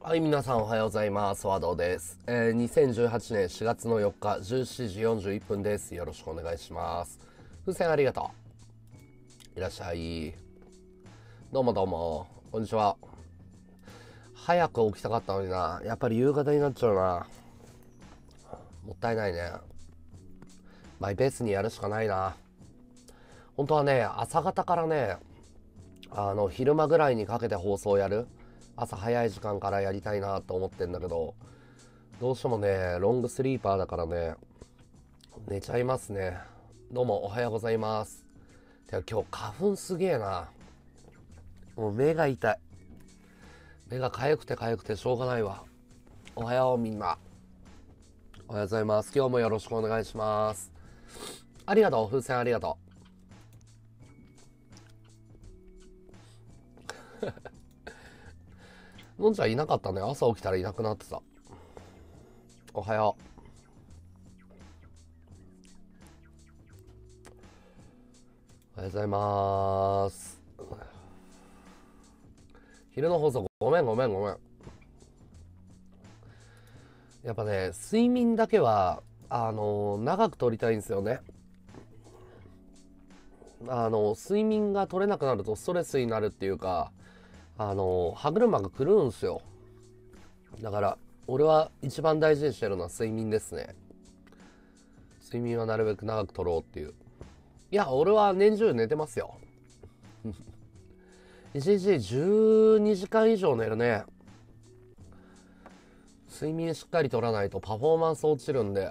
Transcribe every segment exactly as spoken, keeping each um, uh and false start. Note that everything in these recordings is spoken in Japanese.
はい、皆さんおはようございます。和道です。えー、にせんじゅうはちねんしがつのよっかじゅうしちじよんじゅういっぷんです。よろしくお願いします。風船ありがとう。いらっしゃい。どうもどうも。こんにちは。早く起きたかったのにな。やっぱり夕方になっちゃうな。もったいないね。マイペースにやるしかないな。本当はね、朝方からね、あの、昼間ぐらいにかけて放送やる。朝早い時間からやりたいなと思ってんだけど、どうしてもね、ロングスリーパーだからね、寝ちゃいますね。どうもおはようございます。てか今日花粉すげえな。もう目が痛い。目が痒くて痒くてしょうがないわ。おはようみんな。おはようございます。今日もよろしくお願いします。ありがとう、風船ありがとう。のんちゃんいなかったね。朝起きたらいなくなってた。おはよう。おはようございます。昼の放送ごめんごめんごめん。やっぱね、睡眠だけは、あのー、長く取りたいんですよね。あの、睡眠が取れなくなるとストレスになるっていうか、あの、歯車が狂うんすよ。だから、俺は一番大事にしてるのは睡眠ですね。睡眠はなるべく長く取ろうっていう。いや、俺は年中寝てますよ。いちにちじゅうにじかん以上寝るね。睡眠しっかり取らないとパフォーマンス落ちるんで。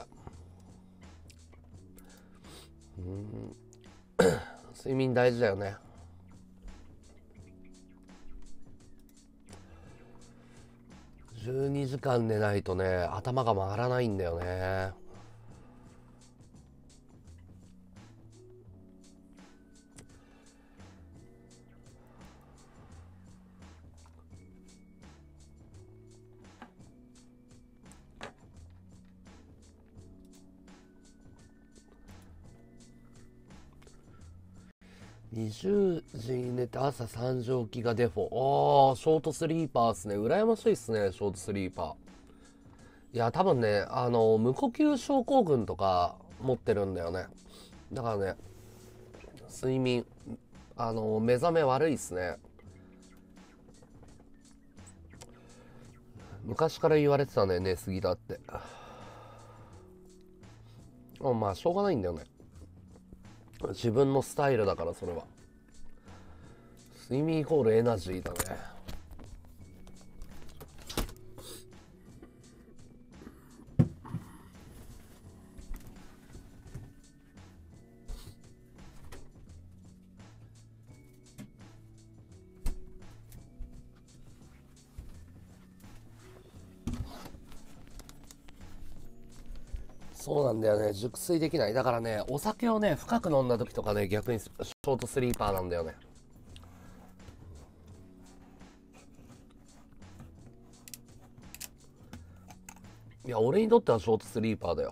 うーん睡眠大事だよね。じゅうにじかん寝ないとね、頭が回らないんだよね。にじゅうじに寝て朝さんじ起きがデフォ。ああ、ショートスリーパーっすね。羨ましいっすね、ショートスリーパー。いや、多分ね、あの、無呼吸症候群とか持ってるんだよね。だからね、睡眠、あの、目覚め悪いっすね。昔から言われてたね、寝すぎだって。まあ、しょうがないんだよね。自分のスタイルだから、それは。睡眠イコールエナジーだね。そうなんだよね。熟睡できない。だからね、お酒をね、深く飲んだ時とかね、逆にショートスリーパーなんだよね。いや、俺にとってはショートスリーパーだよ。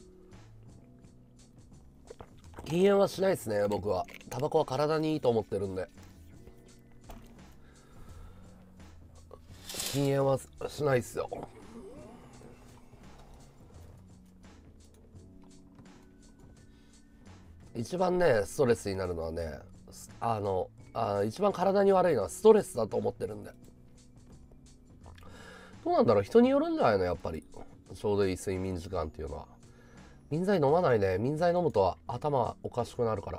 禁煙はしないですね、僕は。タバコは体にいいと思ってるんで。禁煙はしないっすよ。一番ね、ストレスになるのはね、あの、あ一番体に悪いのはストレスだと思ってるんで。どうなんだろう、人によるんじゃないの、やっぱり。ちょうどいい睡眠時間っていうのは。眠剤飲まないね。眠剤飲むと頭おかしくなるから。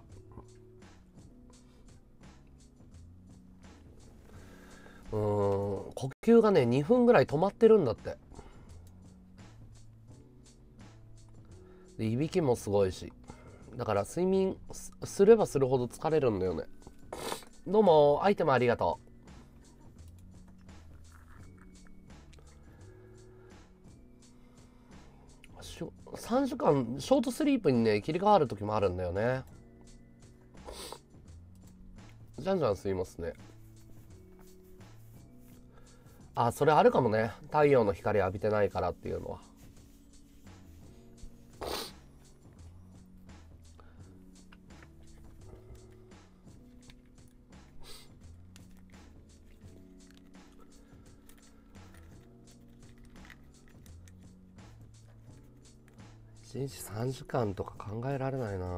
うーん、呼吸がね、にふんぐらい止まってるんだって。で、いびきもすごいし。だから睡眠すればするほど疲れるんだよね。どうも、アイテムありがとう。さんじかん、ショートスリープにね、切り替わる時もあるんだよね。じゃんじゃん吸いますね。あ、それあるかもね。太陽の光浴びてないからっていうのは。 ちにちさんじかんとか考えられないな。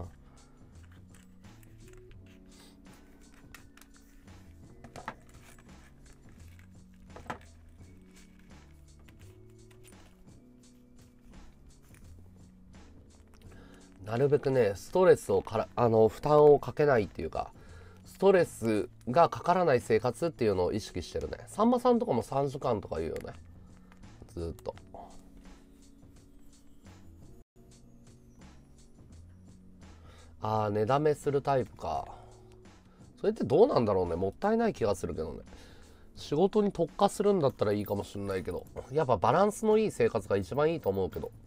なるべくねストレスをからあの負担をかけないっていうか、ストレスがかからない生活っていうのを意識してるね。さんまさんとかもさんじかんとか言うよね、ずっと。ああ、寝だめするタイプか。それってどうなんだろうね。もったいない気がするけどね。仕事に特化するんだったらいいかもしれないけど、やっぱバランスのいい生活が一番いいと思うけど。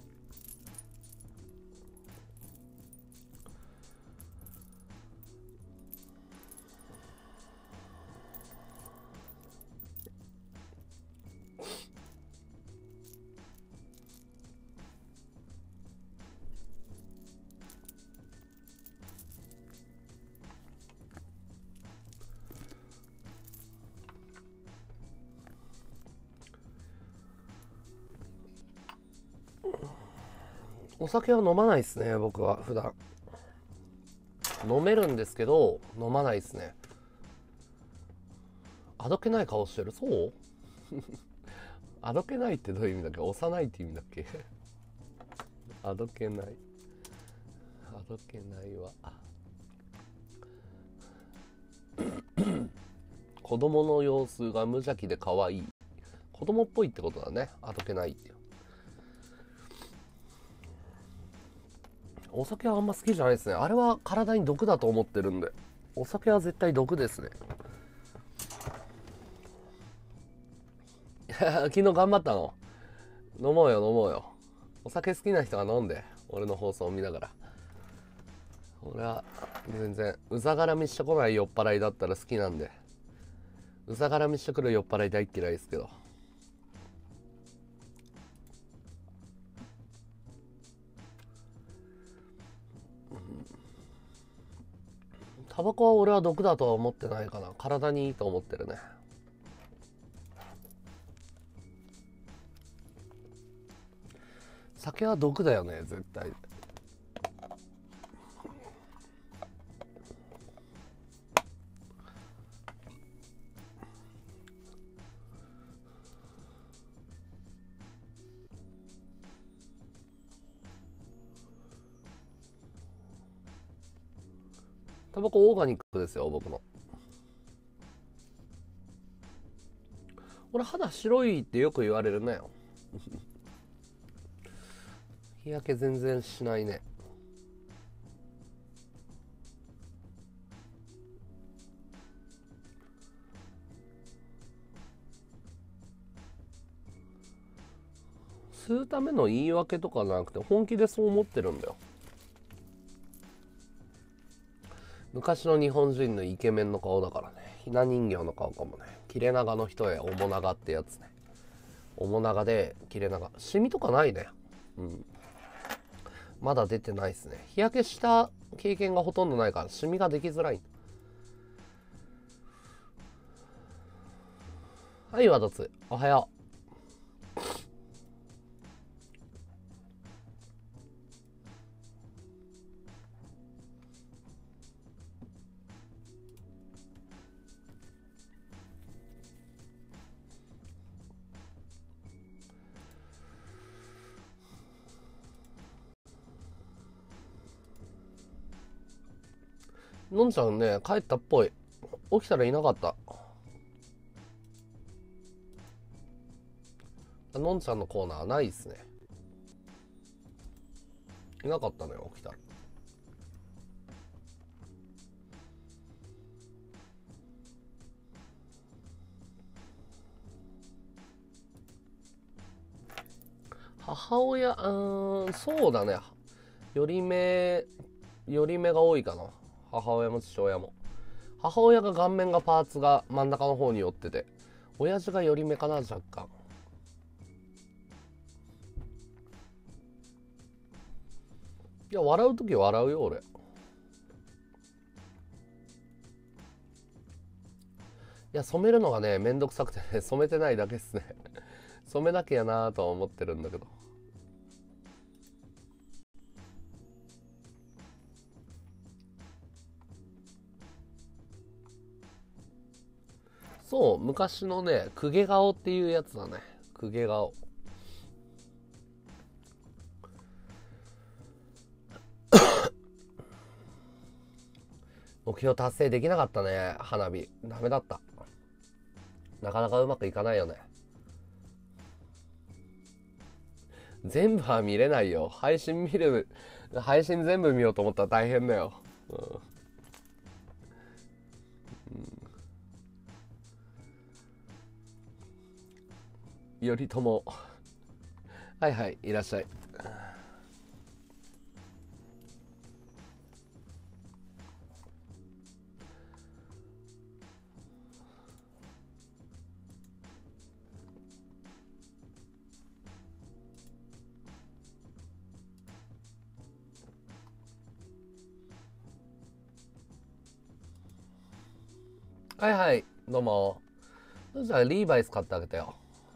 お酒は飲まないですね、僕は普段。飲めるんですけど飲まないですね。あどけない顔してる。そうあどけないってどういう意味だっけ。幼いって意味だっけあどけない、あどけないは子供の様子が無邪気で可愛い、子供っぽいってことだね、あどけないって。お酒はあんま好きじゃないですね。あれは体に毒だと思ってるんで、お酒は絶対毒ですね。昨日頑張ったの。飲もうよ飲もうよ。お酒好きな人が飲んで、俺の放送を見ながら。俺は全然うざがらみしてこない酔っ払いだったら好きなんで、うざがらみしてくる酔っ払い大っ嫌いですけど。タバコは俺は毒だとは思ってないかな。体にいいと思ってるね。酒は毒だよね絶対。タバコオーガニックですよ僕の。俺肌白いってよく言われるね日焼け全然しないね。吸うための言い訳とかじゃなくて本気でそう思ってるんだよ。昔の日本人のイケメンの顔だからね。ひな人形の顔かもね。切れ長の人へ面長ってやつね。面長で切れ長。シミとかないね。うん。まだ出てないですね。日焼けした経験がほとんどないからシミができづらい。はい、わたつ。おはよう。のんちゃんね、帰ったっぽい。起きたらいなかった。のんちゃんのコーナーないっすね。いなかったのよ、起きたら。母親、うーん、そうだね。より目、より目が多いかな。母親も父親も。母親が顔面がパーツが真ん中の方に寄ってて、親父が寄り目かな、若干。いや、笑うとき笑うよ、俺。いや、染めるのがね、めんどくさくてね、染めてないだけっすね。染めなきゃなーとは思ってるんだけど。 そう、昔のね、公家顔っていうやつだね。公家顔。目標達成できなかったね、花火。ダメだった。なかなかうまくいかないよね。全部は見れないよ。配信見る、配信全部見ようと思ったら大変だよ。うん。うん、頼朝。はいはい、いらっしゃい。はいはい、どうも。じゃあリーバイス買ってあげてよ。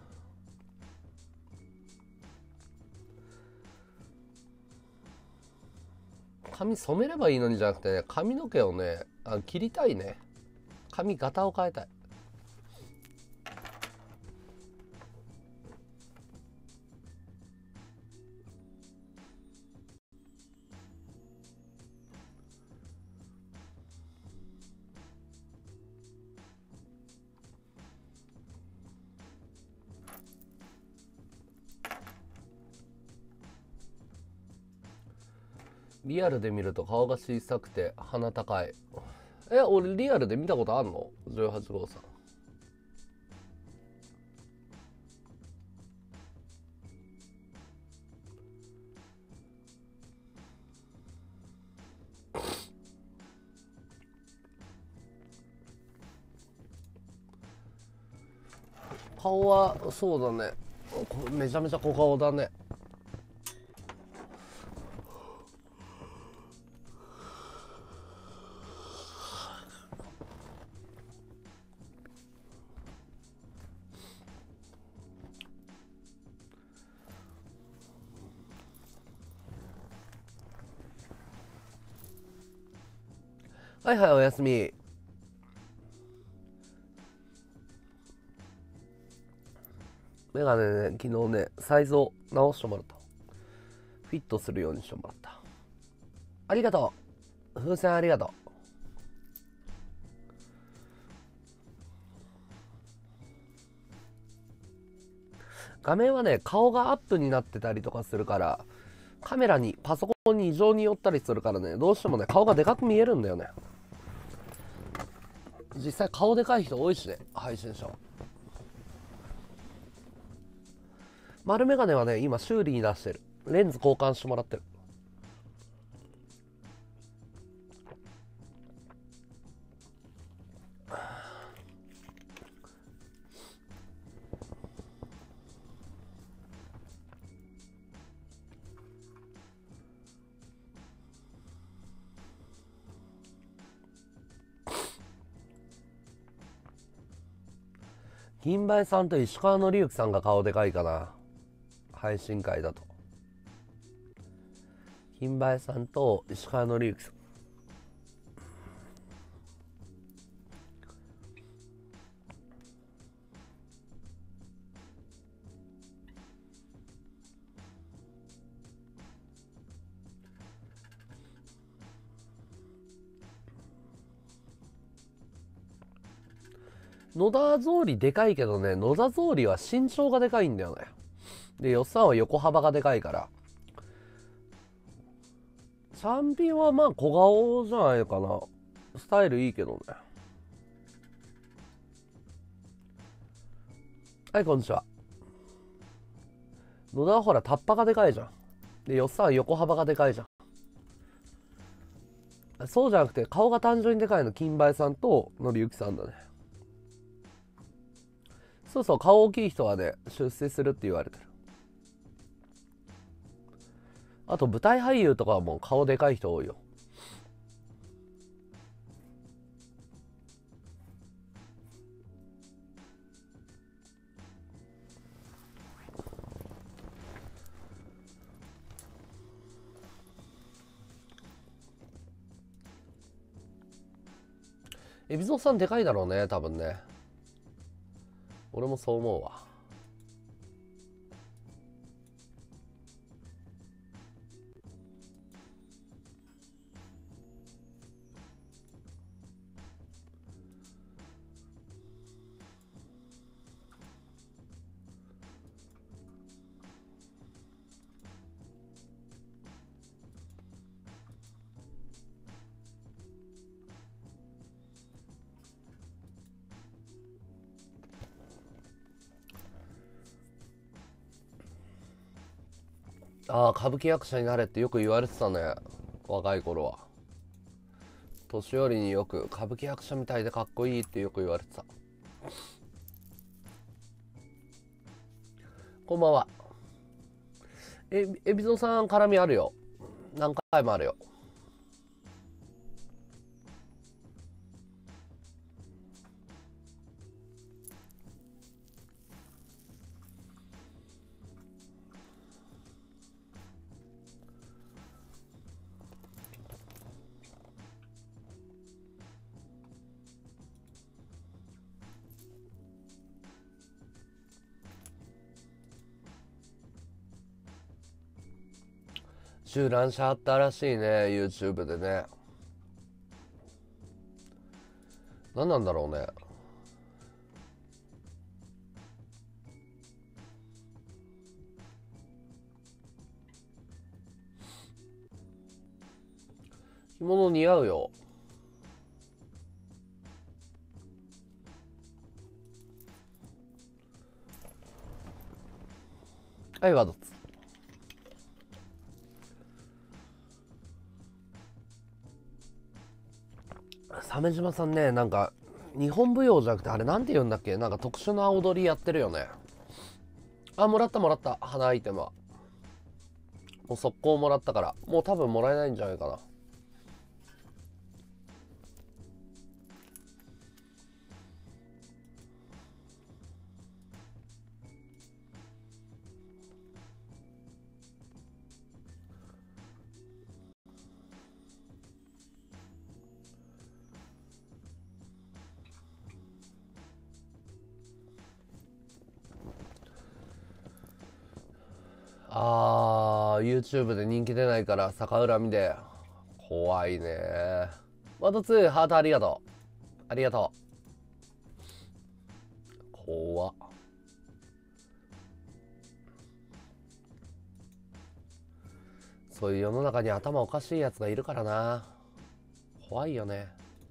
髪染めればいいのにじゃなくてね、髪の毛をね、あ、切りたいね。髪型を変えたい。リアルで見ると顔が小さくて鼻高い。え、俺リアルで見たことあんの ?じゅうはち 号さん。顔はそうだね、めちゃめちゃ小顔だね。はいはい、おやすみ。メガネね、昨日ね、サイズを直してもらった。フィットするようにしてもらった。ありがとう。風船ありがとう。画面はね、顔がアップになってたりとかするから、カメラに、パソコンに異常に寄ったりするからね、どうしてもね、顔がでかく見えるんだよね。実際顔でかい人多いしね、配信者は。丸メガネはね、今修理に出してる。レンズ交換してもらってる。銀梅さんと石川紀之さんが顔でかいかな、配信会だと。金梅さんと石川紀之さん。野田草履でかいけどね、野田草履は身長がでかいんだよね。で、よっさんは横幅がでかいから。チャンピオンはまあ小顔じゃないかな。スタイルいいけどね。はい、こんにちは。野田はほら、タッパがでかいじゃん。で、よっさんは横幅がでかいじゃん。そうじゃなくて、顔が単純にでかいの、金梅さんと紀之さんだね。そうそう、顔大きい人はね、出世するって言われてる。あと舞台俳優とかはもう顔でかい人多いよ。海老蔵さんでかいだろうね、多分ね。 俺もそう思うわ。ああ、歌舞伎役者になれってよく言われてたね、若い頃は。年寄りによく歌舞伎役者みたいでかっこいいってよく言われてた。こんばんは。え、海老蔵さん絡みあるよ。何回もあるよ。銃乱射あったらしいね、 YouTube でね。何なんだろうね。着物似合うよ。はい、ワドツ。鮫島さんね、なんか日本舞踊じゃなくてあれなんて言うんだっけ、なんか特殊な踊りやってるよね。あ、もらったもらった、花アイテムはもう速攻もらったから、もう多分もらえないんじゃないかな。あー YouTube で人気出ないから逆恨みで。怖いね。ワトツーハートありがとう、ありがとう。怖っ。そういう世の中に頭おかしいやつがいるからな。怖いよね。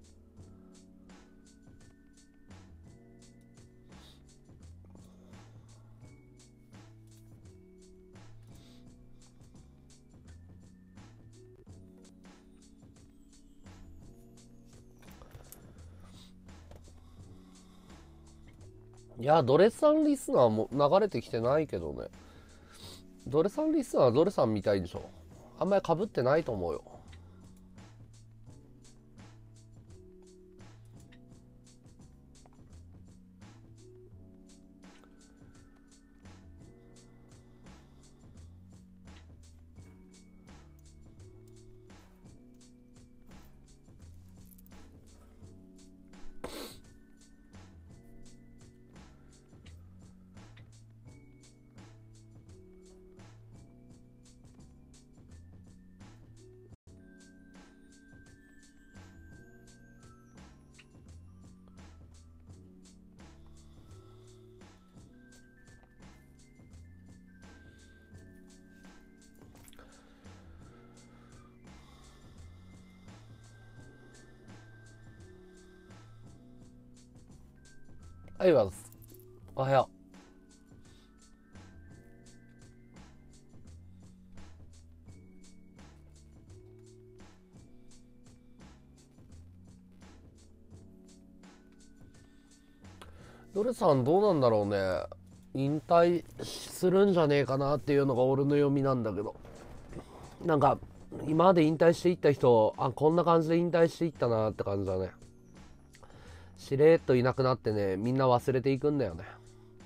いや、ドレさんリスナーも流れてきてないけどね。ドレさんリスナーはドレさんみたいでしょ。あんまり被ってないと思うよ。はい、わす。おはよう。ドレさんどうなんだろうね。引退するんじゃねえかなっていうのが俺の読みなんだけど。なんか、今まで引退していった人、あ、こんな感じで引退していったなって感じだね。しれーっといなくなってね、みんな忘れていくんだよね。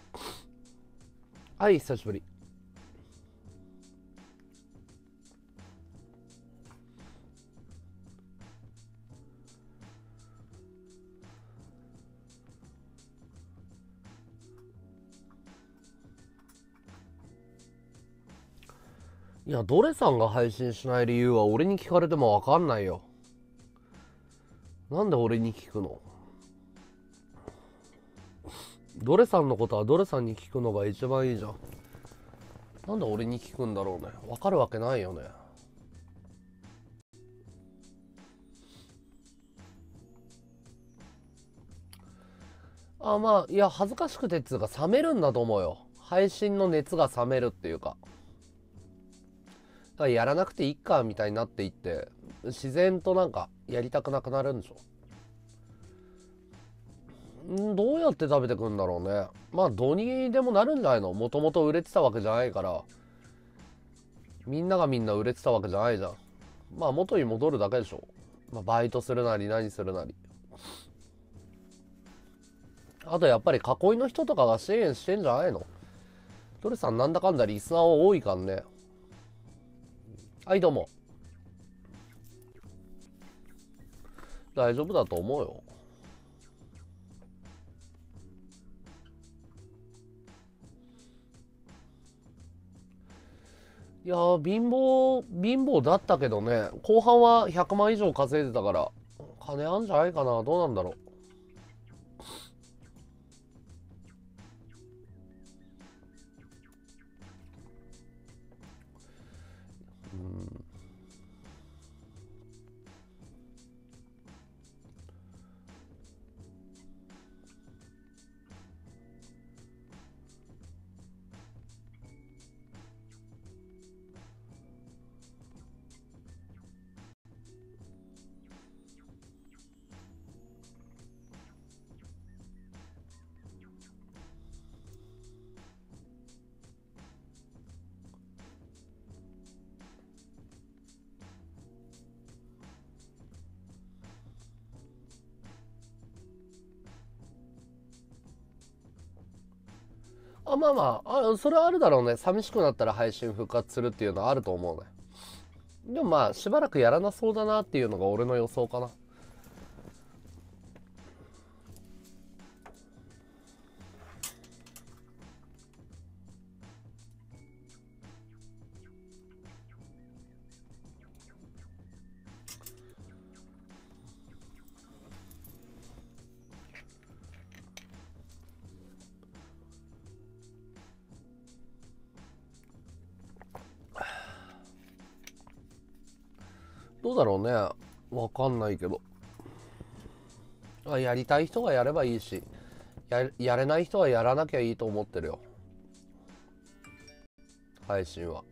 はい、久しぶり。 いや、ドレさんが配信しない理由は俺に聞かれてもわかんないよ。なんで俺に聞くの？ドレさんのことはドレさんに聞くのが一番いいじゃん。なんで俺に聞くんだろうね。わかるわけないよね。あ、まあ、いや、恥ずかしくてっつうか冷めるんだと思うよ。配信の熱が冷めるっていうか。だからやらなくていいかみたいになっていって、自然となんかやりたくなくなるんでしょ。んどうやって食べてくんだろうね。まあ、どうにでもなるんじゃないの？もともと売れてたわけじゃないから。みんながみんな売れてたわけじゃないじゃん。まあ、元に戻るだけでしょ。まあ、バイトするなり何するなり。あとやっぱり囲いの人とかが支援してんじゃないの？トルさんなんだかんだリスナー多いかんね。はいどうも。大丈夫だと思うよ。いやー貧乏貧乏だったけどね、後半はひゃくまん以上稼いでたから金あんじゃないかな。どうなんだろう。うんあ、まあまあ、あ、それはあるだろうね。寂しくなったら配信復活するっていうのはあると思うね。でもまあしばらくやらなそうだなっていうのが俺の予想かな。どうだろうね。わかんないけど。あ、やりたい人がやればいいし、や、やれない人はやらなきゃいいと思ってるよ。配信は。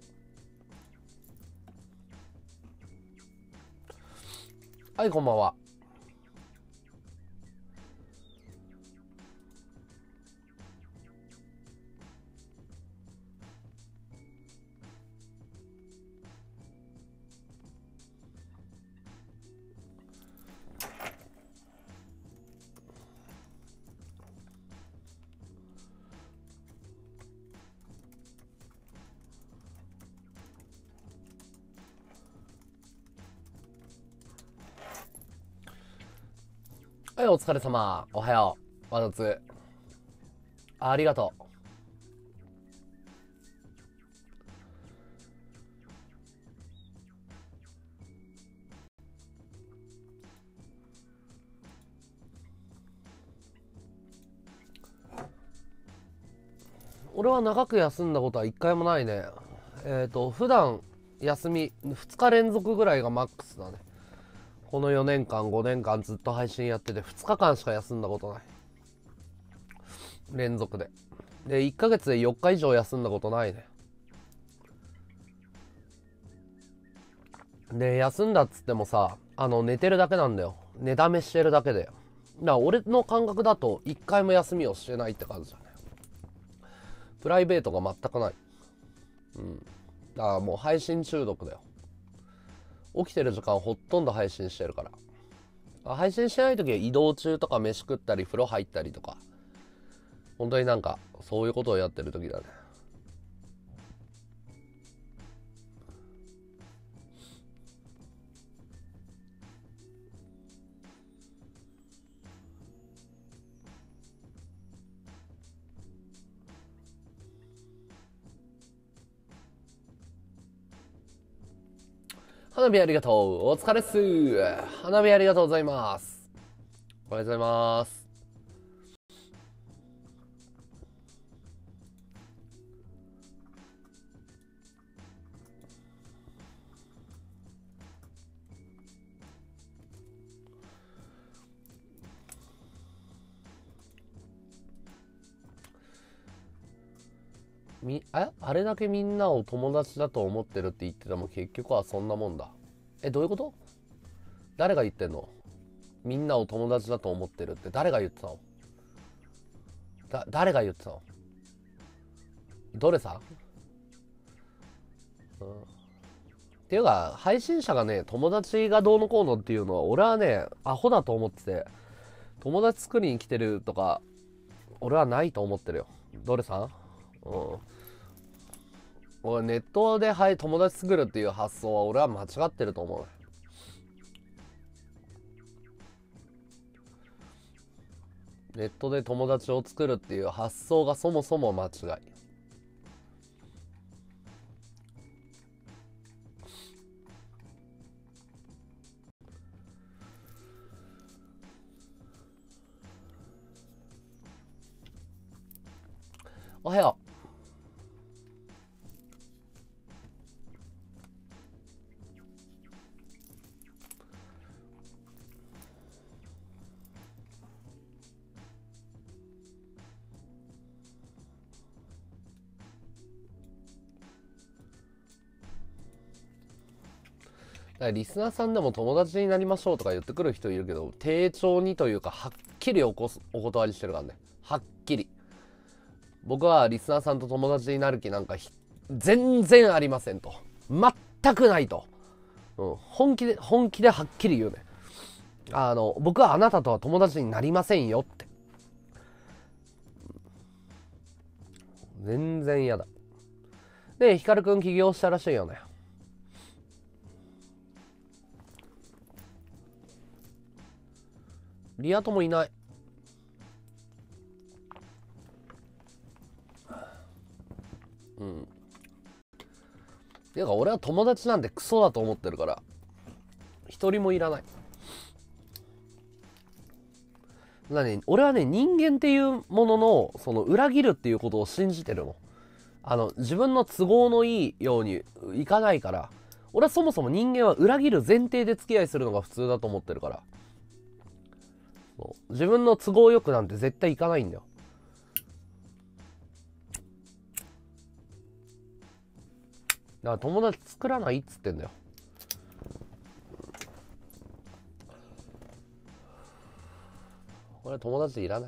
はい、こんばんは。はい、お疲れ様。おはよう。わざつ。あ、ありがとう。俺は長く休んだことは一回もないね。えっ、ー、と、普段休みふつか連続ぐらいがマックスだね。このよねんかん、ごねんかんずっと配信やっててふつかかんしか休んだことない。連続で。で、いっかげつでよっか以上休んだことないね。で、休んだっつってもさ、あの、寝てるだけなんだよ。寝だめしてるだけで。だから俺の感覚だといっかいも休みをしてないって感じだね。プライベートが全くない。うん。だからもう配信中毒だよ。起きてる時間ほとんど配信してるから。配信してない時は移動中とか飯食ったり風呂入ったりとか、本当になんかそういうことをやってる時だね。 花火ありがとう。お疲れっす。花火ありがとうございます。おはようございます。みああれだけみんなを友達だと思ってるって言ってても結局はそんなもんだ。え、どういうこと？誰が言ってんの？みんなを友達だと思ってるって誰が言ってたの？だ誰が言ってたの？どれさ、うん、っていうか配信者がね友達がどうのこうのっていうのは俺はねアホだと思ってて、友達作りに来てるとか俺はないと思ってるよ。どれさん、うん、俺ネットで、はい、友達作るっていう発想は俺は間違ってると思う。ネットで友達を作るっていう発想がそもそも間違い。おはよう。だからリスナーさんでも友達になりましょうとか言ってくる人いるけど、丁重にというかはっきりおこすお断りしてるからね。はっきり僕はリスナーさんと友達になる気なんか全然ありませんと、全くないと、うん、本気で本気ではっきり言うね。あの僕はあなたとは友達になりませんよって。全然嫌だ。で、ヒカルくん起業したらしいよね。リア友いない。うん。ていうか俺は友達なんてクソだと思ってるから一人もいらない。だね、俺はね人間っていうもののその裏切るっていうことを信じてるの。あの自分の都合のいいようにいかないから。俺はそもそも人間は裏切る前提で付き合いするのが普通だと思ってるから、自分の都合よくなんて絶対いかないんだよ。だから友達作らないっつってんだよ。俺は友達いらない。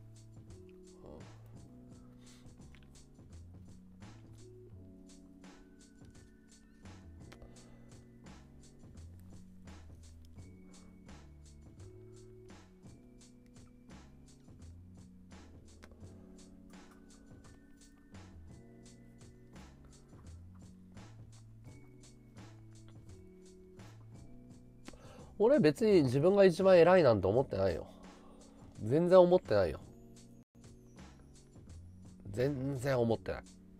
俺別に自分が一番偉いなんて思ってないよ。全然思ってないよ。全然思ってない。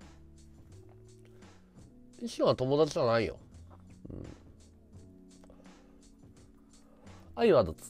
石は友達じゃないよ。うん。愛はどっち？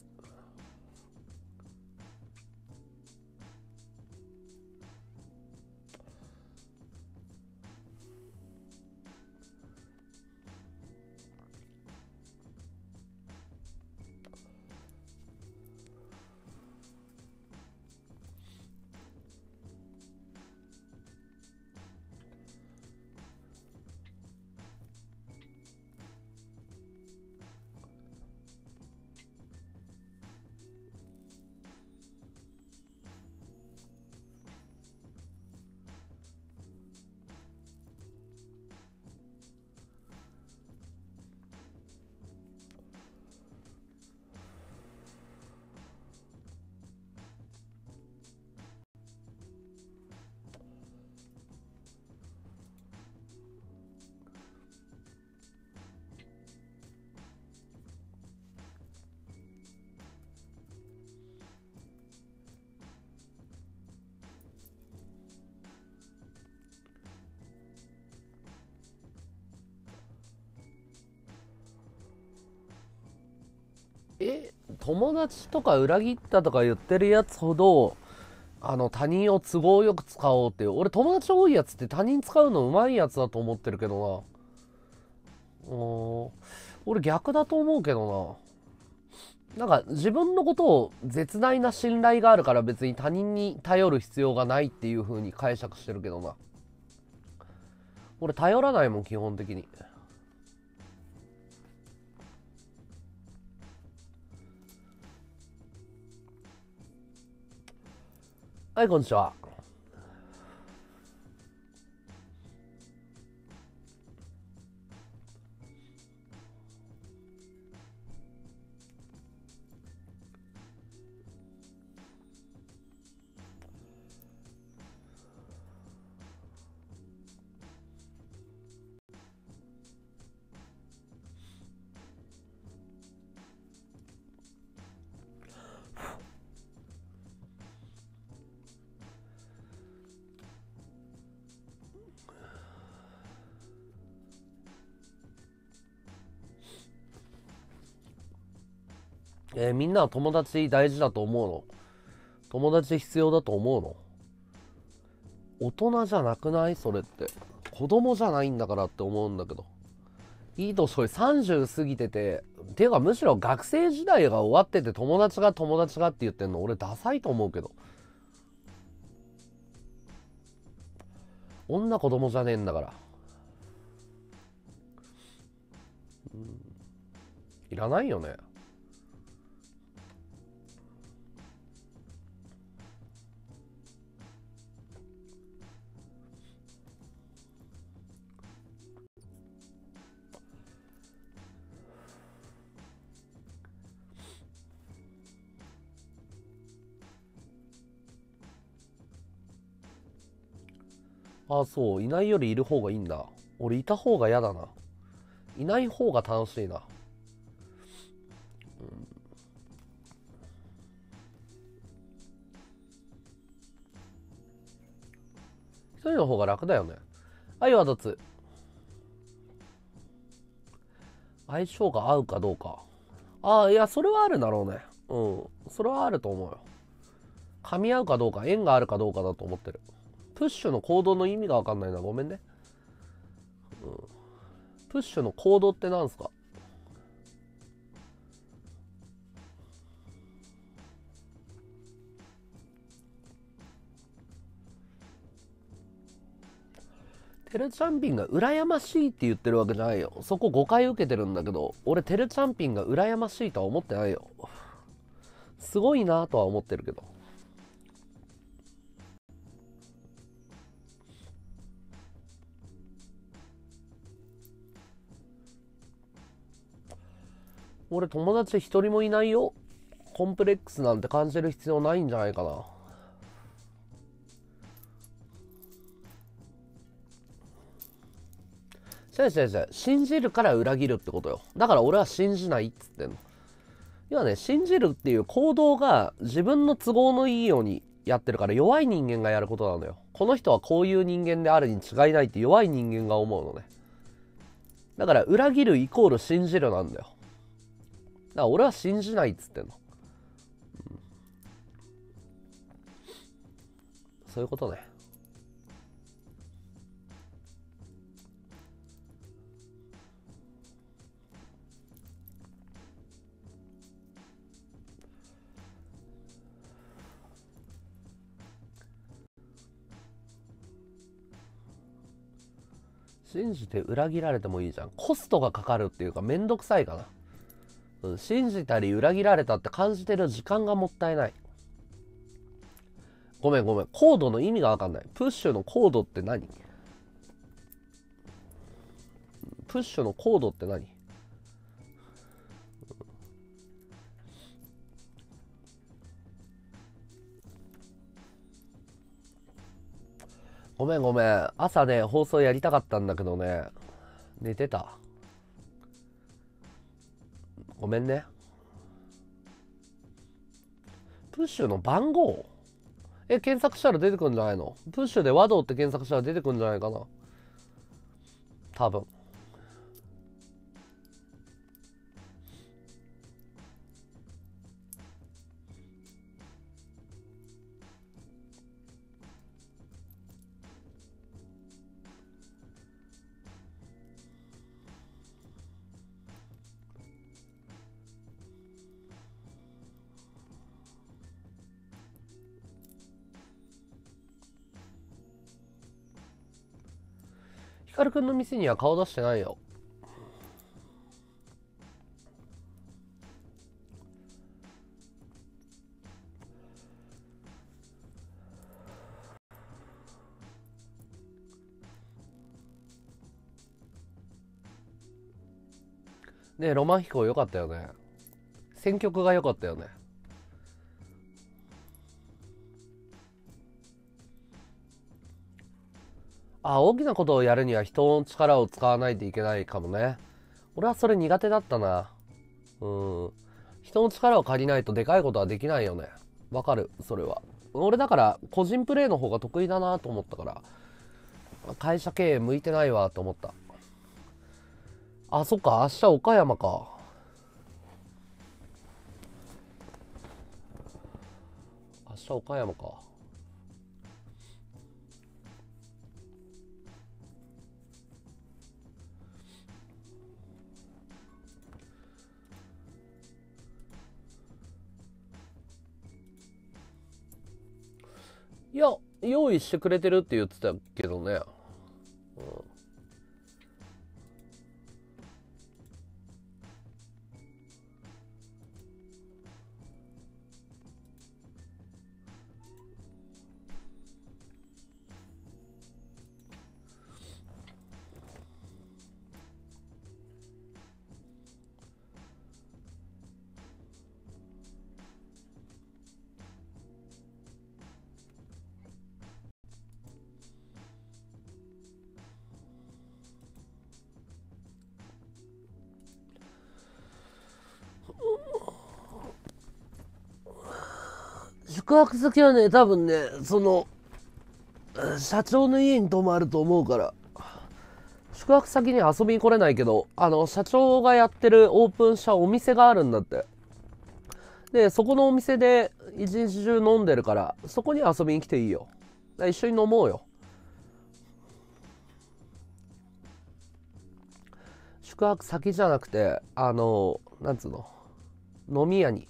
え、友達とか裏切ったとか言ってるやつほど、あの、他人を都合よく使おうっていう。俺友達多いやつって他人使うの上手いやつだと思ってるけどな。うーん。俺逆だと思うけどな。なんか自分のことを絶大な信頼があるから別に他人に頼る必要がないっていう風に解釈してるけどな。俺頼らないもん、基本的に。はい、こんにちは。えーみんなは友達大事だと思うの？友達必要だと思うの？大人じゃなくない？それって。子供じゃないんだからって思うんだけど。いい年これさんじゅう過ぎてて、ていうかむしろ学生時代が終わってて友達が友達がって言ってんの俺ダサいと思うけど。女子供じゃねえんだから。うん、いらないよね。ああ、そう。いないよりいる方がいいんだ。俺いた方が嫌だな。いない方が楽しいな。うん、一人の方が楽だよね。はい、ワドツ。相性が合うかどうか。ああ、いや、それはあるだろうね。うん。それはあると思うよ。噛み合うかどうか、縁があるかどうかだと思ってる。プッシュの行動の意味がわかんないな。ごめんね。うん、プッシュの行動ってなんすか？テルチャンピンが羨ましいって言ってるわけじゃないよ。そこ誤解受けてるんだけど、俺テルチャンピンが羨ましいとは思ってないよ。すごいなとは思ってるけど。俺友達一人もいないよ。コンプレックスなんて感じる必要ないんじゃないかな。違う違う違う。信じるから裏切るってことよ。だから俺は信じないっつってんの。要はね、信じるっていう行動が自分の都合のいいようにやってるから弱い人間がやることなのよ。この人はこういう人間であるに違いないって弱い人間が思うのね。だから裏切るイコール信じるなんだよ。だから俺は信じないっつってんの。うん、そういうことね。信じて裏切られてもいいじゃん。コストがかかるっていうかめんどくさいかな。うん、信じたり裏切られたって感じてる時間がもったいない。ごめんごめん。コードの意味がわかんない。プッシュのコードって何？プッシュのコードって何？ごめんごめん。朝ね、放送やりたかったんだけどね、寝てた。ごめんね。プッシュの番号？え、検索したら出てくるんじゃないの？プッシュで和道って検索したら出てくるんじゃないかな。多分。 ヒカルくんの店には顔出してないよ。ねえ、ロマン飛行良かったよね。選曲が良かったよね。あ、大きなことをやるには人の力を使わないといけないかもね。俺はそれ苦手だったな。うん。人の力を借りないとでかいことはできないよね。わかる、それは。俺だから個人プレーの方が得意だなと思ったから、会社経営向いてないわと思った。あ、そっか、明日岡山か。明日岡山か。いや、用意してくれてるって言ってたけどね。うん、宿泊先はね、多分ね、その、社長の家に泊まると思うから、宿泊先に遊びに来れないけど、あの、社長がやってるオープンしたお店があるんだって。で、そこのお店で一日中飲んでるから、そこに遊びに来ていいよ。一緒に飲もうよ。宿泊先じゃなくて、あの、なんつうの、飲み屋に。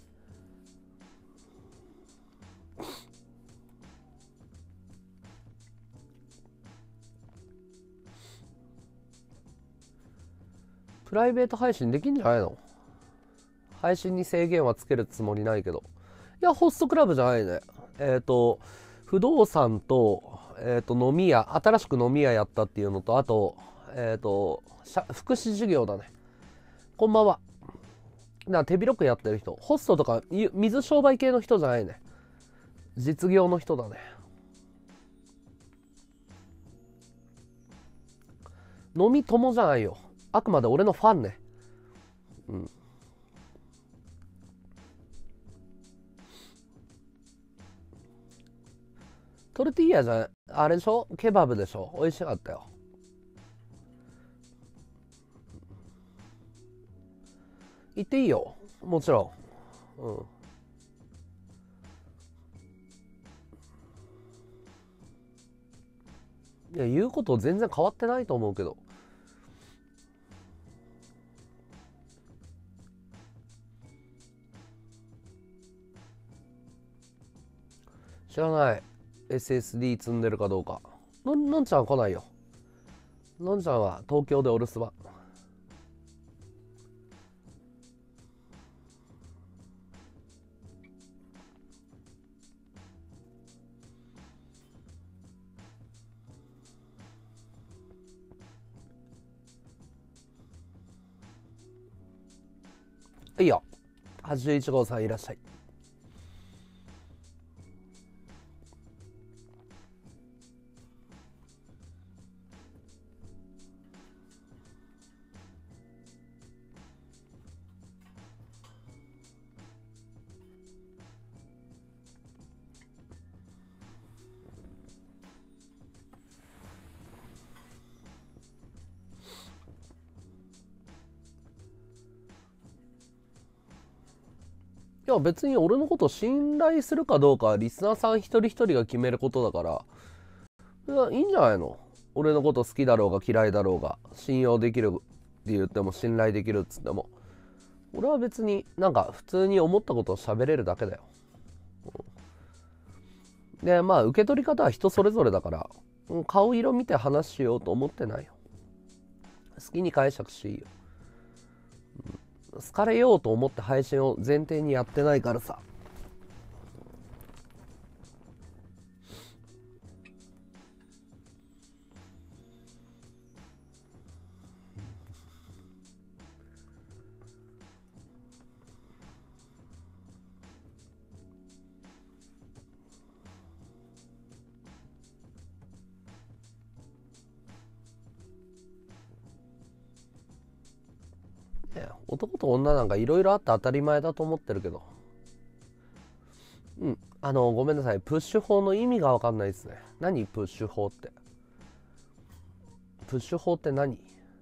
プライベート配信できんじゃないの？配信に制限はつけるつもりないけど。いや、ホストクラブじゃないね。えっ、ー、と、不動産と、えっ、ー、と、飲み屋、新しく飲み屋やったっていうのと、あと、えっ、ー、と、福祉事業だね。こんばんは。な手広くやってる人。ホストとか、水商売系の人じゃないね。実業の人だね。飲み友じゃないよ。あくまで俺のファンね。うん。トルティーヤじゃん。あれでしょ？ケバブでしょ？美味しかったよ。行っていいよ。もちろん。うん。いや、言うこと全然変わってないと思うけど。知らない。エスエスディー 積んでるかどうか。ののんちゃんは来ないよ。のんちゃんは東京でお留守番。いいよ。はちじゅういち号さんいらっしゃい。いや別に俺のこと信頼するかどうかはリスナーさん一人一人が決めることだから、いやいいんじゃないの？俺のこと好きだろうが嫌いだろうが、信用できるって言っても信頼できるっつっても、俺は別になんか普通に思ったことを喋れるだけだよ。でまあ受け取り方は人それぞれだから、顔色見て話しようと思ってないよ。 好きに解釈していいよ。好かれようと思って配信を前提にやってないからさ。男と女なんかいろいろあって当たり前だと思ってるけど、うん、あのごめんなさい、プッシュ法の意味が分かんないですね。何プッシュ法って。プッシュ法って何？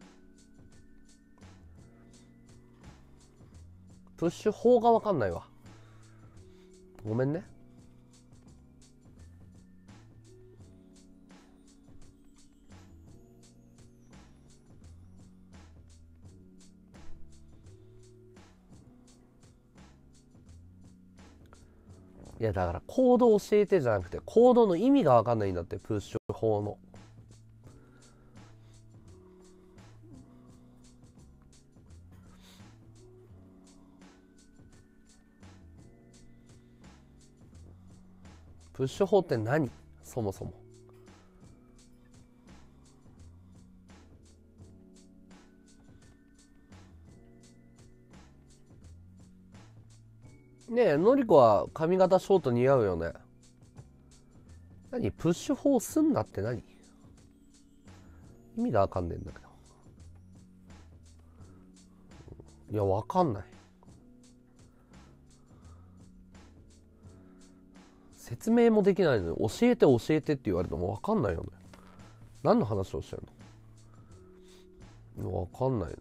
プッシュ法が分かんないわ。ごめんね。いやだからコード教えてじゃなくて、コードの意味が分かんないんだって、プッシュ法の。プッシュ法って何？そもそも。ねえ、のりこは髪型ショート似合うよね。何プッシュ法すんなって何？意味がわかんねえんだけど。いや、わかんない。説明もできないのに、教えて教えてって言われてもわかんないよね。何の話をしてるの？わかんないな。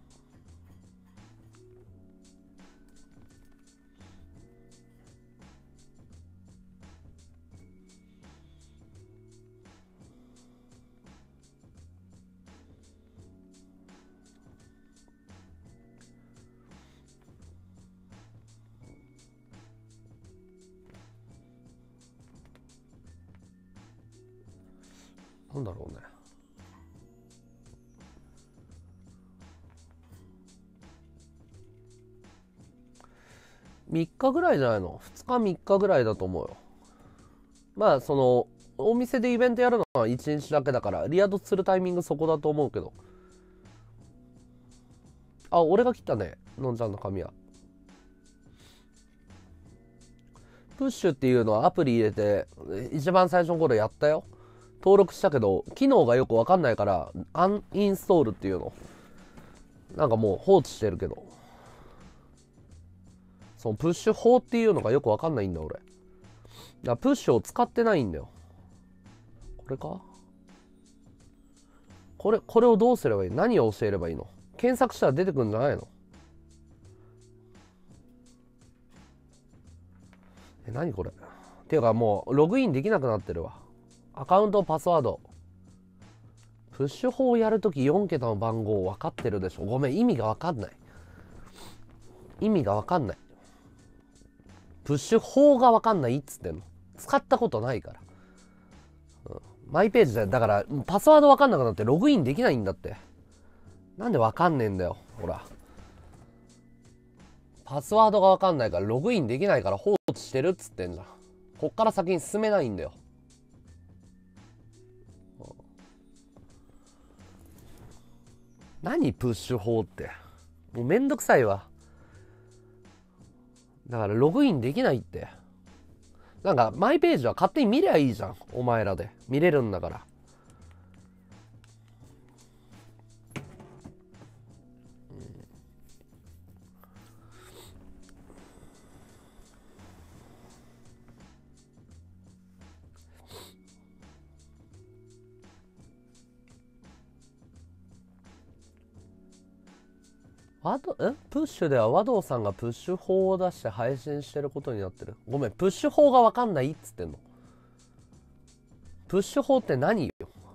なんだろうね。みっかぐらいじゃないの？ ふつ 日みっかぐらいだと思うよ。まあそのお店でイベントやるのはいちにちだけだから、リアドするタイミングそこだと思うけど。あ、俺が切ったね、のんちゃんの髪は。プッシュっていうのはアプリ入れて一番最初の頃やったよ。登録したけど機能がよく分かんないからアンインストールっていうのなんかもう放置してるけど、そのプッシュ法っていうのがよく分かんないんだ俺。だからプッシュを使ってないんだよ。これか、これこれをどうすればいい？何を教えればいいの？検索したら出てくるんじゃないの？え、何これっていうか、もうログインできなくなってるわ。アカウントパスワード。プッシュ法をやるときよんけたの番号分かってるでしょ。ごめん、意味が分かんない。意味が分かんない。プッシュ法が分かんないっつってんの。使ったことないから。うん、マイページだからパスワード分かんなくなってログインできないんだって。なんで分かんねえんだよ。ほら。パスワードが分かんないからログインできないから放置してるっつってんじゃん。こっから先に進めないんだよ。何プッシュ法って。もうめんどくさいわ。だからログインできないって。なんかマイページは勝手に見りゃいいじゃん。お前らで見れるんだから。ワドえプッシュでは和道さんがプッシュ法を出して配信してることになってる。ごめん、プッシュ法が分かんないっつってんの。プッシュ法って何よ。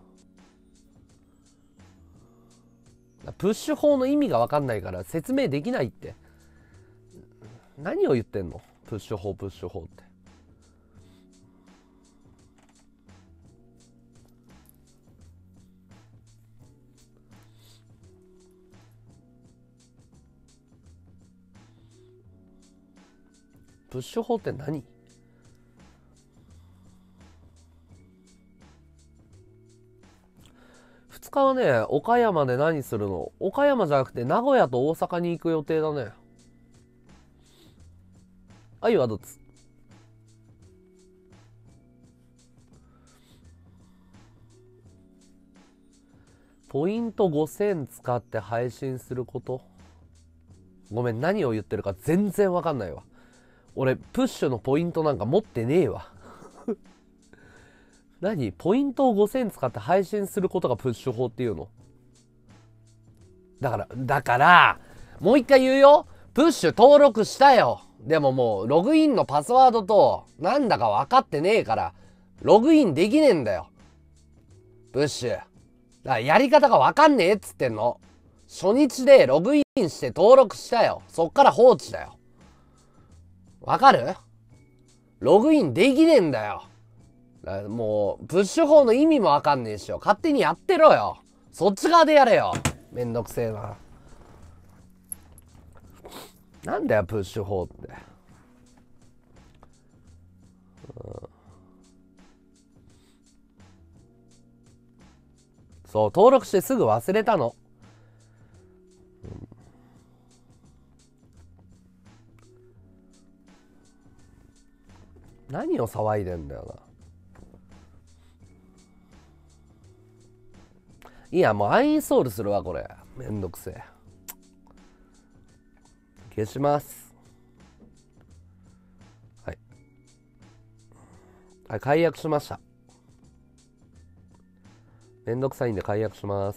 プッシュ法の意味が分かんないから説明できないって。何を言ってんの？プッシュ法プッシュ法って。 プッシュ法って何？ふつかはね、岡山で何するの？岡山じゃなくて名古屋と大阪に行く予定だね。あゆはどっち？ポイントごせん使って配信すること？ごめん、何を言ってるか全然わかんないわ。俺、プッシュのポイントなんか持ってねえわ。何？ポイントをごせん使って配信することがプッシュ法っていうの？だから、だから、もう一回言うよ。プッシュ登録したよ。でももう、ログインのパスワードと、なんだか分かってねえから、ログインできねえんだよ。プッシュ。だからやり方が分かんねえっつってんの。初日でログインして登録したよ。そっから放置だよ。わかる？ログインできねえんだよ。だもう、プッシュ法の意味もわかんねえしよ。勝手にやってろよ。そっち側でやれよ。めんどくせえな。なんだよ、プッシュ法って。うん、そう、登録してすぐ忘れたの。うん、何を騒いでんだよな。いや、もうアインストールするわ、これ。めんどくせえ。消します。はい。はい、解約しました。めんどくさいんで解約します。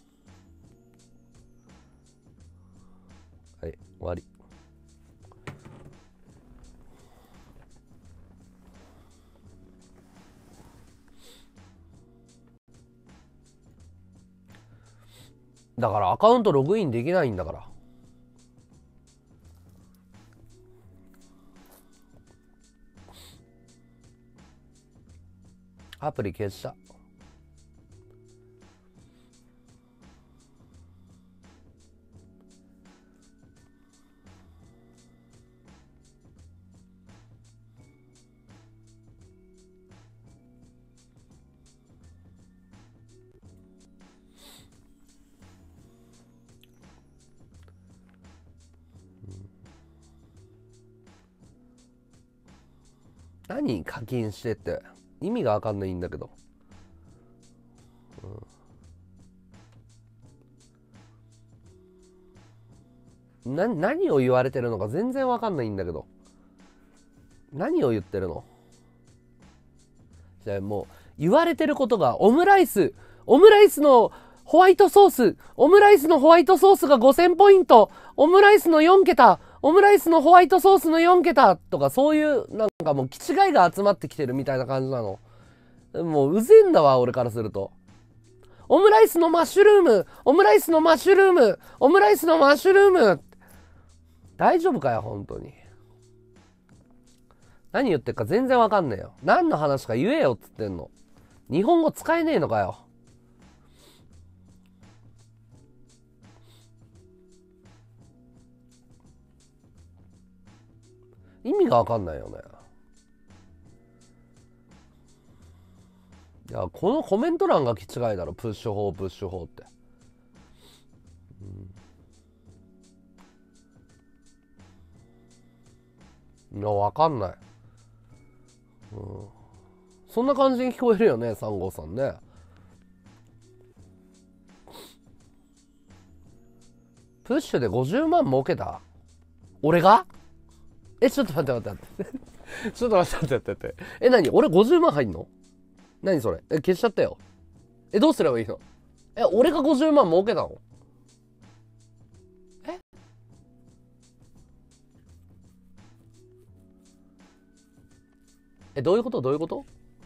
はい、終わり。だからアカウントログインできないんだから。アプリ消した。何課金してって意味が分かんないんだけど、うん、な何を言われてるのか全然分かんないんだけど、何を言ってるの？じゃあもう言われてることがオムライスオムライスのホワイトソースオムライスのホワイトソースがごせんポイント、オムライスのよん桁、オムライスのホワイトソースのよん桁とか、そういうなんかもう気違いが集まってきてるみたいな感じなの。もううぜえんだわ、俺からすると。オムライスのマッシュルームオムライスのマッシュルームオムライスのマッシュルーム、大丈夫かよ本当に。何言ってるか全然わかんねえよ。何の話か言えよっつってんの。日本語使えねえのかよ。意味がわかんないよね。いや、このコメント欄が気違いだろ。プッシュ法プッシュ法って、うん、いやわかんない、うん、そんな感じに聞こえるよね、さん号さんね。プッシュでごじゅうまん儲けた？俺が？え、ちょっと待って待って待ってちょっと待って待って待って。え、何？俺ごじゅうまん入んの？何それ？え、消しちゃったよ。え、どうすればいいの？え、俺がごじゅうまん儲けたの？ええ、どういうことどういうこと？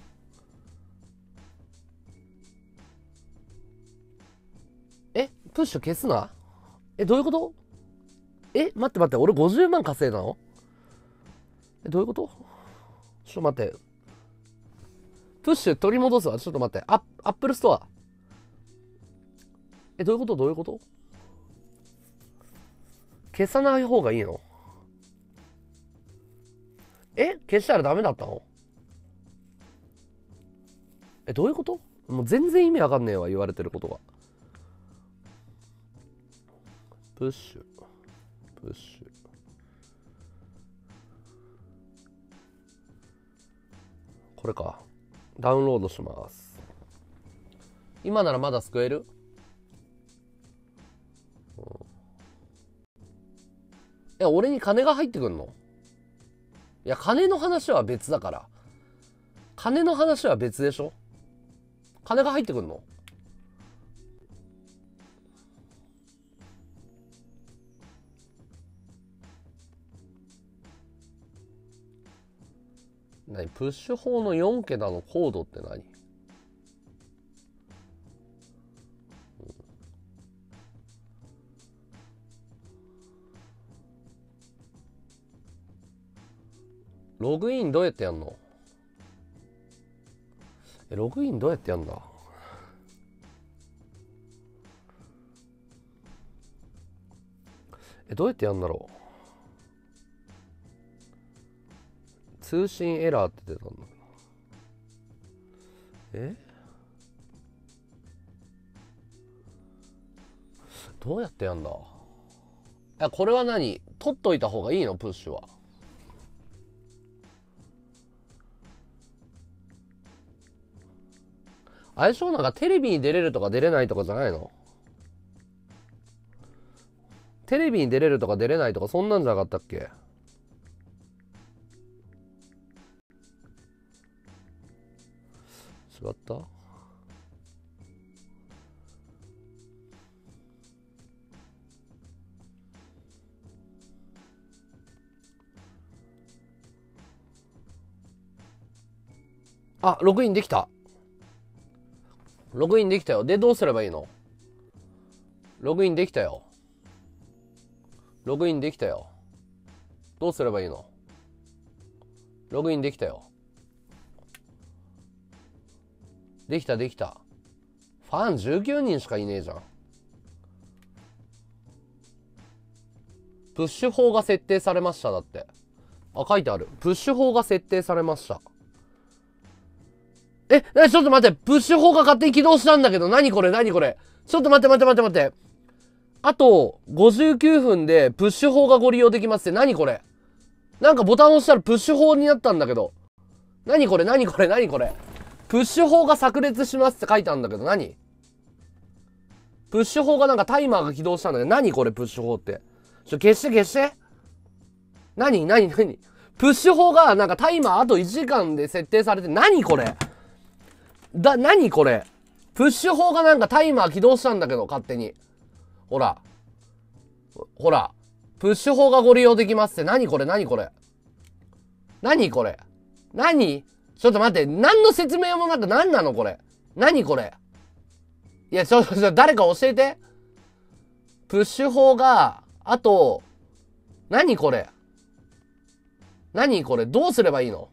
え、プッシュ消すな。え、どういうこと？え、待って待って、俺ごじゅうまん稼いだの？え、どういうこと？ちょっと待って。プッシュ取り戻すわ。ちょっと待って。アップルストア。え、どういうことどういうこと？消さない方がいいの？ え、消したらダメだったの？え、どういうこと？もう全然意味わかんねえわ、言われてることが。プッシュプッシュ、これか。ダウンロードします。今ならまだ救える？え、俺に金が入ってくんの？いや、金の話は別だから。金の話は別でしょ？金が入ってくんの？何？プッシュ法のよん桁のコードって何？ログインどうやってやんの？え、ログインどうやってやんだ？え、どうやってやんだろう？通信エラーって出たんだけど。え？どうやってやんだ？いや、これは何？取っといた方がいいの？プッシュは。あれでしょ？なんかテレビに出れるとか出れないとかじゃないの？テレビに出れるとか出れないとかそんなんじゃなかったっけ？違った？あ、ログインできた。ログインできたよ。で、どうすればいいの？ログインできたよ。ログインできたよ。どうすればいいの？ログインできたよ。できたできた。ファンじゅうきゅうにんしかいねえじゃん。プッシュ法が設定されましただって。あ、書いてある。プッシュ法が設定されました。え、え、ちょっと待って。プッシュ法が勝手に起動したんだけど、何これ何これ。ちょっと待って待って待って待って。あと、ごじゅうきゅうふんでプッシュ法がご利用できますって。何これ。なんかボタン押したらプッシュ法になったんだけど。何これ何これ何これ。プッシュ法が炸裂しますって書いてあるんだけど、何？プッシュ法がなんかタイマーが起動したんだけど、何これプッシュ法って。ちょ、消して消して。何何何プッシュ法がなんかタイマーあといちじかんで設定されて、何これだ、何これプッシュ法がなんかタイマー起動したんだけど、勝手に。ほら。ほら。プッシュ法がご利用できますって。何これ何これ何これ何ちょっと待って。何の説明もなく何なのこれ。何これいや、ちょっと、誰か教えて。プッシュ法が、あと、何これ何これどうすればいいの？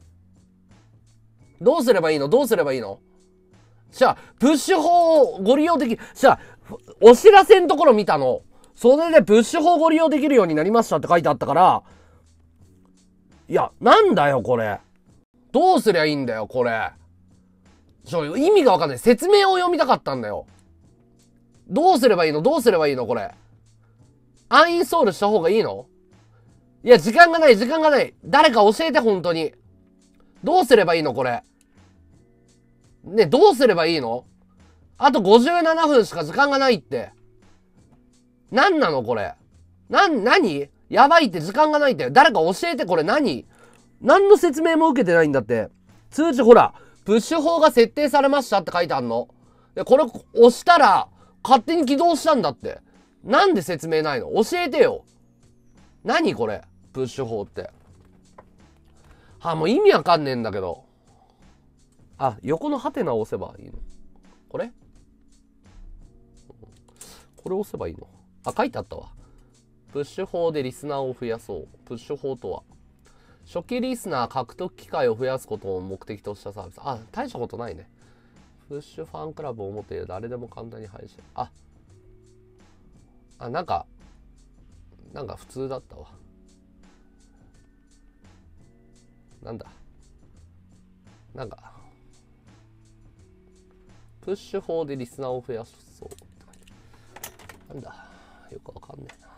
どうすればいいの？どうすればいいの？じゃあ、プッシュ法をご利用でき、じゃあ、お知らせのところ見たの。それでプッシュ法ご利用できるようになりましたって書いてあったから、いや、なんだよ、これ。どうすりゃいいんだよ、これ。ちょ、意味がわかんない。説明を読みたかったんだよ。どうすればいいの？どうすればいいのこれ。アンインストールした方がいいの？いや、時間がない、時間がない。誰か教えて、本当に。どうすればいいのこれ。ね、どうすればいいの？あとごじゅうななふんしか時間がないって。なんなのこれ。なん、何？やばいって時間がないって。誰か教えて、これ何？何の説明も受けてないんだって。通知ほら、プッシュ法が設定されましたって書いてあんの。で、これ押したら、勝手に起動したんだって。なんで説明ないの？教えてよ。何これプッシュ法って。はあ、もう意味わかんねえんだけど。あ、横のハテナを押せばいいの？これこれ押せばいいの？あ、書いてあったわ。プッシュ法でリスナーを増やそう。プッシュ法とは、初期リスナー獲得機会を増やすことを目的としたサービス。あ、大したことないね。プッシュファンクラブを持っている誰でも簡単に配信。あ、あ、なんか、なんか普通だったわ。 なんだなんかプッシュ法でリスナーを増やすそうって書いてある。なんだよくわかんねえな。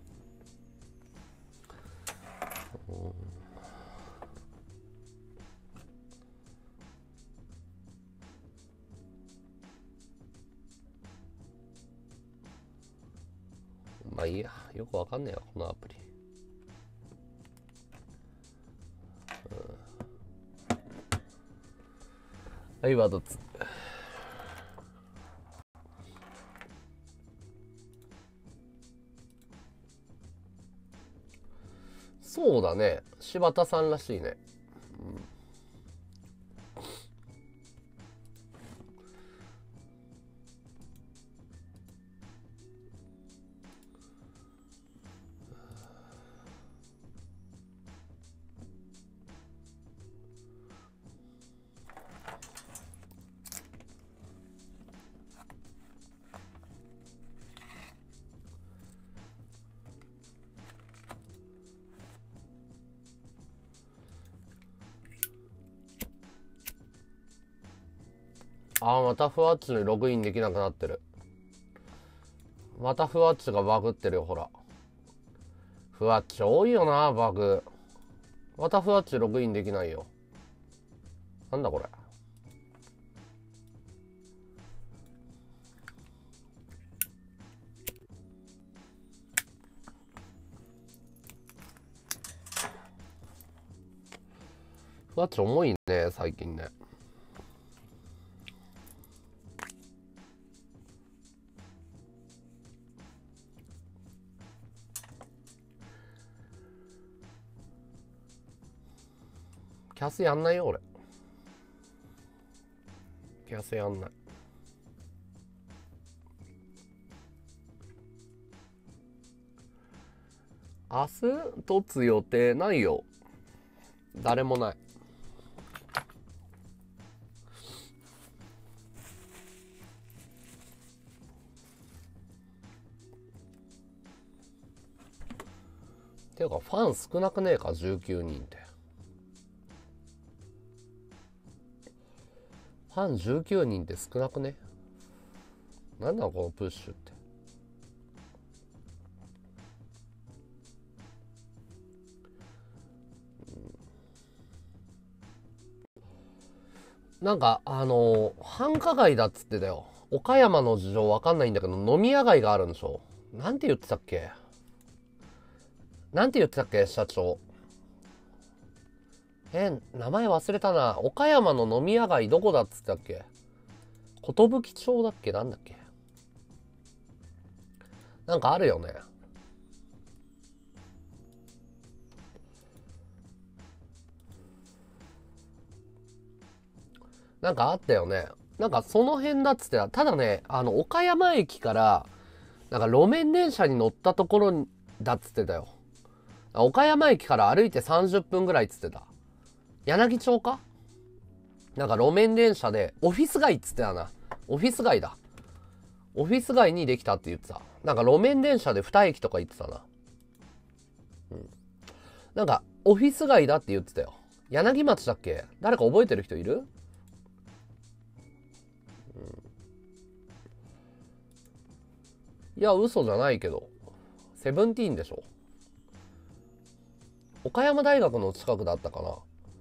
まあいいや、よくわかんねえよこのアプリ。はい、ワードツー。そうだね、柴田さんらしいね。うん、あー、またふわっちにログインできなくなってる。またふわっちがバグってるよ、ほら。ふわっち多いよな、バグ。またふわっちログインできないよ。なんだこれ。ふわっち重いね、最近ね。キャスやんないよ俺。キャスやんない。明日凸予定ないよ。誰もない。ていうかファン少なくねえか、じゅうきゅうにんって。ファンじゅうきゅうにんって少なくね。なんだこのプッシュって。なんかあのー、繁華街だっつってたよ。岡山の事情わかんないんだけど、飲み屋街があるんでしょ。なんて言ってたっけなんて言ってたっけ社長。え名前忘れたな。岡山の飲み屋街どこだっつってたっけ。寿町だっけ、なんだっけ。なんかあるよね。なんかあったよね。なんかその辺だっつってた。ただね、あの岡山駅からなんか路面電車に乗ったところだっつってたよ。岡山駅から歩いてさんじゅっぷんぐらいっつってた。柳町か。なんか路面電車でオフィス街っつってたな。オフィス街だ。オフィス街にできたって言ってた。なんか路面電車でに駅とか言ってたな。うん。なんかオフィス街だって言ってたよ。柳町だっけ。誰か覚えてる人いる？うん、いや嘘じゃないけど、セブンティーンでしょ。岡山大学の近くだったかな。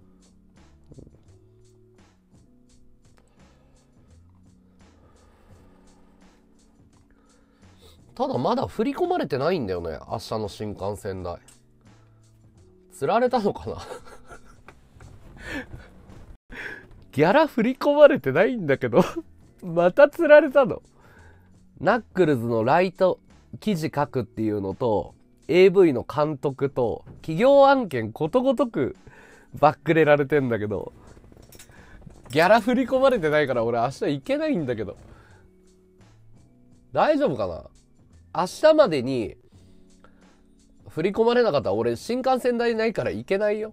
ただまだ振り込まれてないんだよね、明日の新幹線代。釣られたのかなギャラ振り込まれてないんだけどまた釣られたの。ナックルズのライト記事書くっていうのと エーブイ の監督と企業案件ことごとくバックレられてんだけど、ギャラ振り込まれてないから俺明日行けないんだけど、大丈夫かな。明日までに振り込まれなかったら俺新幹線代ないから行けないよ。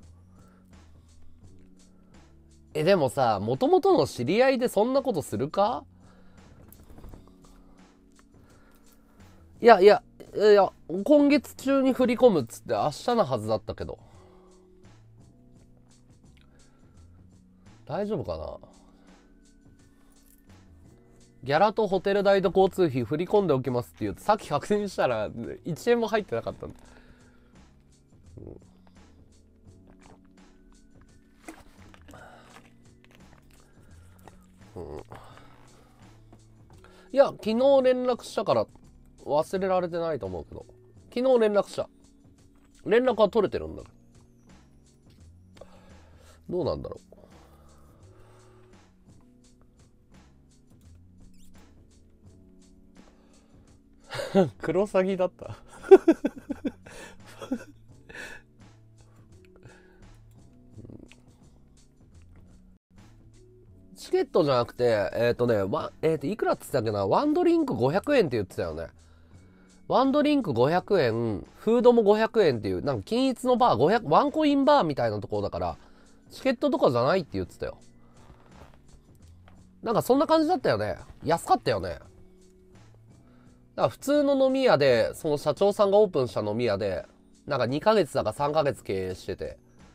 えでもさ、もともとの知り合いでそんなことするか。いやいやいや、今月中に振り込むっつって明日のはずだったけど。 大丈夫かな。ギャラとホテル代と交通費振り込んでおきますって言うと、さっき確認したらいちえんも入ってなかったんだ。うん、うん、いや昨日連絡したから忘れられてないと思うけど、昨日連絡した。連絡は取れてるんだ。どうなんだろう。クロサギだったチケットじゃなくて、えっ、ー、とね、わえっ、ー、といくらって言ってたっけな。ワンドリンクごひゃくえんって言ってたよね。ワンドリンクごひゃくえん、フードもごひゃくえんっていう、なんか均一のバーごひゃく、ワンコインバーみたいなところだから、チケットとかじゃないって言ってたよ。なんかそんな感じだったよね。安かったよね。だから普通の飲み屋で、その社長さんがオープンした飲み屋で、なんかにかげつだかさんかげつ経営してて。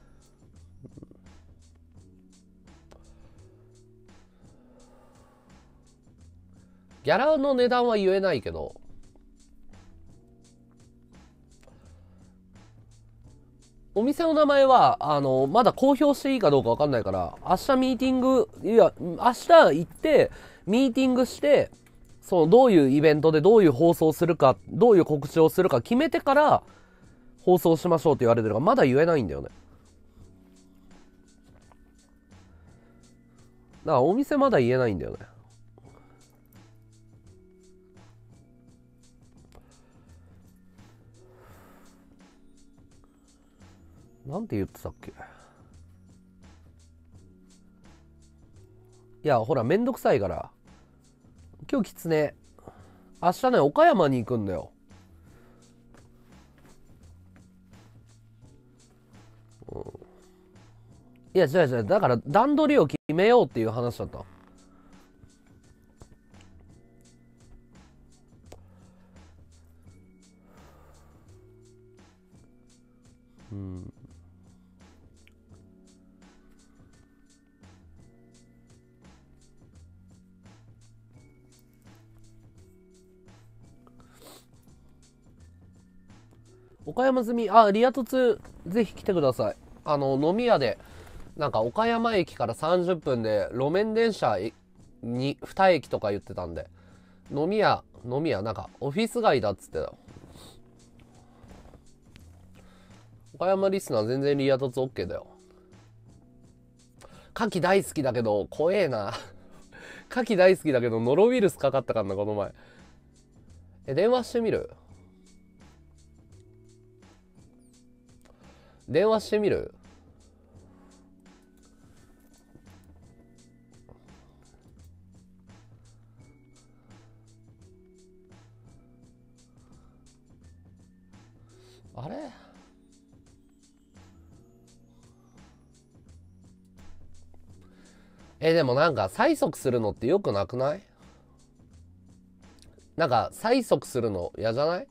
ギャラの値段は言えないけど、お店の名前は、あの、まだ公表していいかどうかわかんないから、明日ミーティング、いや、明日行って、ミーティングして、その、どういうイベントでどういう放送するか、どういう告知をするか決めてから、放送しましょうって言われてるから、まだ言えないんだよね。だからお店まだ言えないんだよね。なんて言ってたっけ。いやほらめんどくさいから、今日きつね、明日ね岡山に行くんだよ。うん、いやじゃあじゃあだから段取りを決めようっていう話だった。うん、岡山済み、あ、リア凸ぜひ来てください。あの飲み屋でなんか岡山駅からさんじゅっぷんで路面電車にに駅とか言ってたんで、飲み屋飲み屋なんかオフィス街だっつってた。岡山リスナー全然リア凸 OK だよ。牡蠣大好きだけど怖えな牡蠣大好きだけどノロウイルスかかったからなこの前。え電話してみる電話してみるあれえでもなんか催促するのってよくなくない？なんか催促するの嫌じゃない？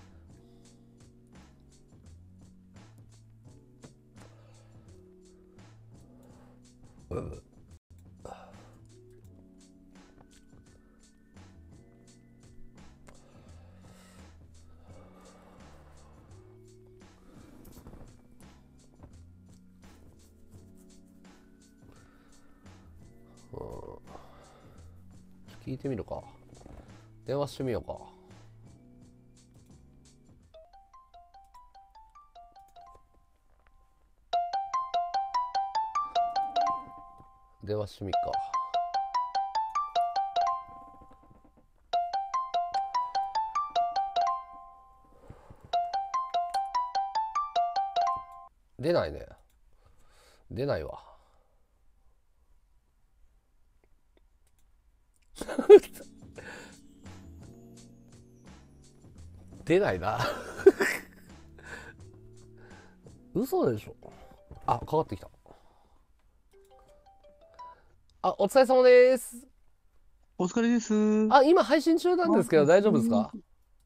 うん、聞いてみるか。電話してみようか。電話してみっか。出ないね。出ないわ。出ないな嘘でしょ。あ、かかってきた。あ、お疲れ様です。 お疲れです。 あ、今配信中なんですけど大丈夫ですか？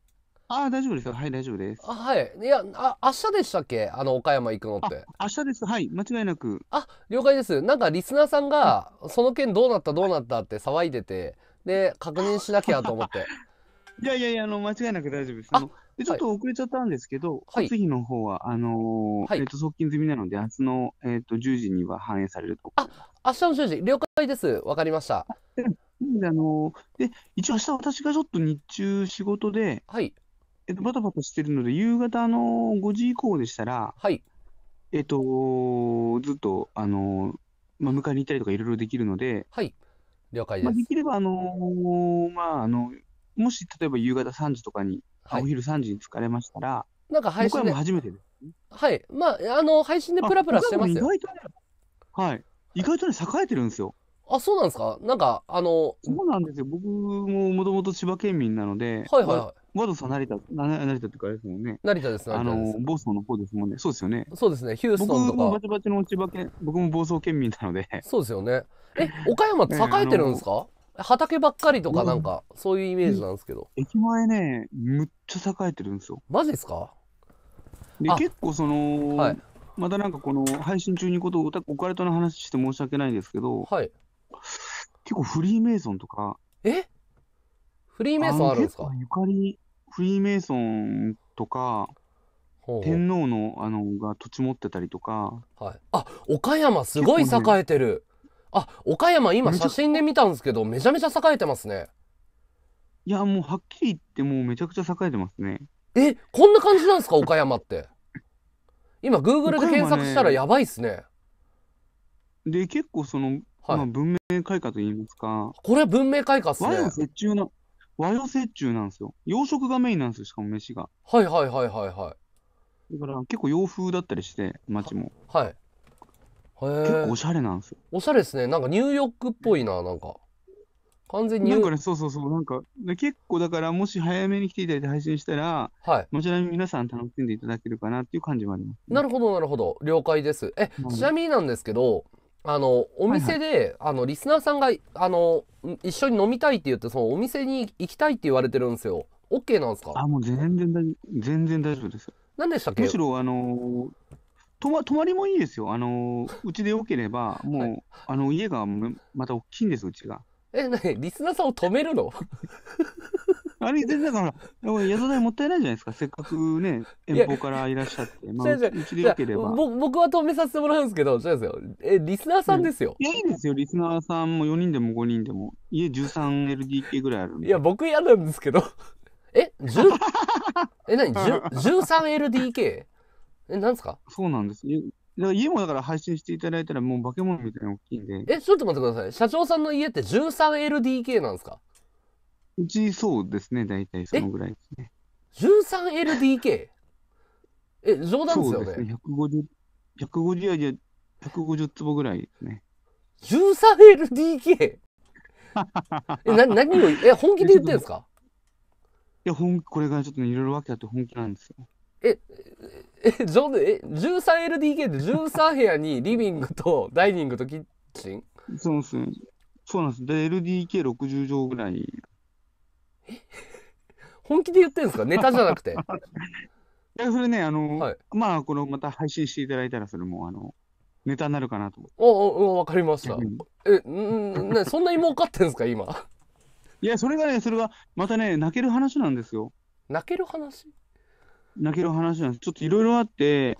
ああ、大丈夫ですよ。はい、大丈夫です。 あ、はい。いや、あ、明日でしたっけ、あの、岡山行くのっあ、 て。 明日です。はい、間違いなく。 あ、了解です。なんかリスナーさんあ、 が、その件どうなったどうなったって騒いでて、で、確認しなきゃと思って。 いやいやいや、あの、間違いなく大丈夫です。ああ、 の、で、ちょっはい。 と遅れちゃったんですけど、 はい。 交通費の方は、あのはい。 ーえっと、送金済みなので、明日の、えっと、じゅうじには反映されると思あ、 います。 明日のじゅうじ、了解です。わかりました。 で、なので、あのーで、一応明日私がちょっと日中仕事で、 はい。 えっと、バタバタしてるので、夕方のごじ以降でしたら、 はい。 えっと、ずっと、あのーまあ、迎えに行ったりとかいろいろできるので、 はい。了解まあ、でです。 きれば、あのーまあ、あの、もし、例えば夕方さんじとかに、あ、 はい。 お昼さんじに疲れましたら、 なんか配僕は信で、 もう初めてですね。 はい。まあ、あの、配信であ、 プラプラし岡山ね、 てますよ。 意外とね、はい。意外とね、栄えてるんですよ。 あ、そうなんですか？なんか、あの、 そうなんですよ。僕ももともと千葉県民なので、わ、 はいはいはい。 わざと成田、な成田っていうかあれですもんね。 成田です、成あの、 田です。 房総の方ですもんね。そうですよね。 そうですね。ヒュース僕トンとか。 もバチバチの千葉県、僕も房総県民なので、 そうですよね。え、岡山ってえーあ栄えてるんですの、 か？畑ばっかりといや、 かなんか、そういうイメージえなんですけど。 駅前ね、むっちゃ栄えてるんですよ。 マジですか？ で、 あ、 結構その、 はい。 またなんかこの配信中にことオタオカルトの話して申し訳ないんですけど、 はい。 結構フリーメイソンとか、 え、フリーメイソンあのあるんですか？ 結構ゆかり、フリーメイソンとか、 ほうほ天皇のあのが土地持ってたりとか、 う。はい。あ、岡山すごい栄結構ね、 えてる。あ、岡山今めちゃくちゃ、 写真で見たんですけど、めちゃめちゃ栄えてますね。 いやもうはっきり言ってもうめちゃくちゃ栄えてますね。 え、こんな感じなんですか岡山って。今、Google で岡検山ね、 索したらやばいっすね。 で、結構その、 はい。 まあ文明開化といいますか、 これ文明開化っす和洋ね。 折衷な、和洋折衷なんですよ。洋食がメインなんですよ、しかも飯が。 はいはいはいはいはい。 だから結構洋風だったりして、 は、 街も。 はい。へえ。 結構おしゃれなんですよ。 おしゃれですね。なんかニューヨークっぽいな、なんか。完全にニュー、 なんかね、そうそうそう、なんか、で結構だから、もし早めに来ていただいて配信したら、 はい。 もちろん皆さん楽しんでいただけるかなっていう感じもありますね。 なるほどなるほど。了解です。え、 はい。 ちなみになんですけど、あの、おはいはい。 店で、あの、リスナーさんが、あの、一緒に飲みたいって言って、そのお店に行きたいって言われてるんですよ。OK なんですか？ あ、もう全然大丈夫、全然大丈夫ですよ。 何でしたっけ？ むしろ、あのー泊ま、泊まりもいいですよ。あのーうちでよければ、 はい。 もう、あの、家がむまた大きいんです、うちが。 え、なに、リスナーさんを止めるの？ あれ、全然だから、やっぱ宿代もったいないじゃないですか。せっかくね、 いや、 遠方からいらっしゃって。まあ、うち、 違う違う。 うちでじゃあ、 よければ。 ぼ、僕は止めさせてもらうんですけど、違うんですよ。え、リスナーさうん。 んですよ。 いや、いいですよ。リスナーさんもよにんでもごにんでも。家 じゅうさんエルディーケー ぐらいあるんいや、 で。 僕嫌なんですけど。え、じゅう、え、なに、じゅう、じゅうさんエルディーケー？ え、なんですか？ そうなんです。いだから家もだから配信していただいたらもう化け物みたいな大きいんで、 え、ちょっと待ってください。社長さんの家って じゅうさんエルディーケー なんですか？ うちそうですね、大体そえ、 のぐらいですね。 じゅうさんエルディーケー？ え、冗談ですよね。 そうですね、ひゃくごじゅう、ひゃくごじゅうやひゃくごじゅう坪ぐらいですね。 じゅうさんエルディーケー？ え、な、何を、え、本気で、 でちょっと、い言ってんすか？ や、本これがちょっとね、いろいろ分けあって本気なんですよ。 え、え、冗談、え、じゅうさんエルディーケー ってじゅうさん部屋にリビングとダイニングとキッチン？ そうですね。そうなんです。で、エルディーケーろくじゅう 畳ぐらい。 本気で言ってんすか？ネタじゃなくて。 いや、それね、あの、 はい。 まあ、この、また配信していただいたら、それも、あの、ネタになるかなと思って。 お、お、お、わかりました。 逆に。 え、んん、ね、そんなに儲かってんすか今？ いや、それがね、それが、またね、泣ける話なんですよ。 泣ける話？ 泣ける話なんです。ちょっといろいろあって、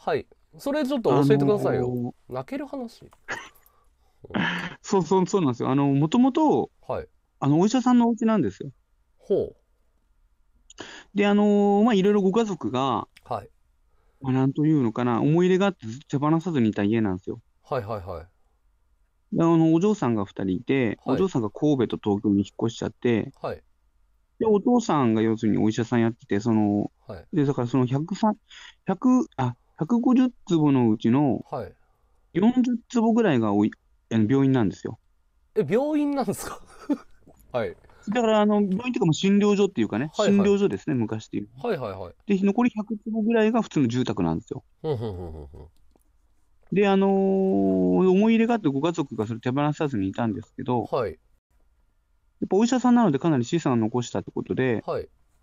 はい。それちょっとあ教えてくださいよ。 の泣ける話？ そうそうそうなんですよ。あの、もともと、 はい。 あの、お医者さんのお家なんですよ。 ほで、あのまあ、いろいろご家族が、 う。はい。 まあ、なんというのかな、思い入れがあってずっと手放さずにいた家なんですよ。 はいはいはい。 で、あの、お嬢さんがふたりいて、おはい。 嬢さんが神戸と東京に引っ越しちゃって、 はい。 で、お父さんが要するにお医者さんやってて、その、 はい。 で、だからそのひゃくさん、ひゃく、あ、ひゃくごじゅう坪のうちのはい。 よんじゅう坪ぐらいがおい、あの病院なんですよ。 え、病院なんですか？はい。 だから、あの、病院っていうかもう診療所っていうかね、診はいはい。 療所ですね、昔っていう。 はいはいはい。 で、残りひゃく坪ぐらいが普通の住宅なんですよ。 ふんふんふんふんふん。 で、あのー思い入れがあってご家族がそれ手放さずにいたんですけど、 はい。 やっぱお医者さんなのでかなり資産を残したってことで、 はい。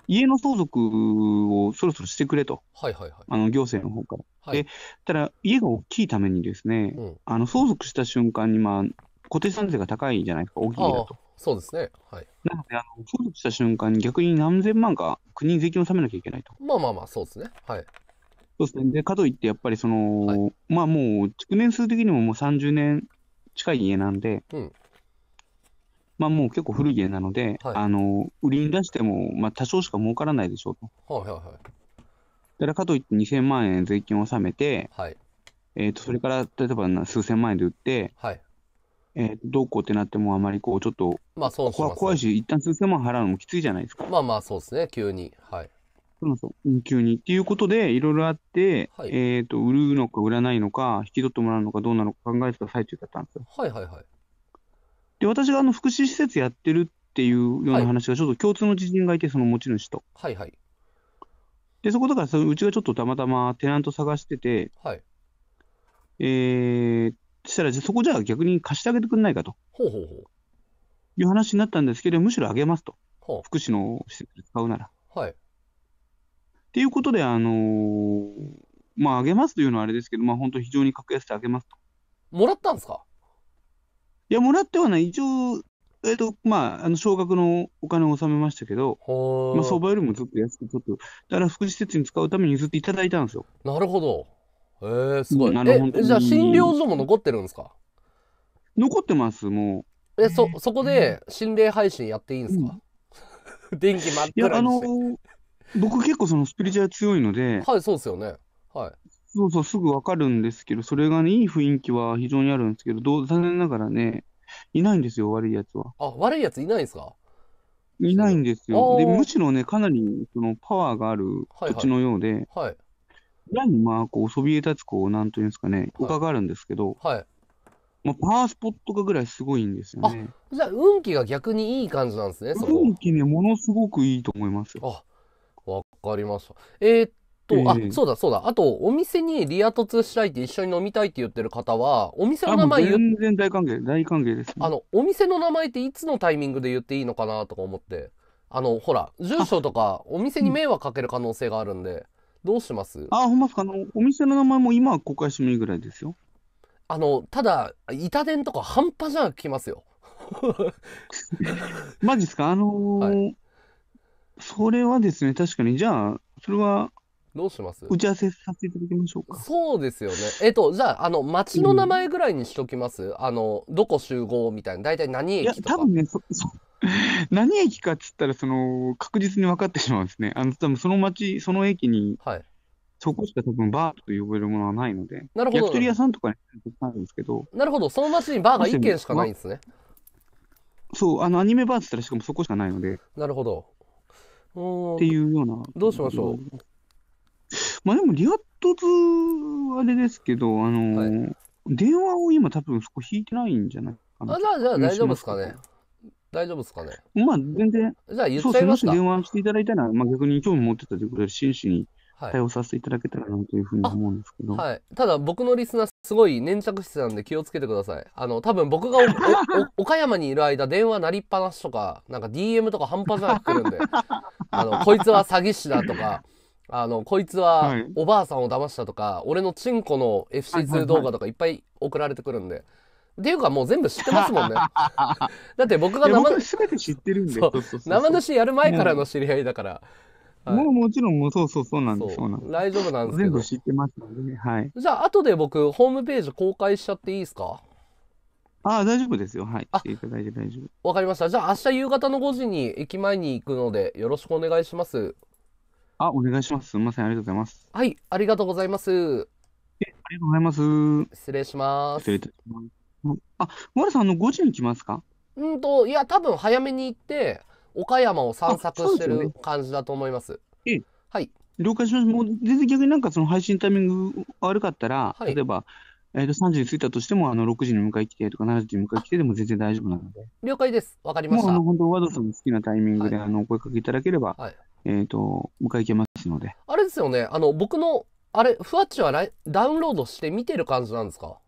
家の相続をそろそろしてくれと、 はいはいはい。 あの行政の方から。 はい。 で、ただ、家が大きいためにですね、 うん。 あの相続した瞬間に、まあ、固定資産税が高いじゃないですか、大きい家だああ、 と。 そうですね。はい。 なので、あの相続した瞬間に逆に何千万か国に税金を納めなきゃいけないと。 まあまあまあ、そうですね。はい。 そうですね。で、かといって、やっぱりそはい。 の、まあもう、築年数的にももうさんじゅうねん近い家なんで、 うん。 まあもう結構古い家なので、 はい。 あの、売りに出しても、まあ多少しか儲からないでしょうと。 はいはいはい。 だからかといってにせんまん円税金を納めて、 はい。 えっと、それから例えばな数千万円で売って、 はい。 えっと、どうこうってなってもあまりこう、ちょっと、 まあ、損しこますね。 怖いし、一旦数千万払うのもきついじゃないですか。 まあまあ、そうですね。急に。はい。 そうそう、急に。っていうことで、いろいろあって、 はい。 えっと、売るのか売らないのか、引き取ってもらうのかどうなのか考えてた最中だったんですよ。 はいはいはい。 で、私があの福祉施設やってるっていうようはい。 な話がちょっと共通の知人がいて、その持ち主と。 はいはい。 で、そこだからその、うちがちょっとたまたまテナント探してて、 はい。 えー、そしたら、じゃあそこじゃあ逆に貸してあげてくんないかとほうほうほう。 いう話になったんですけど、むしろあげますと。 ほ福祉の施設で使うなら。っう。はい。 ていうことで、あのーまあ、あげますというのはあれですけど、まあ、本当非常に格安であげますと。 もらったんですか？ いや、もらってはない。一応、えっと、まあ、あの、少額のお金を納めましたけど、まあ、相ほ場よりもずっと安く、ちょっと、だから福祉施設に使うために譲っていただいたんですよ。 ー。なるほど。えー、すごい。 うん、あの、 え、 本当じゃあ診に、 療所も残ってるんですか？ 残ってます、もえ、そ、そこで心霊配信やっていいんでう。うすか？ ん、 電気真っいや、あの暗にして。 ー僕結構そのスピリチュアル強いので、 はい、そうですよね。はい。 そうそう、すぐわかるんですけど、それがね、いい雰囲気は非常にあるんですけど、どう、残念ながらね、いないんですよ、悪いやつは。 あ、悪いやついないんですか？ いないん診療。 ですよ。で、むあしろね、かなりそのパワーがあるあ、はい土地はい。 のようで、 はい。 裏にまあ、こう、そびえ立つ、こう、なんというんですかね、 はい。 丘があるんですけど、 はい。 まあ、パワースポットかぐらいすごいんですよあ、 ね。 じゃあ運気が逆にいい感じなんですね、そこ。 雰囲気ね、ものすごくいいと思いますよ。 あ、わかりました。えーっと、あ、 ええ、 そうだそうだ。あと、お店にリア凸したいって一緒に飲みたいって言ってる方は、お店のあ、もう名前言っ、 全然大歓迎、大歓迎ですね。 あの、お店の名前っていつのタイミングで言っていいのかなとか思って。あの、ほら、住あ、 所とかお店にうん。 迷惑かける可能性があるんで、どうします？ あ、ほんまっすか、あの、お店の名前も今は公開してもいいぐらいですよ。 あの、ただ、板電とか半端じゃなく来ますよ。 マジっすか、あのはい。 ーそれはですね、確かに、じゃあ、それはどうします？ 打ち合わせさせていただきましょうか。 そうですよね。えっと、じゃあ、あの、町の名うん。 前ぐらいにしときます？あの、どこ集合みたいな。だいたい何いや、 駅とか。 多分ね、そ、そ、何駅かっつったら、その、確実に分かってしまうんですね。あの、多分その町、その駅に、 はい。 そこしか多分バーと呼べるものはないので、 なるほど、 焼き鳥屋なるほど。 さんとかにあるんですけど、 なるほど。その町にバーが1 まして軒しかないわ、 んですね。 そう、あの、アニメバーっつったらしかもそこしかないので、っなるほど。うーてん、どいうようなどうしましょでございます。まあでも、リアットズはあれですけど、あのう。はい。 ー電話を今多分そこ引いてないんじゃないかな。 あ、 ちょっじゃあ、じゃあと確認大丈夫しますけど。 ですかね。大丈夫ですかね。 まあ、全然、 じゃあ言っそうですね、もしちゃいますか。 電話していただいたら、まあ逆に興味持ってたということで、真摯にはい。 対応させていただけたらなというふうにあ、 思うんですけど。 はい。ただ僕のリスナーすごい粘着質なんで気をつけてください。あの、多分僕がお、お、お岡山にいる間電話鳴りっぱなしとか、なんか ディーエム とか半端じゃなく来るんで、あの、こいつは詐欺師だとか、あの、こいつははい。 おばあさんを騙したとか、俺のチンコのはいはエフシーツーいはい。 動画とかいっぱい送られてくるんで。っていうかもう全部知ってますもんね。だって僕がいや、僕生、 は全て知ってるんで、 そう、 そうそうそうそ生主やるう。 前からもの知り合いだから、 う、 はい。 もうもちろん、もうそうそうそうなんです、そうなんでそう、大丈夫なんです。 すけど。 全部知ってますのでね、はい。 じゃあ後で僕ホームページ公開しちゃっていいですか？ ああ、大丈夫ですよ。はい。しあ、 ていただいて大丈夫。 わかりました。じゃあ明日夕方のごじに駅前に行くのでよろしくお願いします。 あ、お願いします。すみません。ありがとうございます。 はい、ありがとうございます。 ありがとうございます。 失礼しま失礼いす。 たします。あ、和田さん、あの、ごじに来ますか？ うんと、いや、多分早めに行って、岡山を散あ、 策してそうですよね。 る感じだと思います。 ええ、 はい。 了解しました。もう全然逆になんかその配信タイミング悪かったら、 はい。 例えば、えっと、さんじに着いたとしても、あの、ろくじに迎え来てとか、しちじに迎えあ、 来てでも全然大丈夫なので、 了解です。わかりましもう、あの、 た。 本当、和田さんの好きなタイミングで、 はい。 あの、お声かけいただければ、 はい。 えっと、迎え行けますので。 あれですよね。あの、僕の、あれ、ふわっちはライダウンロードして見てる感じなんですか？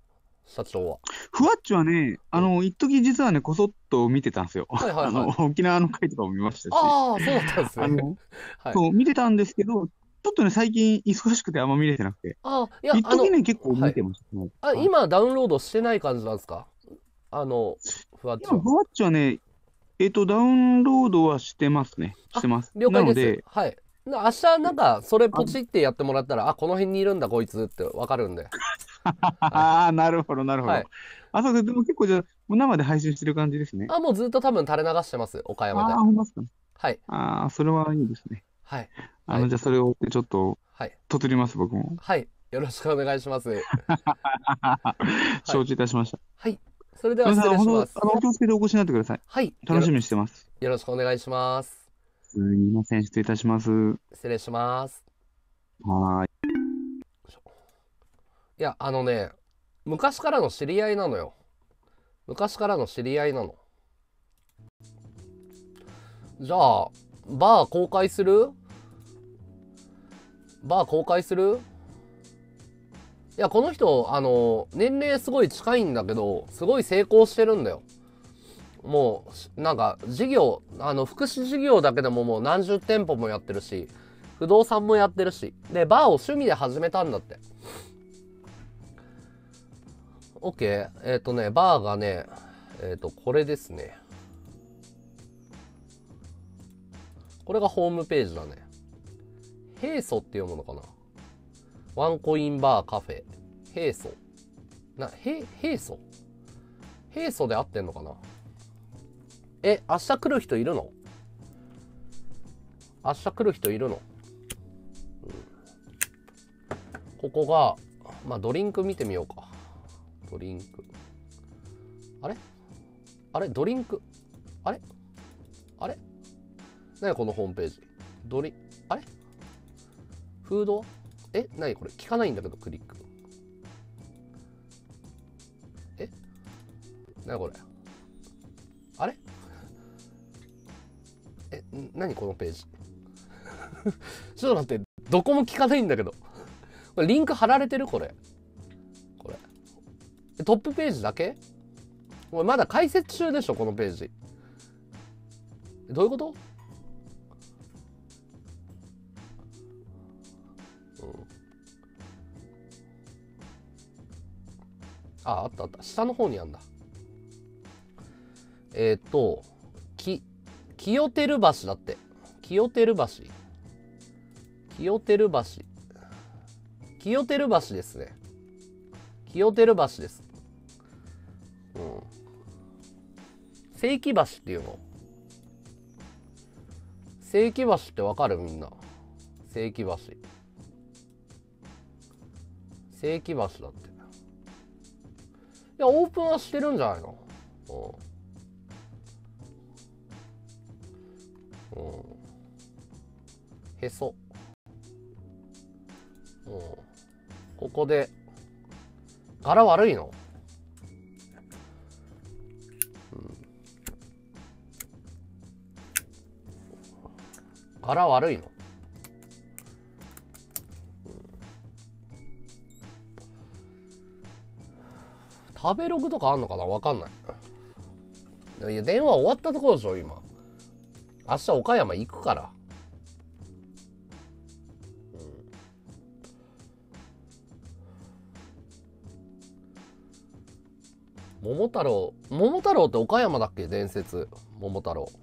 社長は。 ふわっちはね、あの、一時実はね、こそっと見てたんですよ。 はいはいはい。 あの、沖縄の回とかも見ましたし。 ああ、そうだったんですね。 あの、 はい。 そう、見てたんですけど、ちょっとね、最近忙しくてあんま見れてなくて。 ああ、いや、 一あの、 時ね、結構はい。 見てましたね。 あ、 はい今ダウンロードしてない感じなんですか？あの、ふわっち今、 は。 ふわっちはね、えっと、ダウンロードはしてますね。してあ、 ます。 了解です。 なので、 はい。な明日なんか、それあ、 ポチってやってもらったら、あ、この辺にいるんだ、こいつってわかるんで。はい。 ああ、なるほど、なるほど。 はい。 あ、そうか、でも結構じゃあ、もう生で配信してる感じですね。 あ、もうずっと多分垂れ流してます。岡山ああ、 で。 ほんまですか。 はい。 ああ、それはいいですね。 はい。 あの、 はい。 じゃあ、それを追ってちょっと、 はい。 とつります、僕も。 はい。よろしくお願いします。はい。 承知いたしました。 はい。それでは失皆さん、本当、 礼します。 あの、お気をつけてお越しになってください。 はい。よろ、 楽しみにしてます。 よろしくお願いします。 すみません、失礼いたします。は失礼します。 ーい。 いや、あのね、昔からの知り合いなのよ。昔からの知り合いなの。じゃあ、バー公開する？バー公開する？いや、この人、あの、年齢すごい近いんだけど、すごい成功してるんだよ。もう、なんか、事業、あの、福祉事業だけでももう何十店舗もやってるし、不動産もやってるし、で、バーを趣味で始めたんだって。OK。えっとね、バーがね、えっと、これですね。これがホームページだね。平素って読むのかな？ワンコインバーカフェ。平素。な、へ、平素平素で合ってんのかな？え、明日来る人いるの？明日来る人いるの？うん、ここが、まあドリンク見てみようか。ドリンク。あれあれドリンク。あれあれ何このホームページ。ドリ、あれフードえ何これ聞かないんだけど、クリック。え何これあれえ、何このページちょっと待って、どこも聞かないんだけど。これリンク貼られてるこれ。これ。トップページだけ？これまだ解説中でしょ、このページ。どういうこと？うん、あ、あったあった。下の方にあんだ。えっと、き、清照橋だって。清照橋。清照橋。清照橋ですね。清照橋です。うん。世紀橋っていうの？世紀橋ってわかる？みんな。世紀橋。世紀橋だって。いや、オープンはしてるんじゃないの？うん。うん。へそ。うん。ここで、柄悪いの？うん。柄悪いの？食べログとかあんのかな？わかんない。いや、電話終わったところでしょ、今。明日岡山行くから。うん、桃太郎。桃太郎って岡山だっけ？伝説。桃太郎。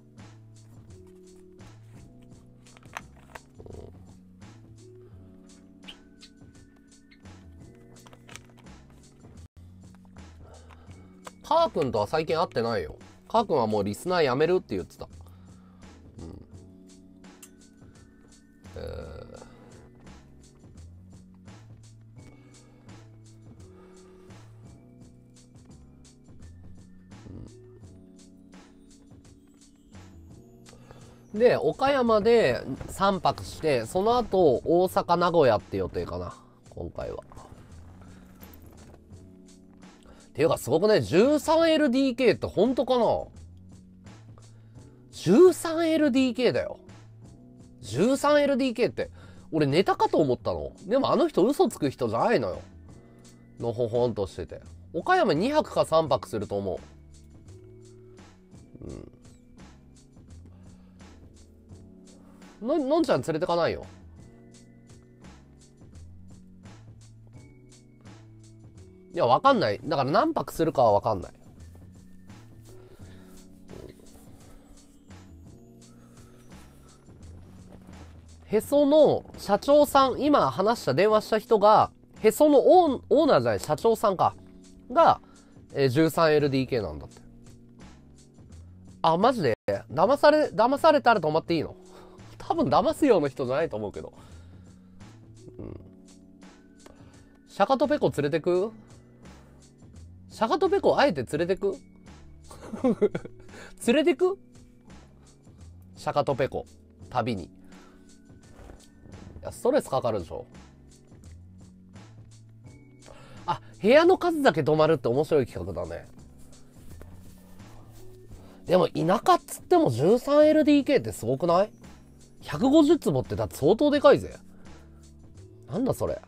カー君とは最近会ってないよ。カー君はもうリスナーやめるって言ってた。うん。えー、で、岡山でさんぱくして、その後大阪名古屋って予定かな、今回は。っていうかすごくね、 じゅうさんエルディーケー って本当かな？ じゅうさんエルディーケー だよ。 じゅうさんエルディーケー って俺ネタかと思ったの。でもあの人嘘つく人じゃないのよ。のほほんとしてて、 岡山にはくかさんぱくすると思う。うん。の、のんちゃん連れてかないよ。いや、わかんない。だから何泊するかはわかんない。へその社長さん、今話した電話した人が、へそのオー、オーナーじゃない、社長さんか。が、えー、じゅうさんエルディーケー なんだって。あ、マジで騙され、騙されたら泊まっていいの？多分騙すような人じゃないと思うけど。うん。シャカトペコ連れてく？シャカトペコあえて連れてく？連れてく？シャカトペコ。旅に。いや、ストレスかかるでしょ。あ、部屋の数だけ泊まるって面白い企画だね。でも田舎っつっても じゅうさんエルディーケー ってすごくない？ ひゃくごじゅう 坪ってだって相当でかいぜ。なんだそれ。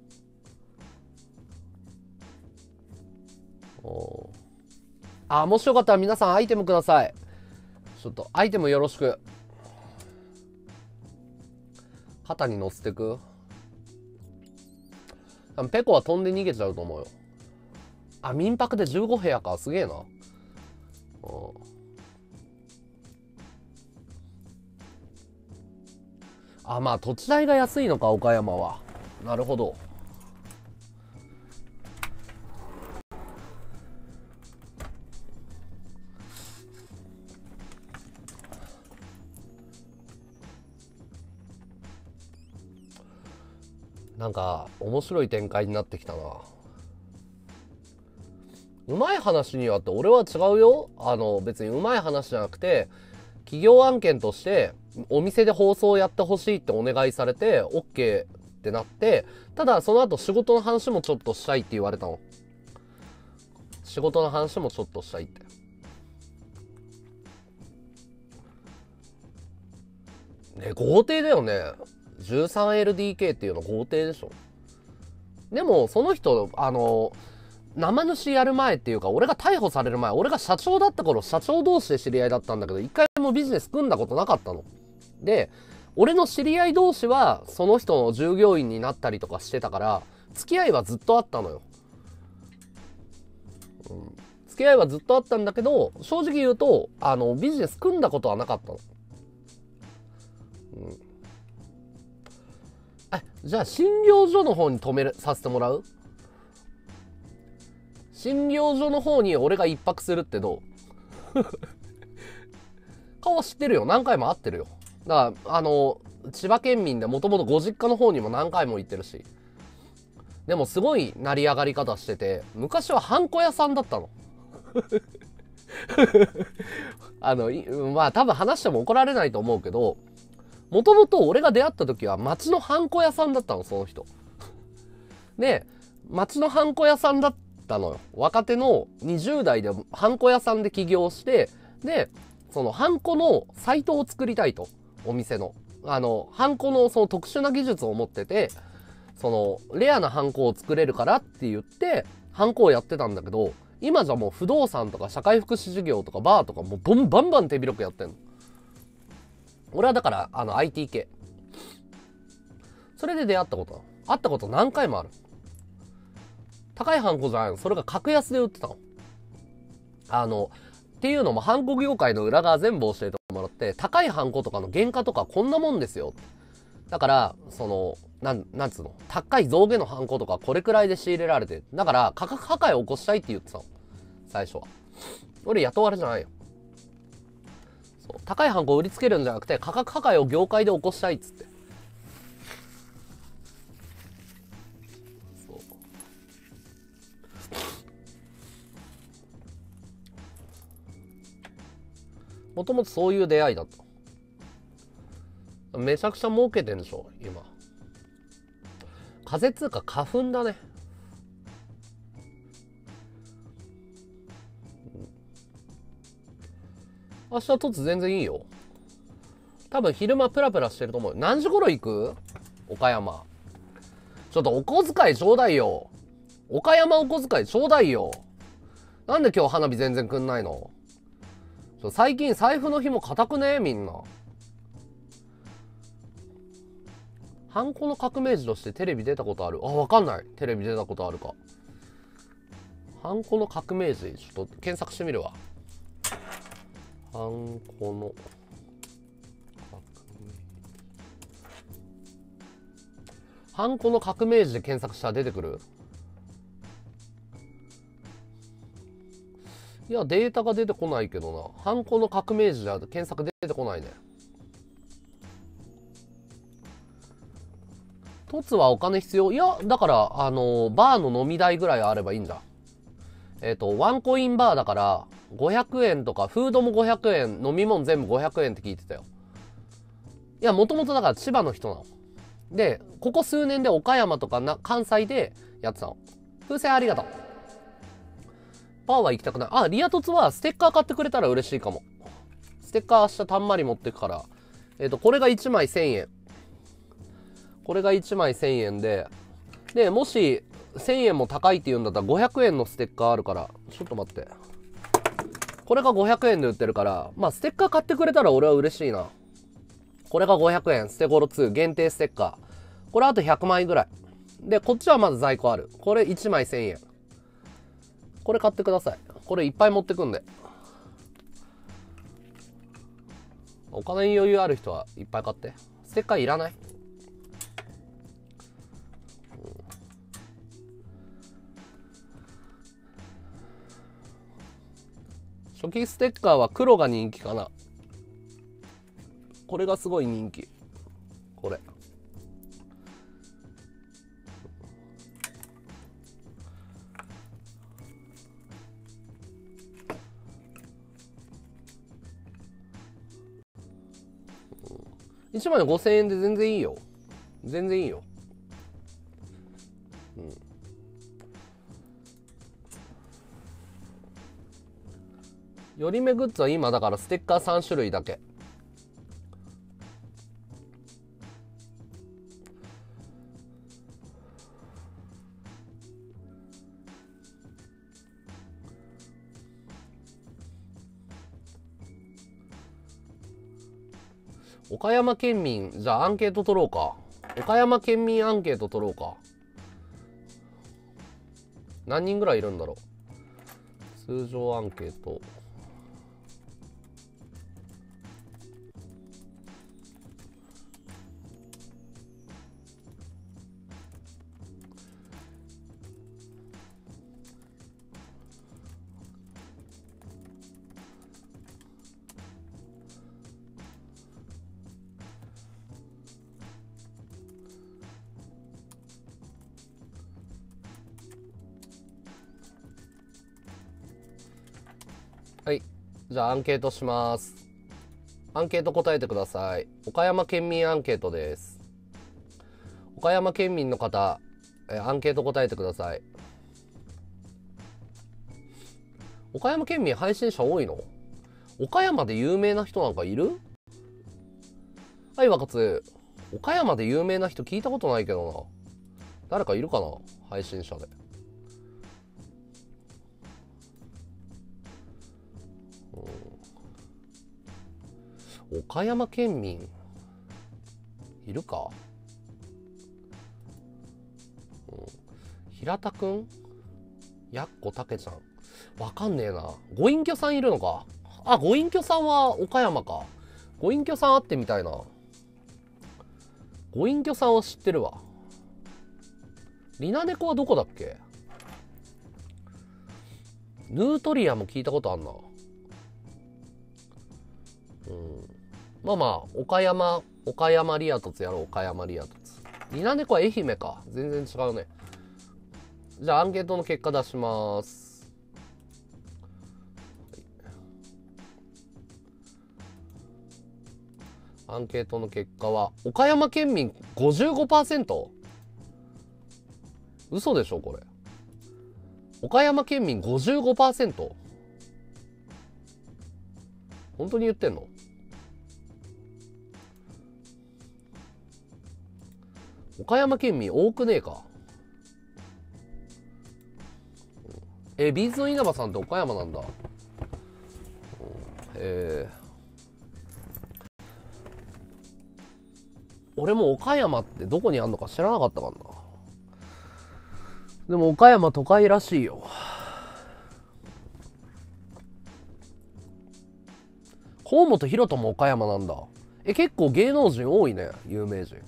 おあ、もしよかったら皆さんアイテムください。ちょっとアイテムよろしく。肩に乗せてく。ペコは飛んで逃げちゃうと思うよ。あ、民泊でじゅうごへやか。すげえな。あ、まあ土地代が安いのか、岡山は。なるほど。なんか面白い展開になってきたな。うまい話にはって俺は違うよ。あの別にうまい話じゃなくて、企業案件としてお店で放送をやってほしいってお願いされて OK ってなって、ただその後仕事の話もちょっとしたいって言われたの。仕事の話もちょっとしたいって。ね、豪邸だよね。じゅうさんエルディーケー っていうの豪邸でしょ。でもその人、あの生主やる前っていうか、俺が逮捕される前、俺が社長だった頃、社長同士で知り合いだったんだけど、一回もビジネス組んだことなかったの。で、俺の知り合い同士はその人の従業員になったりとかしてたから、付き合いはずっとあったのよ。うん、付き合いはずっとあったんだけど、正直言うとあのビジネス組んだことはなかったの。うん、え、じゃあ診療所の方に止めさせてもらう？診療所の方に俺が一泊するってどう？顔知ってるよ。何回も会ってるよ。だからあの千葉県民でもともとご実家の方にも何回も行ってるし。でもすごい成り上がり方してて、昔はハンコ屋さんだったの。あのまあ多分話しても怒られないと思うけど、もともと俺が出会った時は町のハンコ屋さんだったの、その人。で、町のハンコ屋さんだったのよ。若手のにじゅう代でハンコ屋さんで起業して、で、そのハンコのサイトを作りたいと。お店の。あの、ハンコのその特殊な技術を持ってて、そのレアなハンコを作れるからって言って、ハンコをやってたんだけど、今じゃもう不動産とか社会福祉事業とかバーとかもうボンバンバン手広くやってんの。俺はだからあの アイティー 系。それで出会ったこと会ったこと何回もある。高いハンコじゃないの、それが格安で売ってたの。あのっていうのもハンコ業界の裏側全部教えてもらって、高いハンコとかの原価とかこんなもんですよ。だからそのなんなんつうの、高い象牙のハンコとかこれくらいで仕入れられて、だから価格破壊を起こしたいって言ってたの、最初は。俺雇われじゃないよ。そう、高いハンコを売りつけるんじゃなくて価格破壊を業界で起こしたいっつって。もともとそういう出会いだった。めちゃくちゃ儲けてんでしょ今。風邪つうか花粉だね。明日突全然いいよ。多分昼間プラプラしてると思う。何時頃行く？岡山。ちょっとお小遣いちょうだいよ。 岡山お小遣いちょうだいよ。なんで今日花火全然くんないの？ちょ最近財布の紐固くねみんな。ハンコの革命児としてテレビ出たことある？あ、わかんない。テレビ出たことあるか。ハンコの革命児、ちょっと検索してみるわ。ハンコの革命ハンコの革命児で検索したら出てくる？いや、データが出てこないけどな。ハンコの革命児じゃ検索出てこないね。トツはお金必要？いや、だから、あの、バーの飲み代ぐらいあればいいんじゃん。えっと、ワンコインバーだから、ごひゃくえんとか、フードもごひゃくえん、飲み物全部ごひゃくえんって聞いてたよ。いや、もともとだから千葉の人なの。で、ここ数年で岡山とかな、関西でやってたの。風船ありがとう。バーは行きたくない。あ、リアトツはステッカー買ってくれたら嬉しいかも。ステッカー明日たんまり持ってくから。えっと、これがいちまいせんえん。これがいちまいせんえんで、で、もしせんえんも高いって言うんだったらごひゃくえんのステッカーあるから、ちょっと待って。これがごひゃくえんで売ってるから、まあステッカー買ってくれたら俺は嬉しいな。これがごひゃくえん、ステゴロツ限定ステッカー。これあとひゃくまいぐらい。で、こっちはまず在庫ある。これいちまいせんえん。これ買ってください。これいっぱい持ってくんで。お金に余裕ある人はいっぱい買って。ステッカーいらない？初期ステッカーは黒が人気かな。これがすごい人気。これ。いちまいごせんえんで全然いいよ。全然いいよ。うん。よりめグッズは今だからステッカーさんしゅるいだけ。岡山県民、じゃあアンケート取ろうか。岡山県民アンケート取ろうか。何人ぐらいいるんだろう。通常アンケート。はい。じゃあアンケートします。アンケート答えてください。岡山県民アンケートです。岡山県民の方、えアンケート答えてください。岡山県民配信者多いの？岡山で有名な人なんかいる？はい、若津。岡山で有名な人聞いたことないけどな。誰かいるかな？配信者で。岡山県民いるか？うん、平田くん？やっこたけちゃん。わかんねえな。ご隠居さんいるのか？あ、ご隠居さんは岡山か。ご隠居さん会ってみたいな。ご隠居さんは知ってるわ。リナネコはどこだっけ？ヌートリアも聞いたことあんな。うん。まあまあ、岡山、岡山リアトツやろう、岡山リアトツ。リナネコは愛媛か。全然違うね。じゃあアンケートの結果出します。アンケートの結果は、岡山県民 ごじゅうごパーセント？ 嘘でしょこれ。岡山県民 ごじゅうごパーセント？ 本当に言ってんの？岡山県民多くねえか。 えー、ビーズの稲葉さんって岡山なんだ。えー、俺も岡山ってどこにあんのか知らなかったかな。でも岡山都会らしいよ。河本大翔も岡山なんだ。え、結構芸能人多いね、有名人。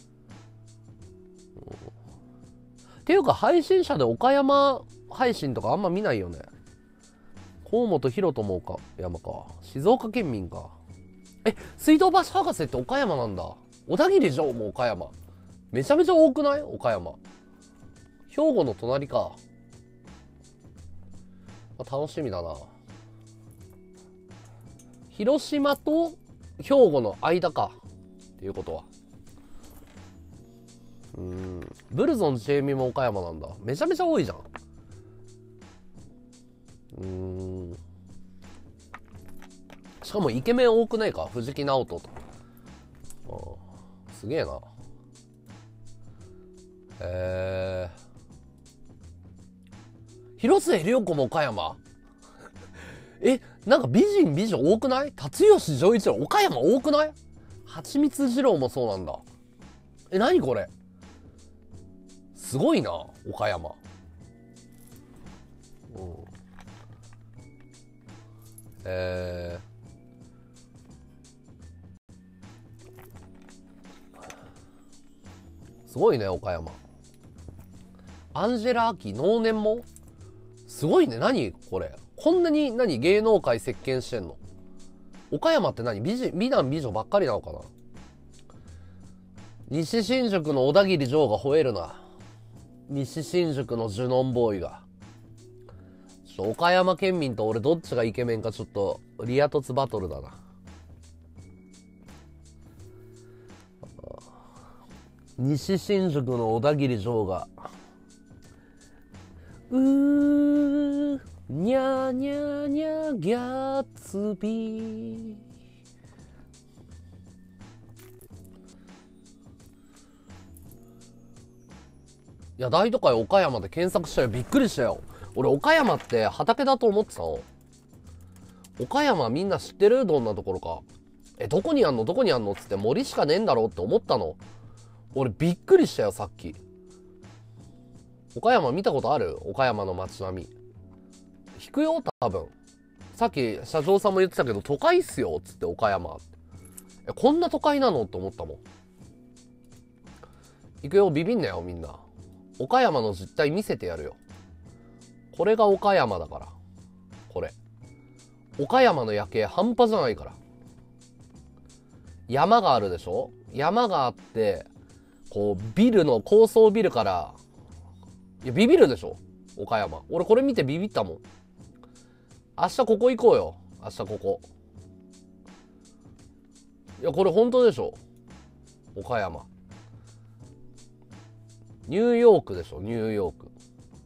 っていうか配信者で岡山配信とかあんま見ないよね。河本大翔も岡山か。静岡県民か。え、水道橋博士って岡山なんだ。小田切城も岡山。めちゃめちゃ多くない？岡山。兵庫の隣か。まあ、楽しみだな。広島と兵庫の間か。っていうことは。うーん。ブルゾンちえみも岡山なんだ。めちゃめちゃ多いじゃん。うーん。しかもイケメン多くないか？藤木直人と。ああ、すげえな。えー、広末涼子も岡山え、なんか美人美女多くない？辰吉丈一郎岡山多くない？蜂蜜二郎もそうなんだ。え、何これすごいな、岡山。うん。えー、すごいね、岡山。アンジェラ・アキ、能年もすごいね。何これ。こんなに何芸能界席巻してんの？岡山って何美人、美男美女ばっかりなのかな？西新宿の小田切城が吠えるな。西新宿のジュノンボーイが。ちょっと岡山県民と俺どっちがイケメンかちょっとリア凸バトルだな。西新宿の小田切城がうーにゃにゃにゃギャッツビー。いや、大都会岡山で検索したよ。びっくりしたよ。俺岡山って畑だと思ってたの。岡山みんな知ってる？どんなところか。え、どこにあんのどこにあんのっつって森しかねえんだろうって思ったの。俺びっくりしたよ、さっき。岡山見たことある？岡山の街並み。引くよ、多分。さっき社長さんも言ってたけど、都会っすよ、つって岡山って。え、こんな都会なのって思ったもん。行くよ、ビビんなよ、みんな。岡山の実態見せてやるよ。これが岡山だから。これ。岡山の夜景半端じゃないから。山があるでしょ？山があって、こう、ビルの、高層ビルから、いや、ビビるでしょ？岡山。俺これ見てビビったもん。明日ここ行こうよ。明日ここ。いや、これ本当でしょ？岡山。ニューヨークでしょ？ニューヨーク。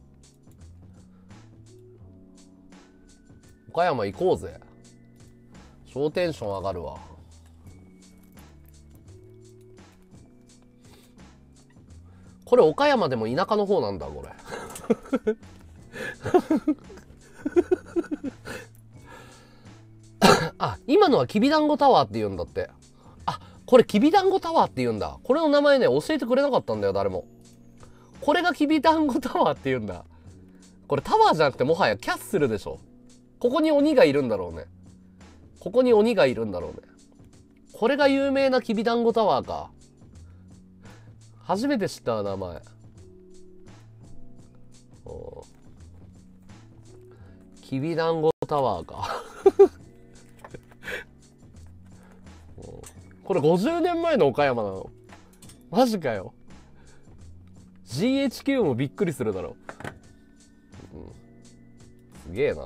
岡山行こうぜ。超テンション上がるわ。これ岡山でも田舎の方なんだ、これ。あ、今のはきびだんごタワーって言うんだって。あ、これきびだんごタワーって言うんだ。これの名前ね、教えてくれなかったんだよ、誰も。これがきびだんごタワーって言うんだ。これタワーじゃなくてもはやキャッスルでしょ。ここに鬼がいるんだろうね。ここに鬼がいるんだろうね。これが有名なきびだんごタワーか。初めて知った名前。きびだんごタワーか。これごじゅうねんまえの岡山なの？マジかよ。ジーエイチキュー もびっくりするだろ。うん、すげえな。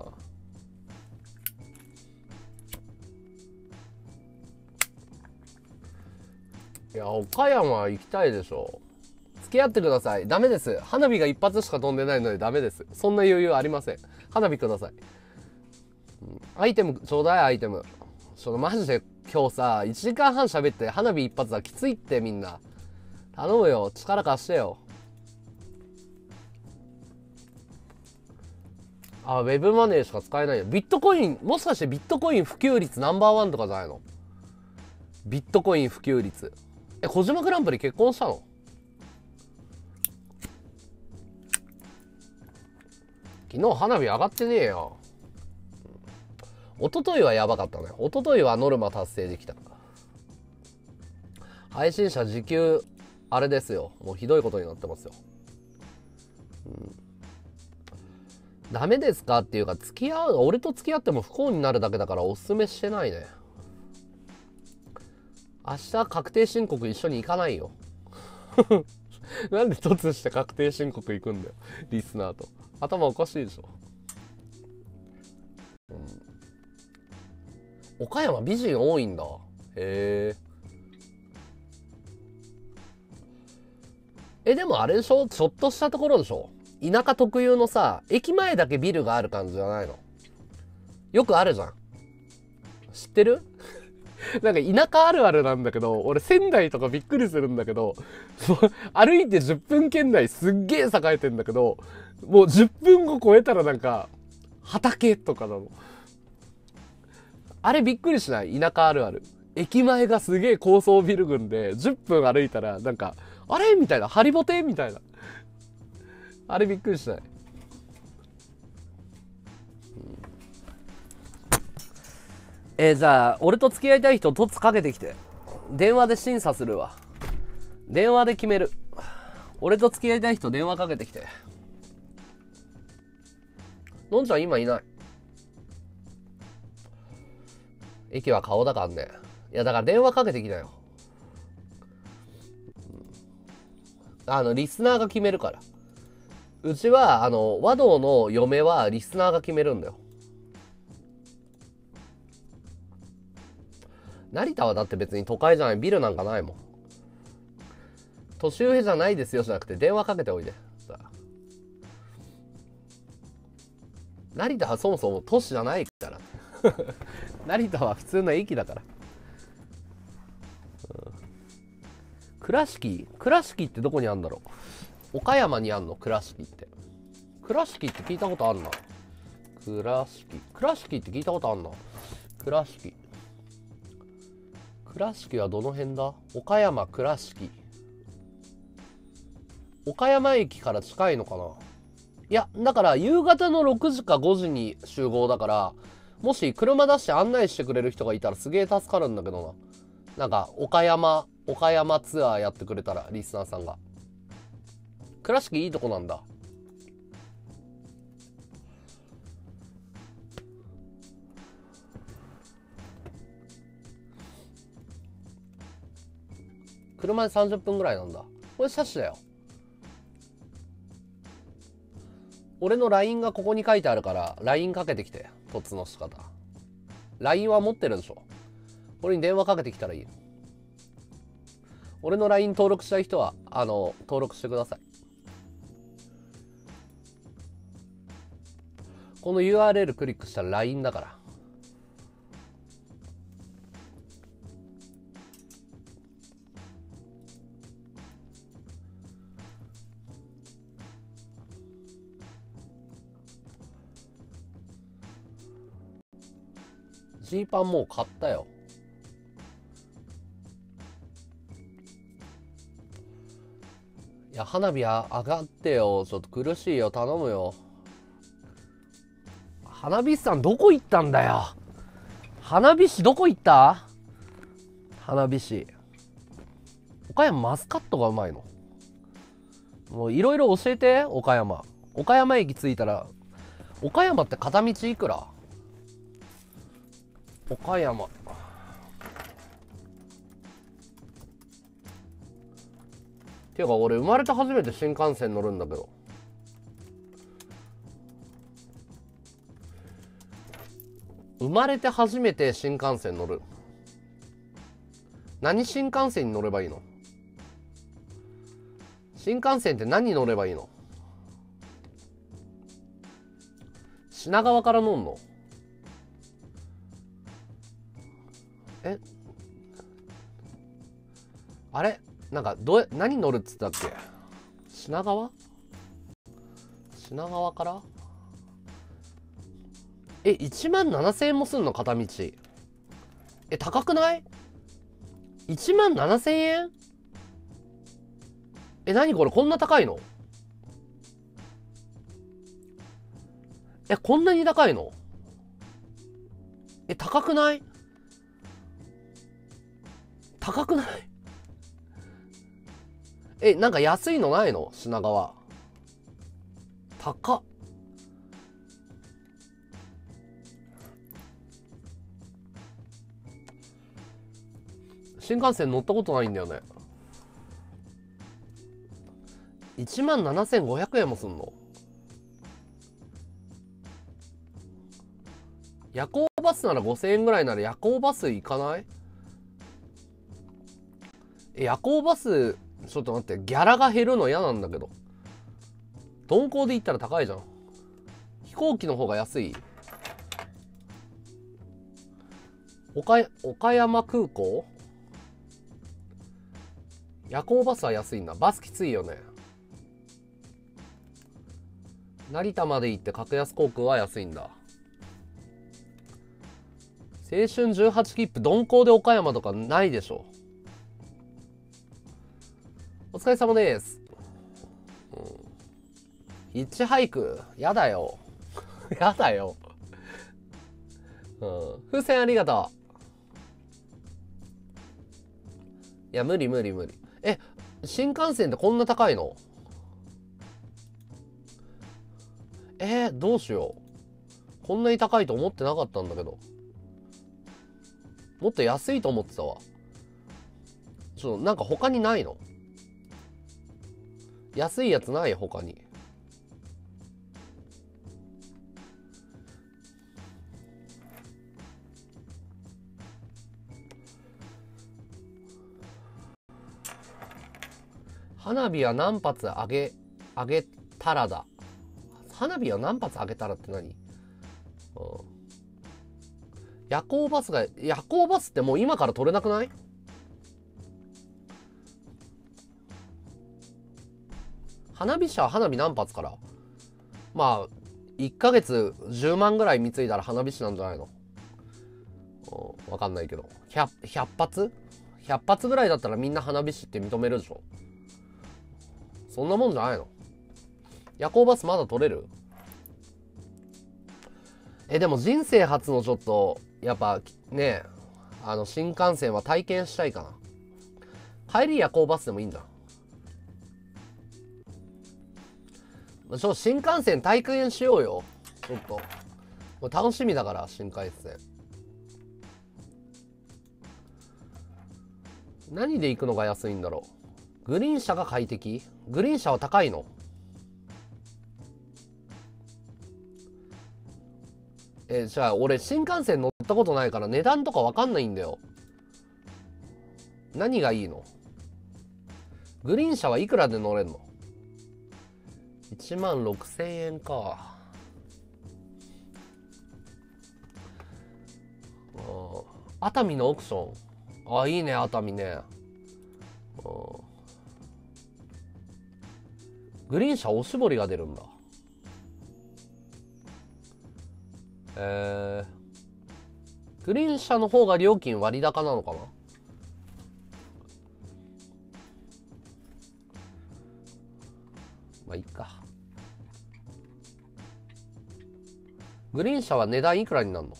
いや、岡山行きたいでしょ。付き合ってください。ダメです。花火が一発しか飛んでないのでダメです。そんな余裕ありません。花火ください。うん、アイテムちょうだい、アイテム。ちょっとマジで今日さ、いちじかんはん喋って花火一発はきついって、みんな。頼むよ。力貸してよ。 あ、ウェブマネーしか使えないよ。ビットコイン、もしかしてビットコイン普及率ナンバーワンとかじゃないの？ビットコイン普及率。え、小島グランプリ結婚したの？昨日花火上がってねえよ。一昨日はやばかったね。一昨日はノルマ達成できた。配信者時給、あれですよ。もうひどいことになってますよ。うん、ダメですかっていうか、付き合う、俺と付き合っても不幸になるだけだからおすすめしてないね。明日確定申告一緒に行かないよ。なんで突して確定申告行くんだよ。リスナーと。頭おかしいでしょ。うん、岡山美人多いんだ。へえ。え、でもあれでしょ？ちょっとしたところでしょ？田舎特有のさ、駅前だけビルがある感じじゃないの？よくあるじゃん。知ってる？なんか田舎あるあるなんだけど、俺仙台とかびっくりするんだけど、歩いてじゅっぷん圏内すっげえ栄えてんだけど、もうじゅっぷんご超えたらなんか、畑とかなの。あれびっくりしない？田舎あるある。駅前がすげえ高層ビル群で、じゅっぷん歩いたらなんか、あれみたいな、ハリボテみたいな。あれびっくりしない？えー、じゃあ俺と付き合いたい人凸かけてきて、電話で審査するわ。電話で決める。俺と付き合いたい人電話かけてきて。のんちゃん今いない。駅は顔だからね。いやだから電話かけてきなよ。あのリスナーが決めるから。うちはあの和道の嫁はリスナーが決めるんだよ。成田はだって別に都会じゃない、ビルなんかないもん。年上じゃないですよじゃなくて電話かけておいで。成田はそもそも都市じゃないから成田は普通の駅だから、うん、倉敷倉敷ってどこにあるんだろう。岡山にあんの？倉敷って倉敷って聞いたことあんな。倉敷倉敷って聞いたことあんな。倉敷倉敷はどの辺だ？岡山倉敷。岡山駅から近いのかな。いやだから夕方のろくじかごじに集合だから、もし車出して案内してくれる人がいたらすげえ助かるんだけどな。なんか岡山岡山ツアーやってくれたら、リスナーさんが。倉敷いいとこなんだ。車でさんじゅっぷんぐらいなんだ。これ車種だよ。俺の ライン がここに書いてあるから ライン かけてきて。凸の仕方 ライン は持ってるでしょ。俺に電話かけてきたらいいよ。俺の ライン 登録したい人はあの登録してください。この ユーアールエル クリックしたら ライン だから。ジーパンもう買ったよ。いや花火上がってよ。ちょっと苦しいよ、頼むよ。花火師さんどこ行ったんだよ。花火師どこ行った？花火師岡山マスカットがうまいの？もういろいろ教えて。岡山岡山駅着いたら、岡山って片道いくら？岡山ていうか俺生まれて初めて新幹線乗るんだけど、生まれて初めて新幹線乗る。何新幹線に乗ればいいの？新幹線って何乗ればいいの？品川から乗んの？えあれなんかどう何乗るっつったっけ？品川品川からえ、いちまんななせんえんもすんの片道。え、高くない？ いちまんななせんえん？え、何これこんな高いの？え、こんなに高いの？え、高くない？高くない？え、なんか安いのないの？品川。高っ。新幹線乗ったことないんだよね。いちまんななせんごひゃくえんもすんの？夜行バスならごせんえんぐらいなら夜行バス行かない？え、夜行バス、ちょっと待って、ギャラが減るの嫌なんだけど。鈍行で行ったら高いじゃん。飛行機の方が安い？岡、岡山空港？夜行バスは安いんだ。バスきついよね。成田まで行って格安航空は安いんだ。青春じゅうはち切符鈍行で岡山とかないでしょ。お疲れ様です。うん、ヒッチハイクやだよ。やだよ。うん、風船ありがとう。いや無理無理無理。え、新幹線ってこんな高いの？えー、どうしよう。こんなに高いと思ってなかったんだけど。もっと安いと思ってたわ。ちょっとなんか他にないの？安いやつない？他に。花火は何発あげ、あげたらだ。花火は何発あげたらって何？うん、夜行バスが、夜行バスってもう今から取れなくない？花火車は花火何発から？まあ、いっかげつじゅうまんぐらい貢いだら花火師なんじゃないの？うん、わかんないけど。ひゃく、ひゃく発 ?ひゃく 発ぐらいだったらみんな花火師って認めるでしょ？そんなもんじゃないの？夜行バスまだ取れる？え、でも人生初のちょっと、やっぱね、あの新幹線は体験したいかな。帰り夜行バスでもいいんじゃん。ちょ、新幹線体験しようよ。ちょっと。これ楽しみだから、新幹線。何で行くのが安いんだろう。グリーン車が快適？グリーン車は高いの？え、じゃあ俺新幹線乗ったことないから値段とかわかんないんだよ。何がいいの？グリーン車はいくらで乗れんの？ いちまんろくせんえんか。熱海のオークション。あ、いいね、熱海ね。グリーン車おしぼりが出るんだ。えー、グリーン車の方が料金割高なのかな？まあいいか。グリーン車は値段いくらになるの？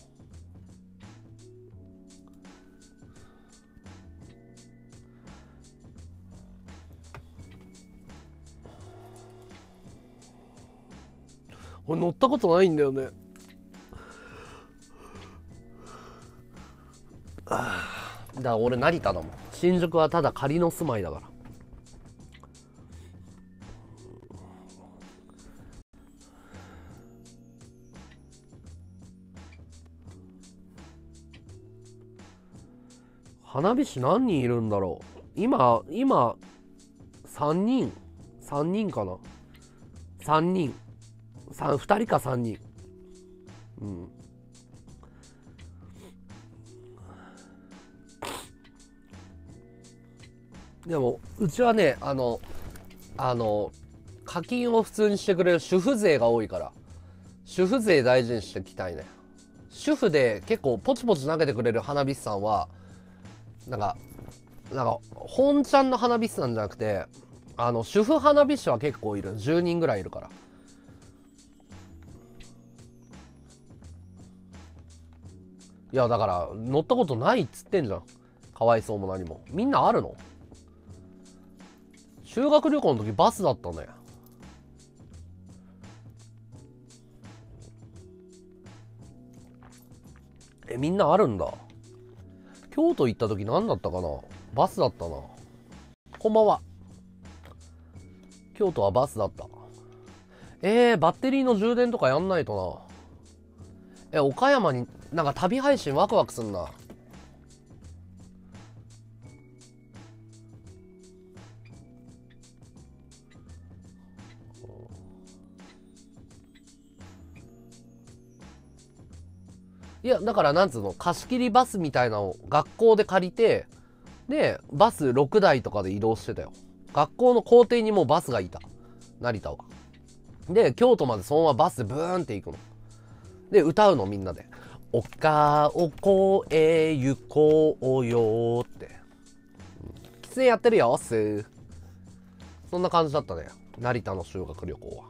俺乗ったことないんだよね。だから俺成田だもん。新宿はただ仮の住まいだから。花火師何人いるんだろう。今今さんにんさんにんかな。さんにんふたりかさんにん。うん。でもうちはね、あのあの課金を普通にしてくれる主婦税が多いから、主婦税大事にしていきたいね。 主婦で結構ポチポチ投げてくれる花火師さんはなんかなんか本ちゃんの花火師さんじゃなくて、あの主婦花火師は結構いる。じゅうにんぐらいいるから。いやだから乗ったことないっつってんじゃん。かわいそうも何も。みんなあるの？修学旅行の時バスだったね。え、みんなあるんだ。京都行った時何だったかな。バスだったな。こんばんは。京都はバスだった。えー、バッテリーの充電とかやんないとな。え、岡山になんか旅配信ワクワクすんな。いやだからなんつうの、貸し切りバスみたいなのを学校で借りて、でバスろくだいとかで移動してたよ。学校の校庭にもうバスがいた、成田は。で京都までそのままバスブーンって行くので、歌うのみんなで。丘を越え行こうよって。喫煙やってるよっす。そんな感じだったね、成田の修学旅行は。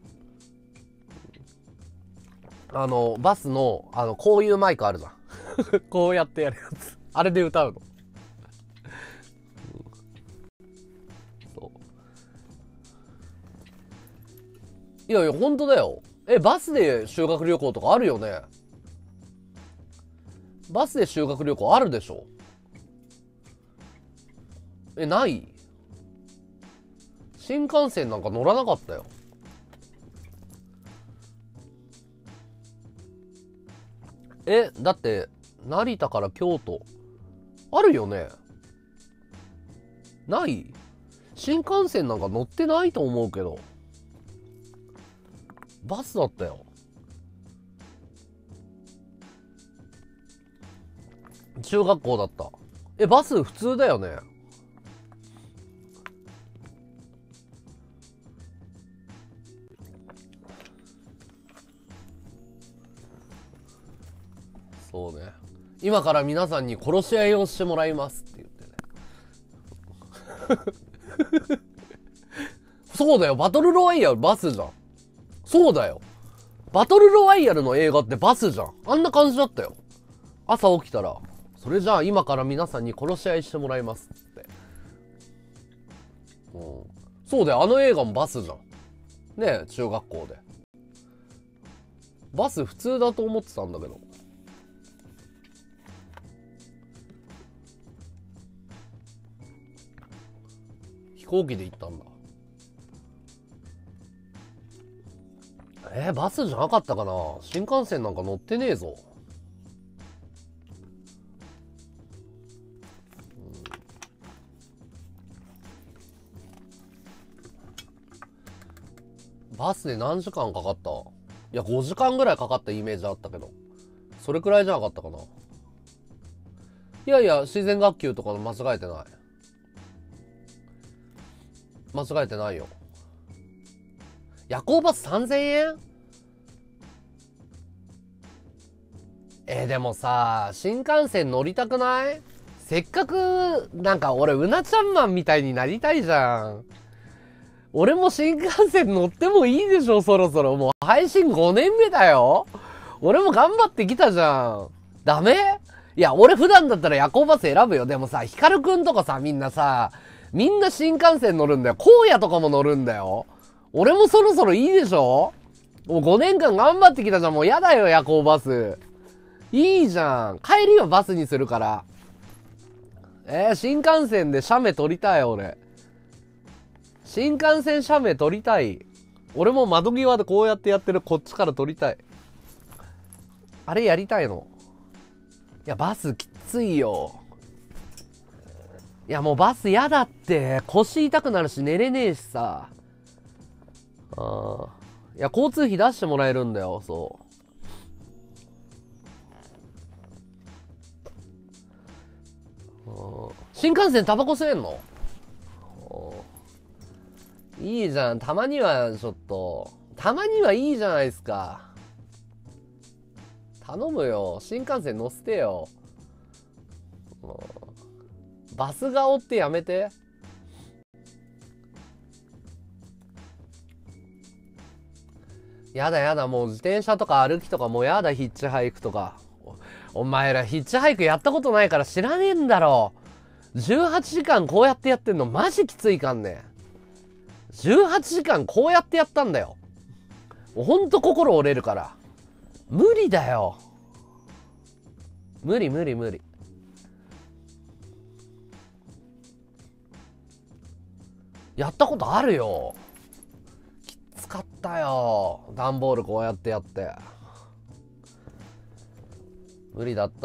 あのバスのあのこういうマイクあるじゃんこうやってやるやつ、あれで歌うの。そういやいや本当だよ。え、バスで修学旅行とかあるよね。バスで修学旅行あるでしょ。え、ない？新幹線なんか乗らなかったよ。え、だって成田から京都あるよね。ない？新幹線なんか乗ってないと思うけど。バスだったよ。中学校だった。え、バス普通だよね。そうね。今から皆さんに殺し合いをしてもらいますって言ってねそうだよ、バトルロワイヤルバスじゃん。そうだよ、バトルロワイヤルの映画ってバスじゃん。あんな感じだったよ。朝起きたら、それじゃあ今から皆さんに殺し合いしてもらいますって。うん、そうだよ、あの映画もバスじゃんねえ。中学校でバス普通だと思ってたんだけど。飛行機で行ったんだ。えー、バスじゃなかったかな。新幹線なんか乗ってねえぞ。バスで何時間かかった？いやごじかんぐらいかかったイメージあったけど、それくらいじゃなかったかな。いやいや、自然学級とか間違えてない。間違えてないよ。夜行バスさんぜんえん？えー、でもさ、新幹線乗りたくない？せっかくなんか俺うなちゃんマンみたいになりたいじゃん。俺も新幹線乗ってもいいでしょ、そろそろ。もう配信ごねんめだよ。俺も頑張ってきたじゃん。ダメ？いや、俺普段だったら夜行バス選ぶよ。でもさ、ヒカルくんとかさ、みんなさ、みんな新幹線乗るんだよ。荒野とかも乗るんだよ。俺もそろそろいいでしょ？もうごねんかん頑張ってきたじゃん。もうやだよ、夜行バス。いいじゃん。帰りはバスにするから。えー、新幹線で写メ撮りたい、俺。新幹線写メ撮りたい。俺も窓際でこうやってやってるこっちから撮りたい。あれやりたいの。いや、バスきついよ。いや、もうバスやだって。腰痛くなるし寝れねえしさ。ああ。いや、交通費出してもらえるんだよ、そう。新幹線タバコ吸えんの？いいじゃん。たまにはちょっと、たまにはいいじゃないですか。 頼むよ、新幹線乗せてよ。バス顔ってやめて。やだやだ、もう自転車とか歩きとかもうやだ、ヒッチハイクとか。お、お前らヒッチハイクやったことないから知らねえんだろ。じゅうはちじかんこうやってやってんのマジきついかんね。じゅうはちじかんこうやってやったんだよ。もうほんと心折れるから。無理だよ。無理無理無理。やったことあるよ。きつかったよ。段ボールこうやってやって。無理だった。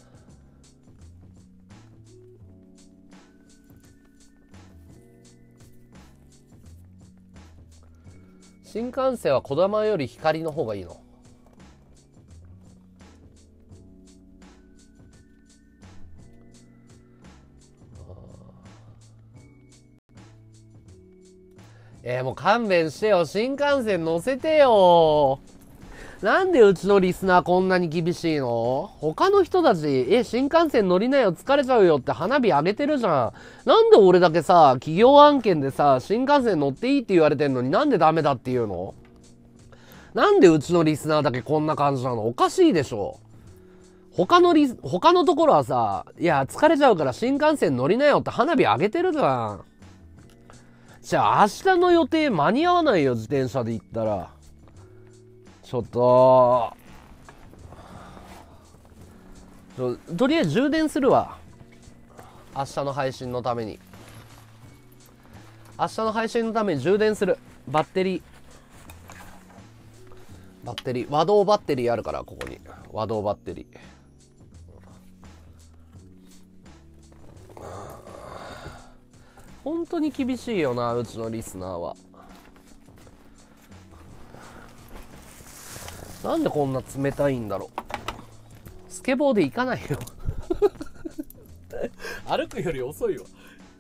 新幹線はこだまより光の方がいいの？えー、もう勘弁してよ。新幹線乗せてよ。なんでうちのリスナーこんなに厳しいの？他の人たち、え、新幹線乗りなよ、疲れちゃうよって花火上げてるじゃん。なんで俺だけさ、企業案件でさ、新幹線乗っていいって言われてんのになんでダメだって言うの？なんでうちのリスナーだけこんな感じなの？おかしいでしょ。他のリス、他のところはさ、いや、疲れちゃうから新幹線乗りなよって花火上げてるじゃん。じゃあ明日の予定間に合わないよ、自転車で行ったら。ちょっと、ちょとりあえず充電するわ。明日の配信のために。明日の配信のために充電する。バッテリー。バッテリー。和銅バッテリーあるから、ここに。和銅バッテリー。本当に厳しいよな、うちのリスナーは。なんでこんな冷たいんだろう。スケボーで行かないよ。歩くより遅いわ。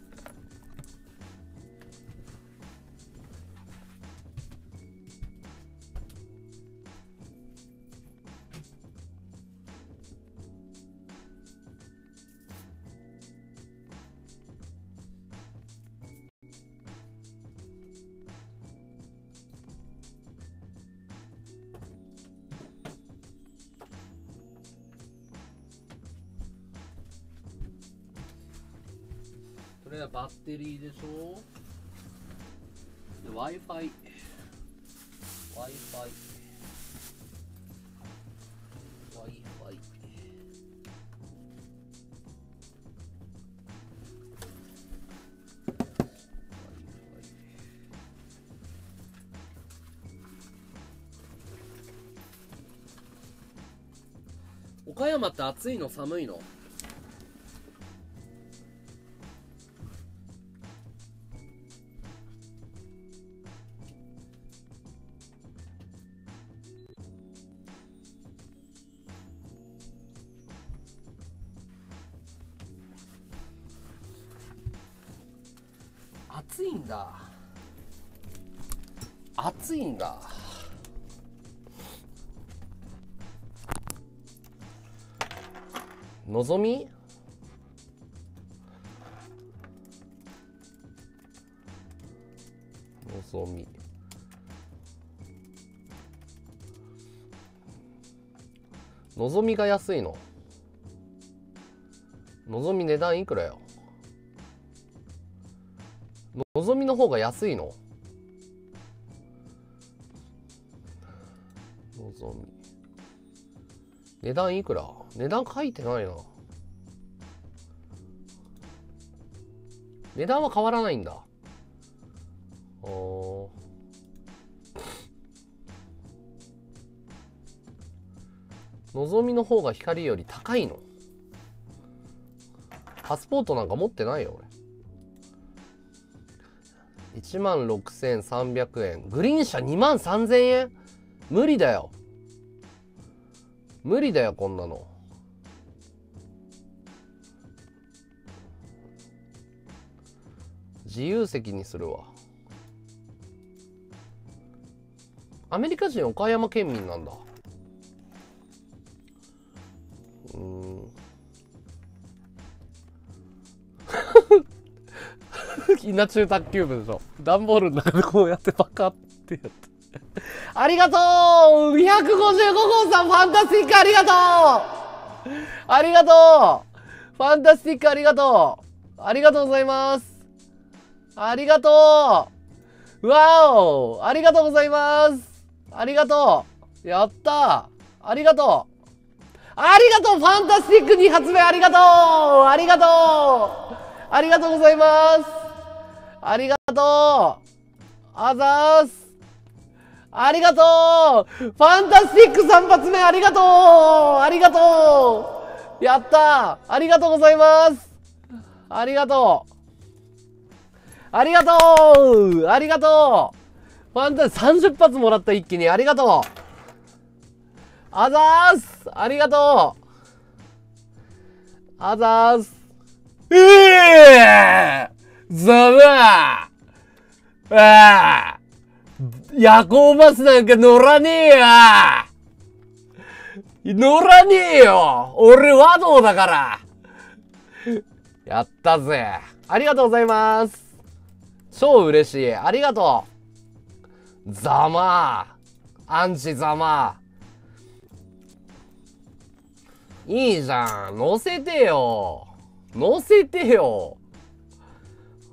これはバッテリーでしょ。で Wi-Fi Wi-Fi Wi-Fi 岡山って暑いの寒いの？暑いんだ。暑いんだ。のぞみ？のぞみ。のぞみが安いの？のぞみ値段いくらよ？のぞみの方が安いの？のぞみ値段いくら？値段書いてないな。値段は変わらないんだ。おのぞみの方が光より高いの？パスポートなんか持ってないよ俺。いちまんろくせんさんびゃくえん。グリーン車にまんさんぜんえん？無理だよ。無理だよ、こんなの。自由席にするわ。アメリカ人岡山県民なんだ。 稲中卓球部でしょ。段ボールの中でこうやってパカってやってありがとう !ひゃくごじゅうご 号さん、ファンタスティックありがとうありがとうファンタスティックありがとうありがとうございますありがとうわおありがとうございますありがとうやったありがとうありがとうファンタスティックに発目ありがとうありがとうありがとうございますありがとうあざーすありがとうファンタスティックさん発目ありがとうありがとうやったありがとうございますありがとうありがとうありがとうファンタさんじゅっ発もらった一気にありがとうあざーすありがとうあざーすええー、ざまーああ夜行バスなんか乗らねえや乗らねえよ俺和道だからやったぜありがとうございます超嬉しいありがとうざまーアンチざまーいいじゃん乗せてよ乗せてようん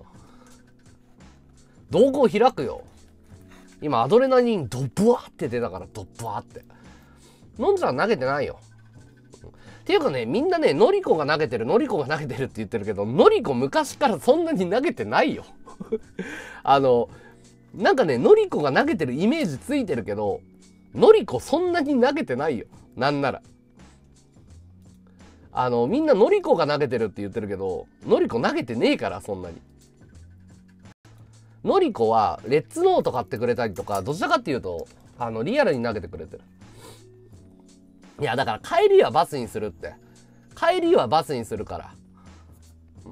どこ開くよ今アドレナリンドブワーって出たからドブワーってのんちゃん投げてないよっていうかねみんなねのりこが投げてるのりこが投げてるって言ってるけどのりこ昔からそんなに投げてないよあのなんかねのりこが投げてるイメージついてるけどのりこそんなに投げてないよなんならあのみんなのりこが投げてるって言ってるけどのりこ投げてねえからそんなにのりこはレッツノート買ってくれたりとかどちらかっていうとあのリアルに投げてくれてるいやだから帰りはバスにするって帰りはバスにするから、うん、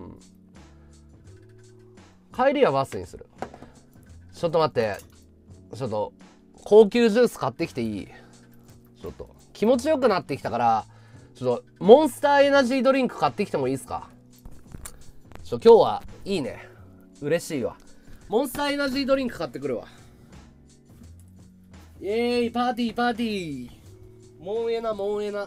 帰りはバスにするちょっと待ってちょっと高級ジュース買ってきていいちょっと気持ちよくなってきたからちょっとモンスターエナジードリンク買ってきてもいいですかちょ今日はいいね嬉しいわモンスターエナジードリンク買ってくるわイエーイパーティーパーティーモンエナモンエナ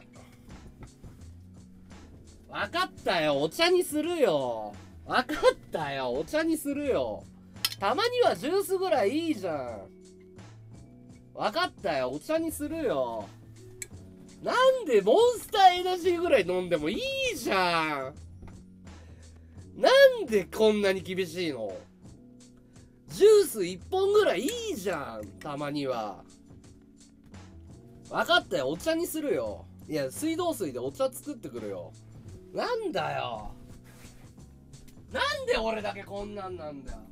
わかったよお茶にするよわかったよお茶にするよたまにはジュースぐらいいいじゃんわかったよお茶にするよなんでモンスターエナジーぐらい飲んでもいいじゃんなんでこんなに厳しいのジュースいっぽんぐらいいいじゃんたまには分かったよお茶にするよいや水道水でお茶作ってくるよなんだよなんで俺だけこんなんなんだよ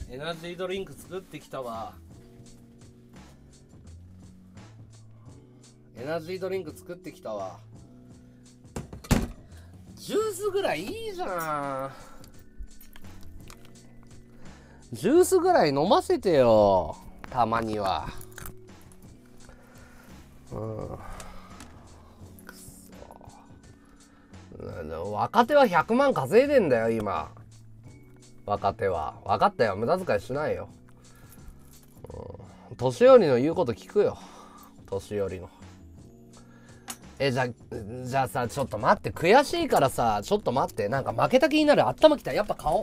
エナジードリンク作ってきたわ。エナジードリンク作ってきたわ。ジュースぐらいいいじゃん。ジュースぐらい飲ませてよ、たまには。うん。くそ。若手はひゃくまん稼いでんだよ今。若手は分かったよ、無駄遣いしないよ。うん、年寄りの言うこと聞くよ、年寄りの。え、じゃじゃあさ、ちょっと待って、悔しいからさ、ちょっと待って、なんか負けた気になる。頭きた、やっぱ顔。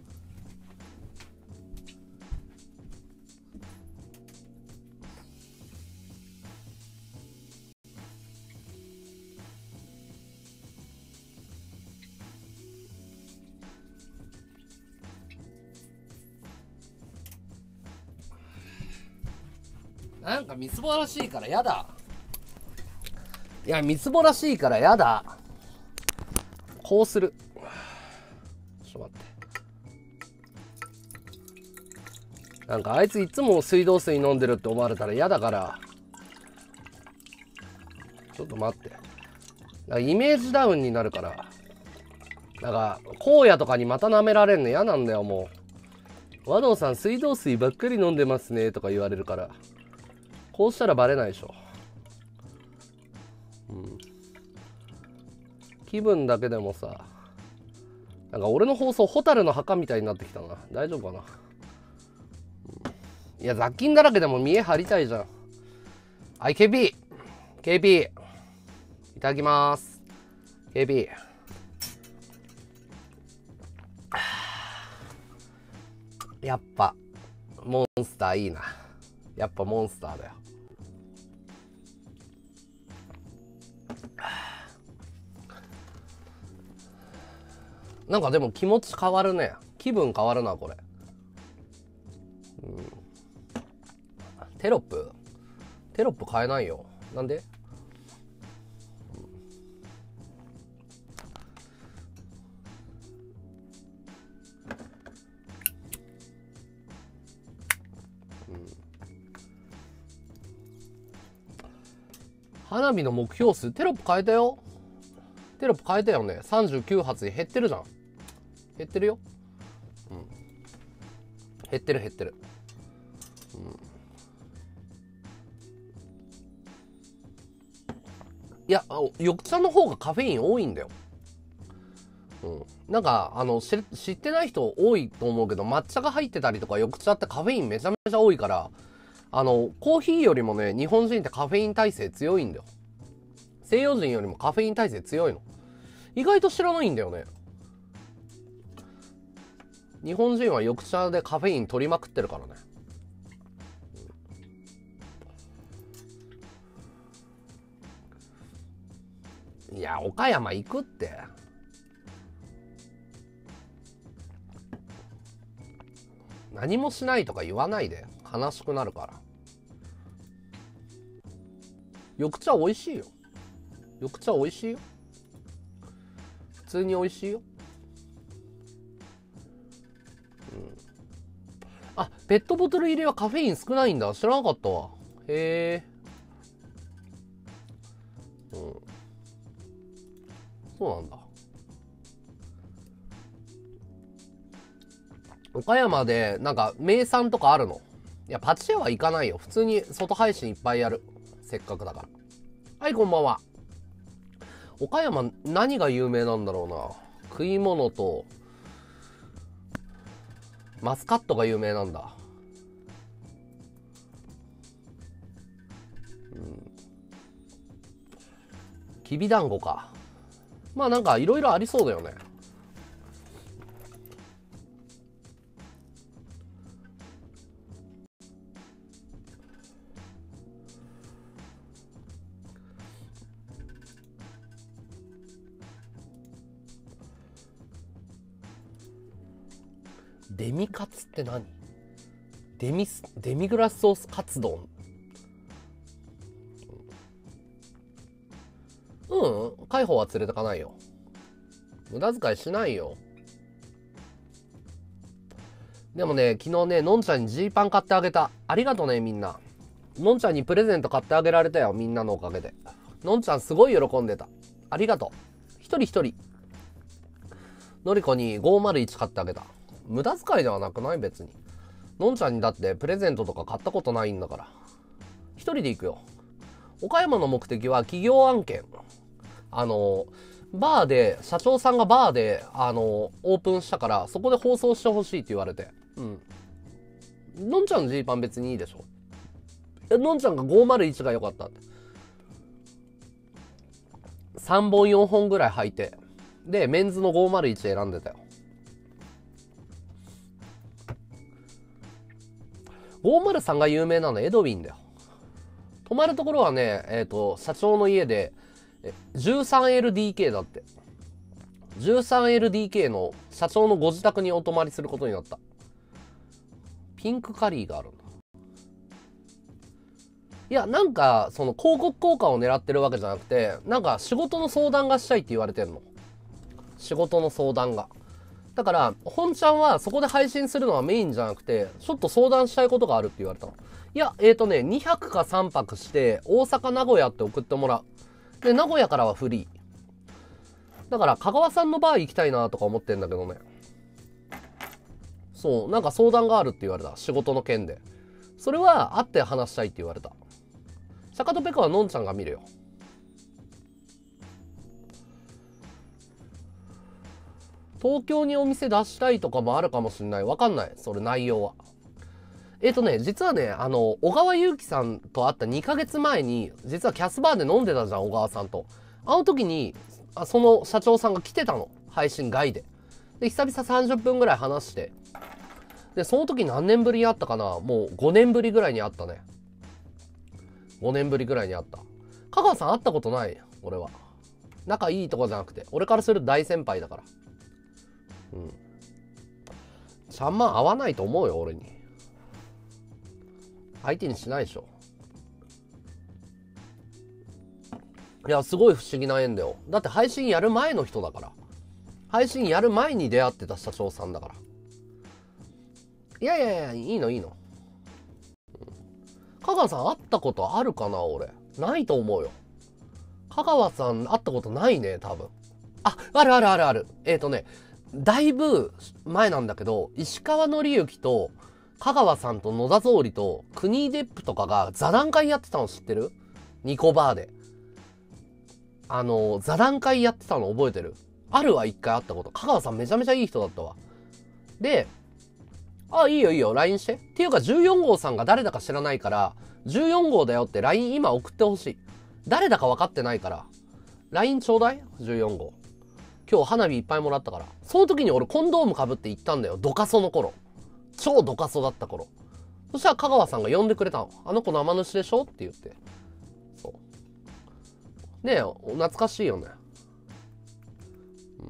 なんかみつぼらしいからやだ。いや、みつぼらしいからやだ。こうする。ちょっと待って。なんかあいついつも水道水飲んでるって思われたら嫌だから。ちょっと待って。なんかイメージダウンになるから。なんか荒野とかにまた舐められんの嫌なんだよもう。和道さん水道水ばっかり飲んでますねとか言われるから。こうしたらバレないでしょ。うん。気分だけでもさ、なんか俺の放送ホタルの墓みたいになってきたな。大丈夫かな。いや、雑菌だらけでも見え張りたいじゃん。はい、ケーピー。ケーピー。いただきます。ケーピー。やっぱ、モンスターいいな。やっぱモンスターだよ。なんかでも気持ち変わるね。気分変わるな、これ。うん、テロップテロップ変えないよ。なんで？うん、花火の目標数テロップ変えたよ。テロップ変えたよね。さんじゅうきゅう発に減ってるじゃん。減ってるよ。うん。減ってる減ってる。うん。いや、緑茶の方がカフェイン多いんだよ。うん。なんか、あの、知、知ってない人多いと思うけど、抹茶が入ってたりとか緑茶ってカフェインめちゃめちゃ多いから、あの、コーヒーよりもね、日本人ってカフェイン耐性強いんだよ。西洋人よりもカフェイン耐性強いの。意外と知らないんだよね。日本人は緑茶でカフェイン取りまくってるからね。いや、岡山行くって。何もしないとか言わないで。悲しくなるから。緑茶美味しいよ。緑茶美味しいよ。普通に美味しいよ。うん。あ、ペットボトル入りはカフェイン少ないんだ。知らなかったわ。へえ。うん。そうなんだ。岡山でなんか名産とかあるの？いや、パチ屋は行かないよ。普通に外配信いっぱいやる。せっかくだから。はい、こんばんは。岡山何が有名なんだろうな。食い物とマスカットが有名なんだ。うん。きびだんごか。まあなんかいろいろありそうだよね。デミカツって何？デミス、デミグラスソースカツ丼。うん、海宝は連れてかないよ。無駄遣いしないよ。 でもね、昨日ね、のんちゃんにジーパン買ってあげた。ありがとね、みんな。のんちゃんにプレゼント買ってあげられたよ、みんなのおかげで。のんちゃんすごい喜んでた。ありがとう。一人一人。のりこにごーまるいち買ってあげた。無駄遣いではなくない別に。のんちゃんにだってプレゼントとか買ったことないんだから。一人で行くよ。岡山の目的は企業案件。あの、バーで、社長さんがバーで、あの、オープンしたから、そこで放送してほしいって言われて。うん。のんちゃんのジーパン別にいいでしょ。え、のんちゃんがごーまるいちが良かったって。さんぼんよんほんぐらい履いて。で、メンズのごーまるいち選んでたよ。ごーまるさんが有名なのエドウィンだよ。泊まるところはね、えっと、社長の家で、じゅうさんエルディーケー だって。じゅうさんエルディーケー の社長のご自宅にお泊まりすることになった。ピンクカリーがあるんだ。いや、なんか、その広告効果を狙ってるわけじゃなくて、なんか仕事の相談がしたいって言われてんの。仕事の相談が。だから、本ちゃんはそこで配信するのはメインじゃなくて、ちょっと相談したいことがあるって言われたの。いや、えーとね、にはくかさんぱくして、大阪、名古屋って送ってもらう。で、名古屋からはフリー。だから、香川さんのバー行きたいなとか思ってんだけどね。そう、なんか相談があるって言われた。仕事の件で。それは会って話したいって言われた。シャカトペカはのんちゃんが見るよ。東京にお店出したいとかもあるかもしんない。わかんない。それ内容は。えっとね、実はね、あの、小川祐希さんと会ったにかげつまえに、実はキャスバーで飲んでたじゃん、小川さんと。あの時に、あその社長さんが来てたの。配信外で。で、久々さんじゅっぷんぐらい話して。で、その時何年ぶりに会ったかな？もうごねんぶりぐらいに会ったね。ごねんぶりぐらいに会った。香川さん会ったことない？俺は。仲いいとかじゃなくて、俺からすると大先輩だから。うん。ちゃんまん合わないと思うよ、俺に。相手にしないでしょ。いや、すごい不思議な縁だよ。だって配信やる前の人だから。配信やる前に出会ってた社長さんだから。いやいやいや、いいのいいの。香川さん会ったことあるかな俺。ないと思うよ。香川さん会ったことないね、多分。あ、あるあるあるある。えっとね、だいぶ前なんだけど、石川紀之と香川さんと野田総理とクニーデップとかが座談会やってたの知ってる？ニコバーで。あの、座談会やってたの覚えてる？あるわ、一回会ったこと。香川さんめちゃめちゃいい人だったわ。で、あ、いいよいいよ、ライン して。っていうかじゅうよん号さんが誰だか知らないから、じゅうよん号だよって ライン 今送ってほしい。誰だか分かってないから、ライン ちょうだい ?じゅうよん 号。今日花火いっぱいもらったから。その時に俺コンドーム被って行ったんだよ。ドカソの頃。超ドカソだった頃。そしたら香川さんが呼んでくれたの。あの子生主でしょって言って。そう。ねえ、懐かしいよね。うん。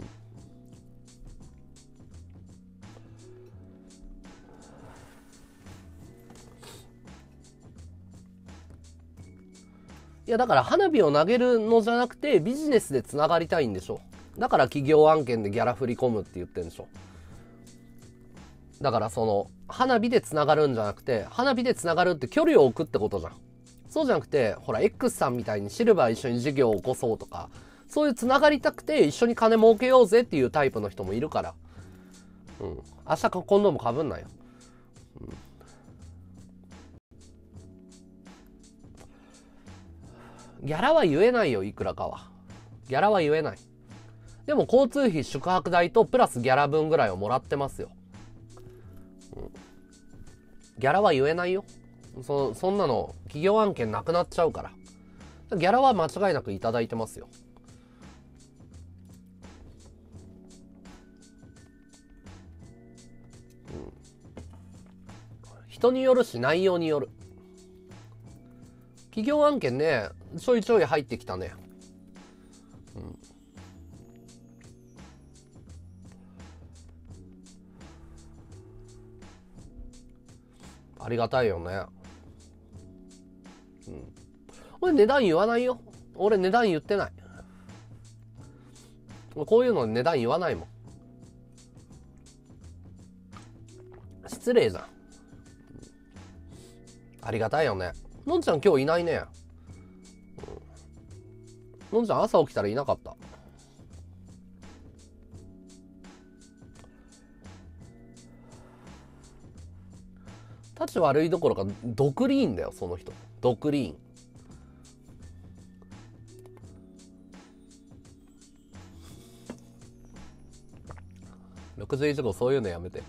いや、だから花火を投げるのじゃなくてビジネスでつながりたいんでしょ。だから企業案件でギャラ振り込むって言ってんでしょ。だからその花火でつながるんじゃなくて、花火でつながるって距離を置くってことじゃん。そうじゃなくて、ほら X さんみたいにシルバー一緒に事業を起こそうとか、そういうつながりたくて一緒に金儲けようぜっていうタイプの人もいるから。うん。明日コンドームかぶんないよ。うん。ギャラは言えないよ、いくらかは。ギャラは言えない。でも交通費宿泊代とプラスギャラ分ぐらいをもらってますよ。うん、ギャラは言えないよ。そそんなの企業案件なくなっちゃうから。ギャラは間違いなくいただいてますよ。うん、人によるし内容による。企業案件ね、ちょいちょい入ってきたね。うん。ありがたいよね。うん。俺値段言わないよ。俺値段言ってない。こういうの値段言わないもん。 失礼じゃん。ありがたいよね。のんちゃん今日いないね。うん、のんちゃん朝起きたらいなかった。立ち悪いどころかドクリーンだよ、その人。ドクリーン。ろくじ以上そういうのやめて。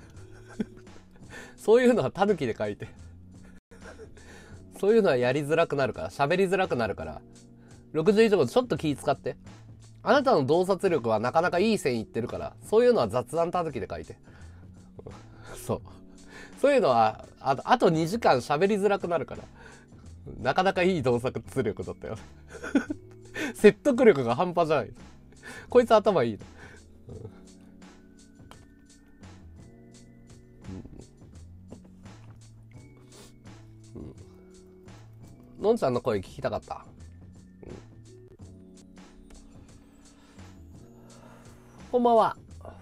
そういうのはタヌキで書いて。そういうのはやりづらくなるから、喋りづらくなるから、ろくじ以上ちょっと気使って。あなたの洞察力はなかなかいい線いってるから、そういうのは雑談タヌキで書いて。そう。そういうのは、あと、あとにじかん喋りづらくなるから、なかなかいい洞察力だったよ。説得力が半端じゃない。こいつ頭いい。うんうん、のんちゃんの声聞きたかった。うん、こんばんは。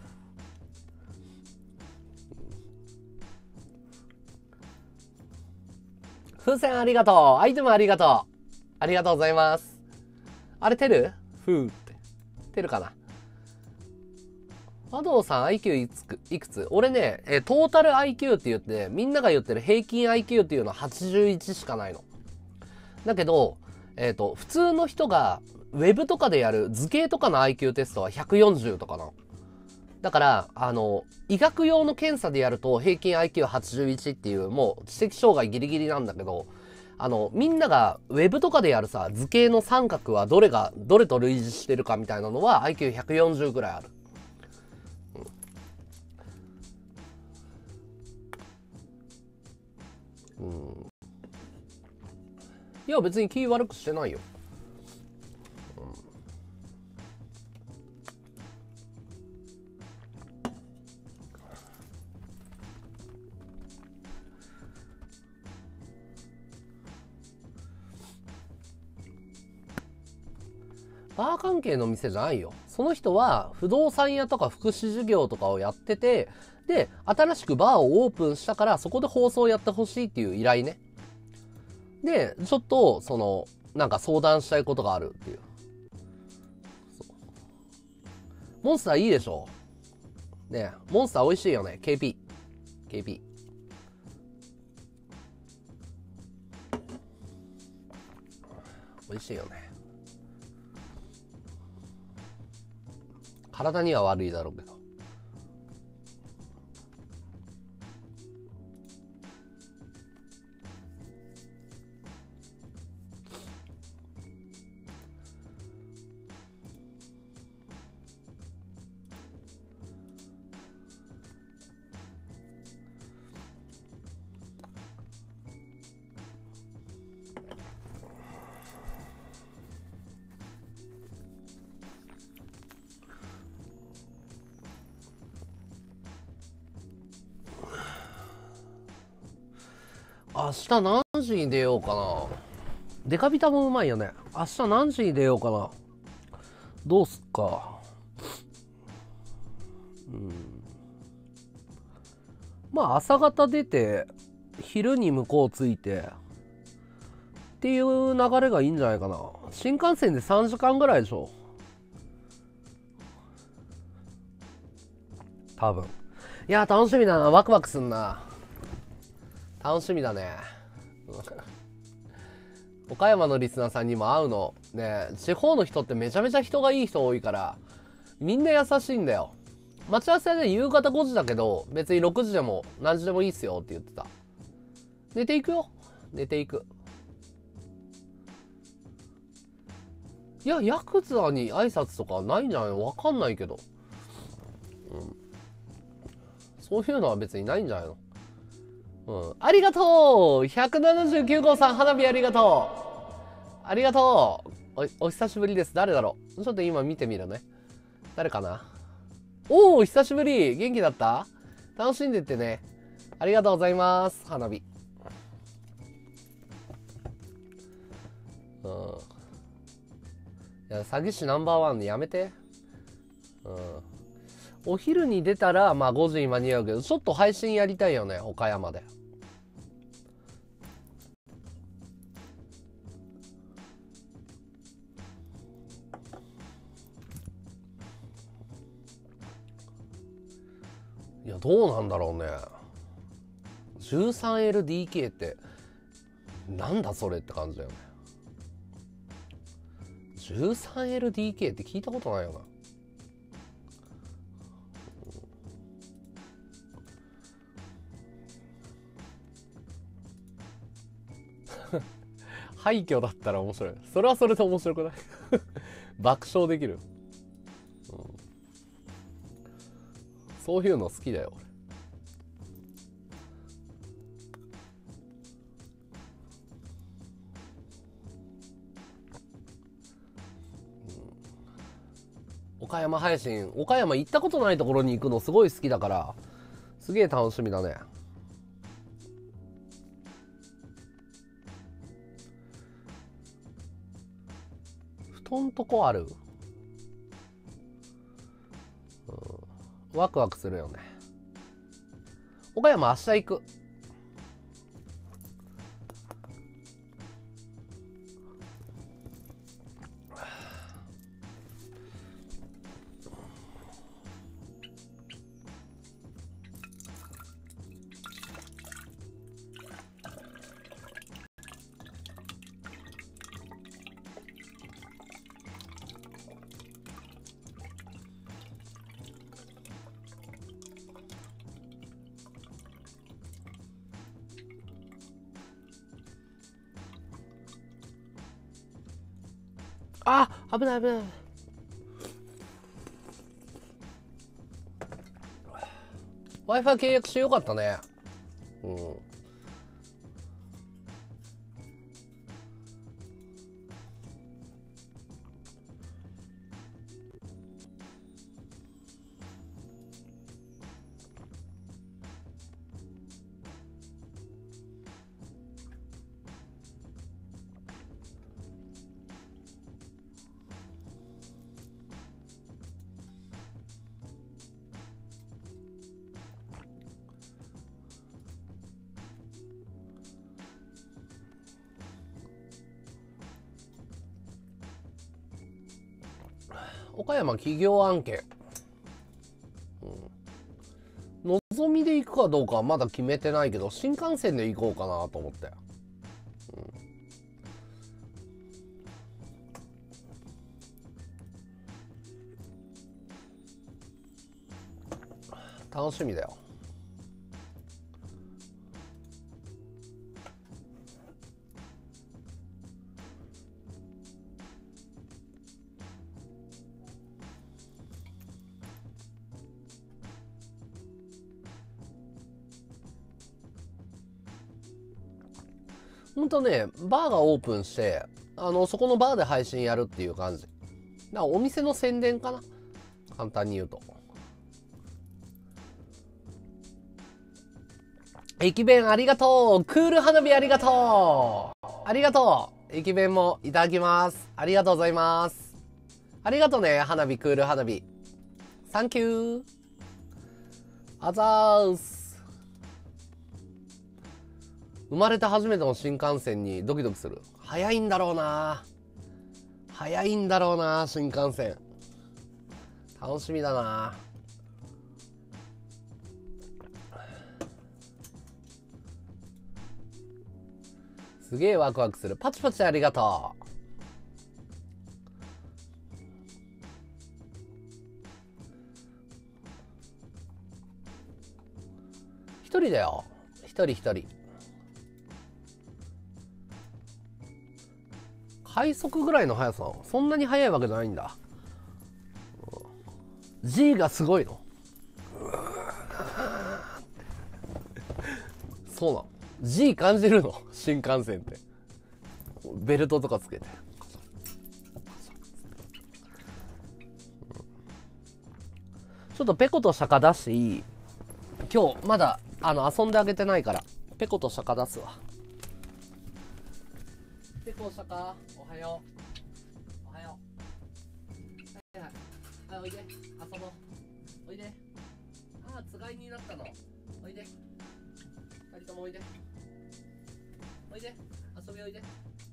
風船ありがとう。アイテムありがとう。ありがとうございます。あれ、てる？ふーって。てるかな。和道さん アイキュー いくついくつ？俺ね、えトータル アイキュー って言って、みんなが言ってる平均 アイキュー っていうのははちじゅういちしかないの。だけど、えっと、普通の人がウェブとかでやる図形とかの アイキュー テストはひゃくよんじゅうとかなの。だから、あの、医学用の検査でやると平均 アイキューはちじゅういち っていう、もう知的障害ギリギリなんだけど、あの、みんながウェブとかでやるさ、図形の三角はどれが、どれと類似してるかみたいなのは アイキューひゃくよんじゅう ぐらいある。うん。うん。いや、別に気悪くしてないよ。バー関係の店じゃないよ。その人は不動産屋とか福祉事業とかをやってて、で、新しくバーをオープンしたからそこで放送やってほしいっていう依頼ね。で、ちょっと、その、なんか相談したいことがあるっていう。モンスターいいでしょ？ねえ、モンスター美味しいよね。ケーピー。ケーピー。美味しいよね。体には悪いだろうけど。明日何時に出ようかな。デカビタもうまいよね。明日何時に出ようかな。どうすっか。うん。まあ朝方出て、昼に向こう着いて、っていう流れがいいんじゃないかな。新幹線でさんじかんぐらいでしょ。多分。いや、楽しみだな。ワクワクすんな。楽しみだね。岡山のリスナーさんにも会うの。ね、地方の人ってめちゃめちゃ人がいい人多いから、みんな優しいんだよ。待ち合わせで夕方ごじだけど、別にろくじでも何時でもいいっすよって言ってた。寝ていくよ。寝ていく。いや、ヤクザに挨拶とかないんじゃないの？わかんないけど。うん。そういうのは別にないんじゃないの？うん。ありがとう !ひゃくななじゅうきゅう 号さん、花火ありがとうありがとう お, お久しぶりです。誰だろう？ちょっと今見てみるね。誰かな？おー、久しぶり。元気だった？楽しんでってね。ありがとうございます。花火。うん。いや、詐欺師ナンバーワンでやめて。うん。 お昼に出たらまあごじに間に合うけど、ちょっと配信やりたいよね、岡山で。いやどうなんだろうね。 じゅうさんエルディーケー ってなんだそれって感じだよね。 じゅうさんエルディーケー って聞いたことないよな。廃墟だったら面白い。それはそれで面白くない？爆笑できる、うん、そういうの好きだよ俺。岡山配信、岡山行ったことないところに行くのすごい好きだからすげえ楽しみだね。布団とこある、うん、ワクワクするよね。岡山明日行く。あ、危ない危ない。Wi-Fi 契約してよかったね。うん。岡山企業案件、うん、のぞみで行くかどうかはまだ決めてないけど新幹線で行こうかなと思って、うん、楽しみだよ。ほんとね、バーがオープンして、あの、そこのバーで配信やるっていう感じ。だからお店の宣伝かな、簡単に言うと。駅弁ありがとう。クール花火ありがとう。ありがとう。駅弁もいただきます。ありがとうございます。ありがとうね、花火、クール花火。サンキュー。あざーす。生まれて初めての新幹線にドキドキする。早いんだろうな。早いんだろうな、新幹線。楽しみだな。すげえワクワクする。パチパチありがとう。一人だよ。一人一人。快速ぐらいの速さ、そんなに速いわけじゃないんだ。G がすごいの。そうなの。G 感じるの、新幹線って。ベルトとかつけて。ちょっとペコと釈迦出していい？今日まだあの遊んであげてないからペコと釈迦出すわ。ペコ釈迦おはよう。おはよう。はいはいはい、おいで遊ぼう。 おいで。ああ、つがいになったの。おいで。二人ともおいで。おいで。遊びおいで。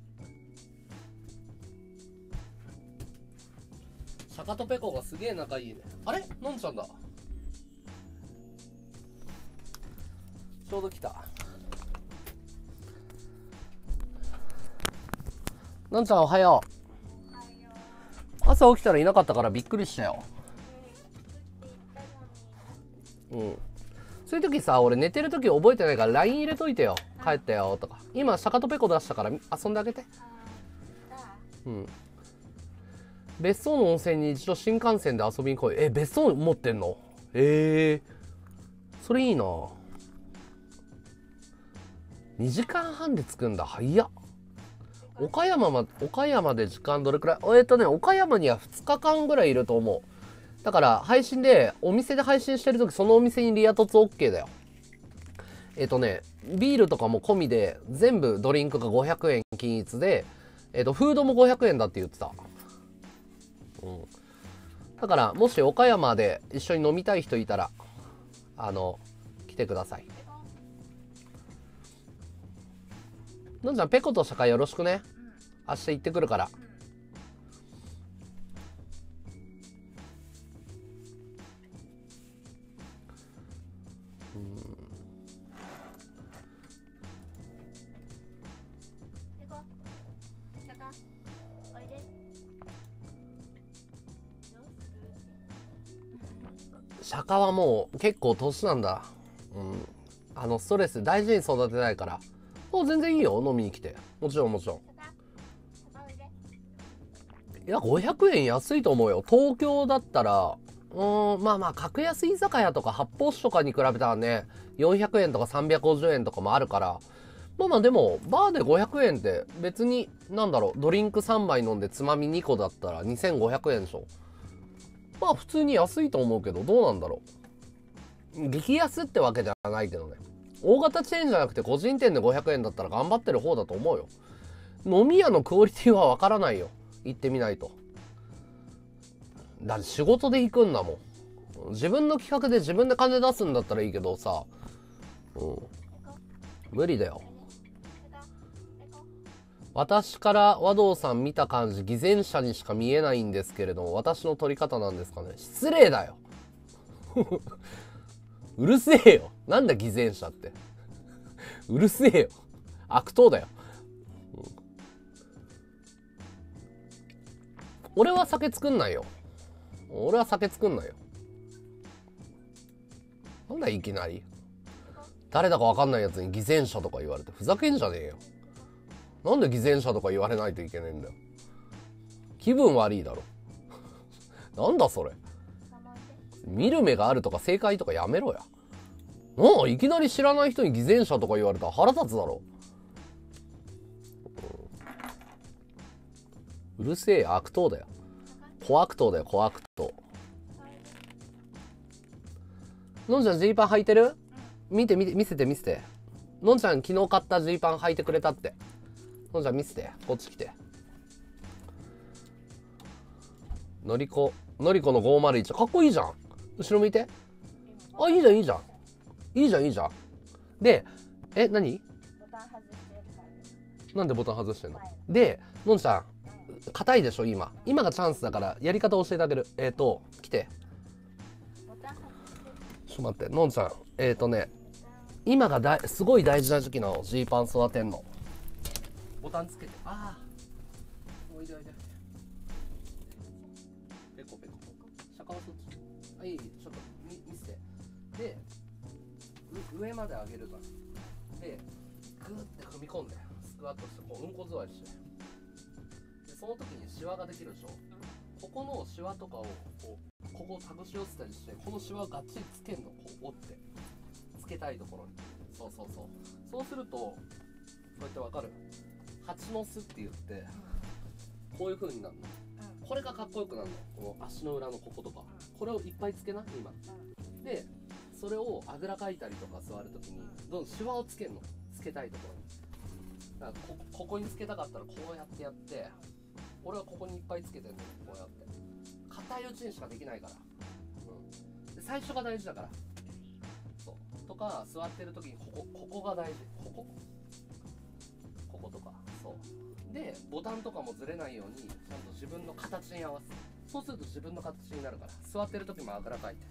シャカとペコがすげえ仲いいね。あれ、のんちゃんだ。ちょうど来た。のんちゃんおはよう。朝起きたらいなかったからびっくりしたよ。うん。そういう時さ、俺寝てる時覚えてないから ライン 入れといてよ。帰ったよとか。今シャカとペコ出したから遊んであげて。うん。別荘の温泉に一度新幹線で遊びに来い。え、別荘持ってんの？ええー、それいいな。にじかんはんで着くんだ。早っ。岡山ま、岡山で時間どれくらい？えっとね、岡山にはふつかかんぐらいいると思う。だから配信で、お店で配信してるとき、そのお店にリア凸 OK だよ。えっとね、ビールとかも込みで、全部ドリンクがごひゃくえん均一で、えっと、フードもごひゃくえんだって言ってた。うん。だから、もし岡山で一緒に飲みたい人いたら、あの、来てください。のんちゃん、ペコと社会よろしくね。明日行ってくるから。うん。釈迦はもう結構年なんだ。うん。あの、ストレス大事に育てたいから。もう全然いいよ、飲みに来て。もちろんもちろん。いや、ごひゃくえん安いと思うよ。東京だったら、うーん、まあまあ、格安居酒屋とか発泡酒とかに比べたらね、よんひゃくえんとかさんびゃくごじゅうえんとかもあるから、まあまあでも、バーでごひゃくえんって別に、なんだろう、ドリンクさんばい飲んでつまみにこだったらにせんごひゃくえんでしょ。まあ普通に安いと思うけど、どうなんだろう。激安ってわけじゃないけどね。大型チェーンじゃなくて個人店でごひゃくえんだったら頑張ってる方だと思うよ。飲み屋のクオリティはわからないよ。行ってみないと。だって仕事で行くんだもん。自分の企画で自分で金出すんだったらいいけどさ、うん、無理だよ。私から和道さん見た感じ、偽善者にしか見えないんですけれども、私の撮り方なんですかね。失礼だよ。うるせえよ。なんだ偽善者って。うるせえよ。悪党だよ。うん、俺は酒作んないよ。俺は酒作んないよ。なんだいきなり。誰だかわかんないやつに偽善者とか言われてふざけんじゃねえよ。なんで偽善者とか言われないといけないんだよ。気分悪いだろ。なんだそれ。見る目があるとか正解とかやめろや。なあ、いきなり知らない人に偽善者とか言われたら腹立つだろ。うるせえ悪党だよ。小悪党だよ、小悪党。のんちゃんジーパン履いてる？見て見て、見せて見せて。のんちゃん昨日買ったジーパン履いてくれたって。のんちゃん見せて。こっち来て。のりこ、のりこのごーまるいち。かっこいいじゃん。後ろ向いて。あ、いいじゃんいいじゃん。いいじゃんいいじゃん。で、え、何？なんでボタン外してんの？で、のんちゃん、硬いでしょ今。今がチャンスだからやり方教えてあげる。えっと、来て。ちょっと待って、のんちゃん。えっとね、今がだいすごい大事な時期のジーパン育てんの。ボタンつけて。ああ。おいでおいで。ペコペコ。シャカはそっち。はい、ちょっと見見せて。で、上まで上げるから。で、グーって踏み込んで、スクワットして、こううんこ座りして。で、その時にシワができるでしょ。ここのシワとかをこう、ここを託し寄せたりして、このシワをガッチリつけんの。こう折って。つけたいところに。そうそうそう。そうすると、こうやってわかる？蜂の巣って言って、こういう風になるの。これがかっこよくなるの。この足の裏のこことか。これをいっぱいつけな、今。で、それをあぐらかいたりとか座るときに、どんどんシワをつけるの。つけたいところに。だからこ、ここにつけたかったらこうやってやって、俺はここにいっぱいつけてるの。こうやって。硬いうちにしかできないから。うん。 で最初が大事だから。そうとか座ってる時にここここが大事、こここことか。そうでボタンとかもずれないようにちゃんと自分の形に合わせる。そうすると自分の形になるから、座ってる時もあぐらかいて。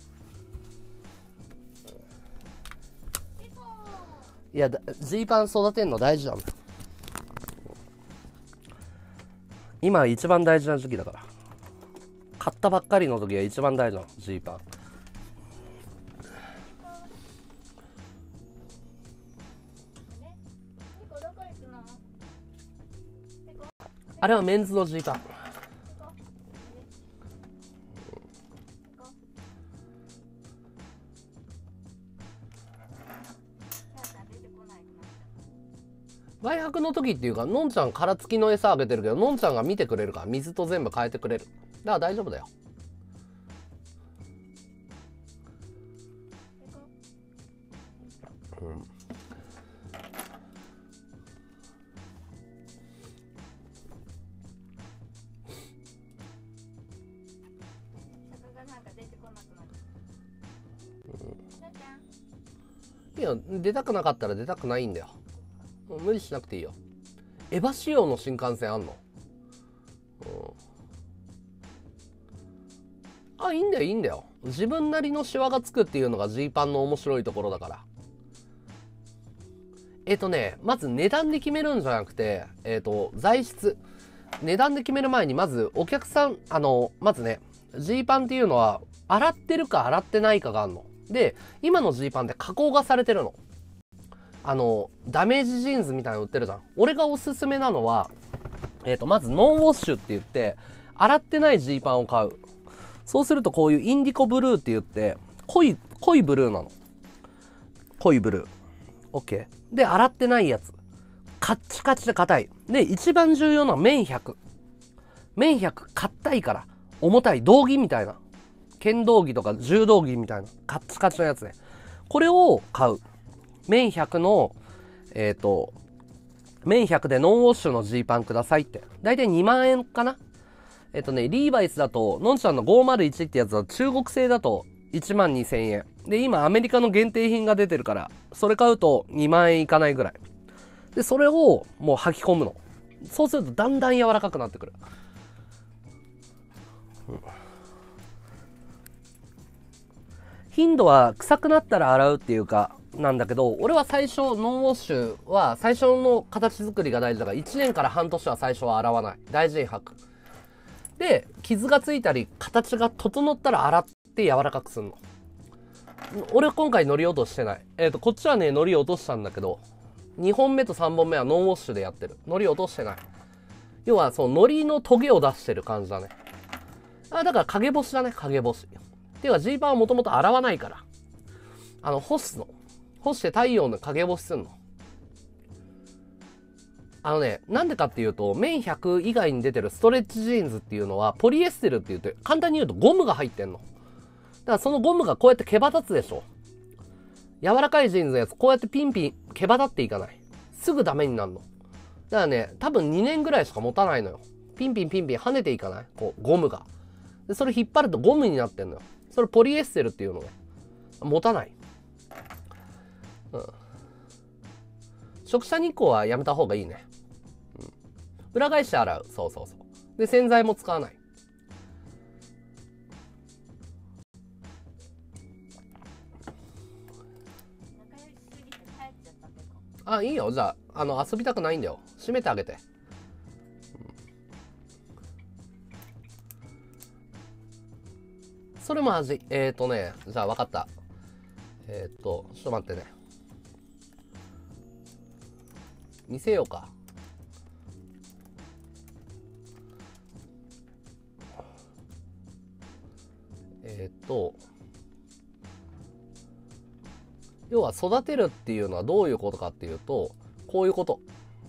いや、ジーパン育てるの大事だもん。今一番大事な時期だから。買ったばっかりの時が一番大事なの、ジーパン。あれはメンズのジーパン。外泊の時っていうか、のんちゃん殻付きの餌あげてるけど、のんちゃんが見てくれるから、水と全部変えてくれる。だから大丈夫だよ。うん。いや、出たくなかったら出たくないんだよ。無理しなくていいよ。エヴァ仕様の新幹線あんの？うん、あ、いいんだよいいんだよ。自分なりのシワがつくっていうのがジーパンの面白いところだから。えっとね、まず値段で決めるんじゃなくて、えっと、材質。値段で決める前に、まずお客さん、あの、まずね、ジーパンっていうのは、洗ってるか洗ってないかがあるの。で、今のジーパンって加工がされてるの。あの、ダメージジーンズみたいなの売ってるじゃん。俺がおすすめなのは、えっと、まずノンウォッシュって言って、洗ってないジーパンを買う。そうするとこういうインディコブルーって言って、濃い、濃いブルーなの。濃いブルー。OK。で、洗ってないやつ。カッチカチで硬い。で、一番重要なのは綿ひゃく。綿ひゃく、硬いから。重たい。道着みたいな。剣道着とか柔道着みたいな。カッチカチのやつね。これを買う。綿ひゃくの、えっと、綿ひゃくでノンウォッシュのジーパンくださいって。だいたいにまんえんかな。えっとね、リーバイスだと、のんちゃんのごーまるいちってやつは中国製だといちまんにせんえん。で、今アメリカの限定品が出てるから、それ買うとにまんえんいかないぐらい。で、それをもう履き込むの。そうするとだんだん柔らかくなってくる。うん、頻度は臭くなったら洗うっていうか、なんだけど、俺は最初、ノンウォッシュは最初の形作りが大事だから、いちねんから半年は最初は洗わない。大事に履く。で、傷がついたり、形が整ったら洗って柔らかくするの。俺今回乗り落としてない。えっと、こっちはね、乗り落としたんだけど、にほんめとさんぼんめはノンウォッシュでやってる。乗り落としてない。要は、その、乗りのトゲを出してる感じだね。あ、だから陰干しだね、陰干し。っていうか、ジーパンはもともと洗わないから。あの、干すの。干して太陽の陰干しすんの。あのね、なんでかっていうと、綿ひゃく以外に出てるストレッチジーンズっていうのは、ポリエステルって言って、簡単に言うとゴムが入ってんの。だからそのゴムがこうやって毛羽立つでしょ。柔らかいジーンズのやつ、こうやってピンピン毛羽立っていかない。すぐダメになるの。だからね、多分にねんぐらいしか持たないのよ。ピンピンピンピン跳ねていかないこう、ゴムが。で、それ引っ張るとゴムになってんのよ。それポリエステルっていうのね。持たない。うん。直射日光はやめた方がいいね。うん。裏返して洗う。そうそうそう。で、洗剤も使わない。あ、いいよ。じゃあ、あの、遊びたくないんだよ。閉めてあげて。うん、それも味。えっとね、じゃあ分かった。えっと、ちょっと待ってね。見せようか。えっと、要は育てるっていうのはどういうことかっていうと、こういうこと。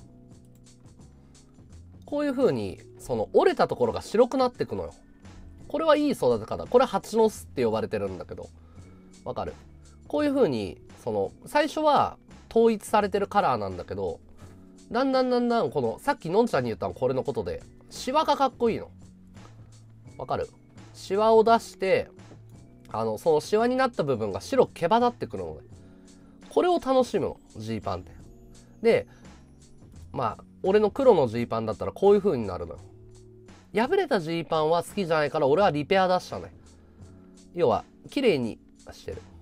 こういう風に、その折れたところが白くなっていくのよ。これはいい育て方。これは蜂の巣って呼ばれてるんだけど。わかる？こういう風に、その、最初は統一されてるカラーなんだけど、だんだんだんだん、この、さっきのんちゃんに言ったのこれのことで、シワがかっこいいの。わかる？シワを出して、 あのそのシワになった部分が白く毛羽立ってくるので、これを楽しむのジーパンって。でまあ俺の黒のジーパンだったらこういう風になるのよ。破れたジーパンは好きじゃないから俺はリペア出したね。要は綺麗にしてる。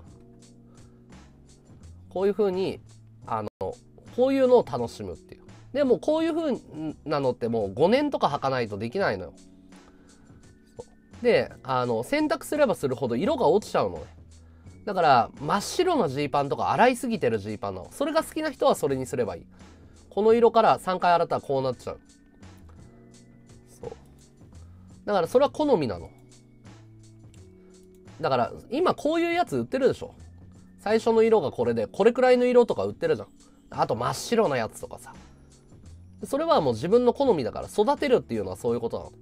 こういう風にあのこういうのを楽しむっていう。でもこういう風なのってもうごねんとか履かないとできないのよ。であの洗濯すればするほど色が落ちちゃうのね。だから真っ白なジーパンとか洗いすぎてるジーパンなの。それが好きな人はそれにすればいい。この色からさんかい洗ったらこうなっちゃう。そうだからそれは好みなの。だから今こういうやつ売ってるでしょ。最初の色がこれでこれくらいの色とか売ってるじゃん。あと真っ白なやつとかさ。それはもう自分の好みだから、育てるっていうのはそういうことなの。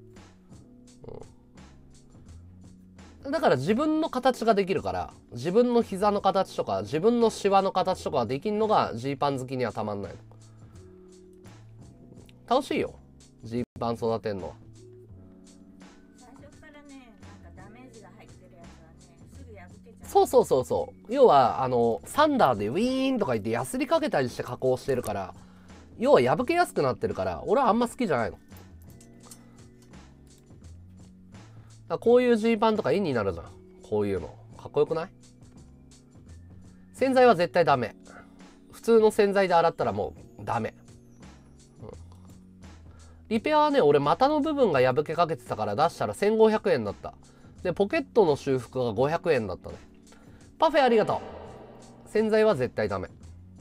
うん、だから自分の形ができるから、自分の膝の形とか自分のシワの形とかができるのがジーパン好きにはたまんないの。楽しいよジーパン育てるのは。 最初からね、なんかダメージが入ってるやつはね、すぐ破けちゃう。 そうそうそうそう。要はあのサンダーでウィーンとか言ってヤスリかけたりして加工してるから、要は破けやすくなってるから、俺はあんま好きじゃないの。だからこういうジーパンとか絵になるじゃん。こういうのかっこよくない？洗剤は絶対ダメ。普通の洗剤で洗ったらもうダメ。リペアはね、俺股の部分が破けかけてたから出したらせんごひゃくえんだった。でポケットの修復がごひゃくえんだったね。パフェありがとう。洗剤は絶対ダメ。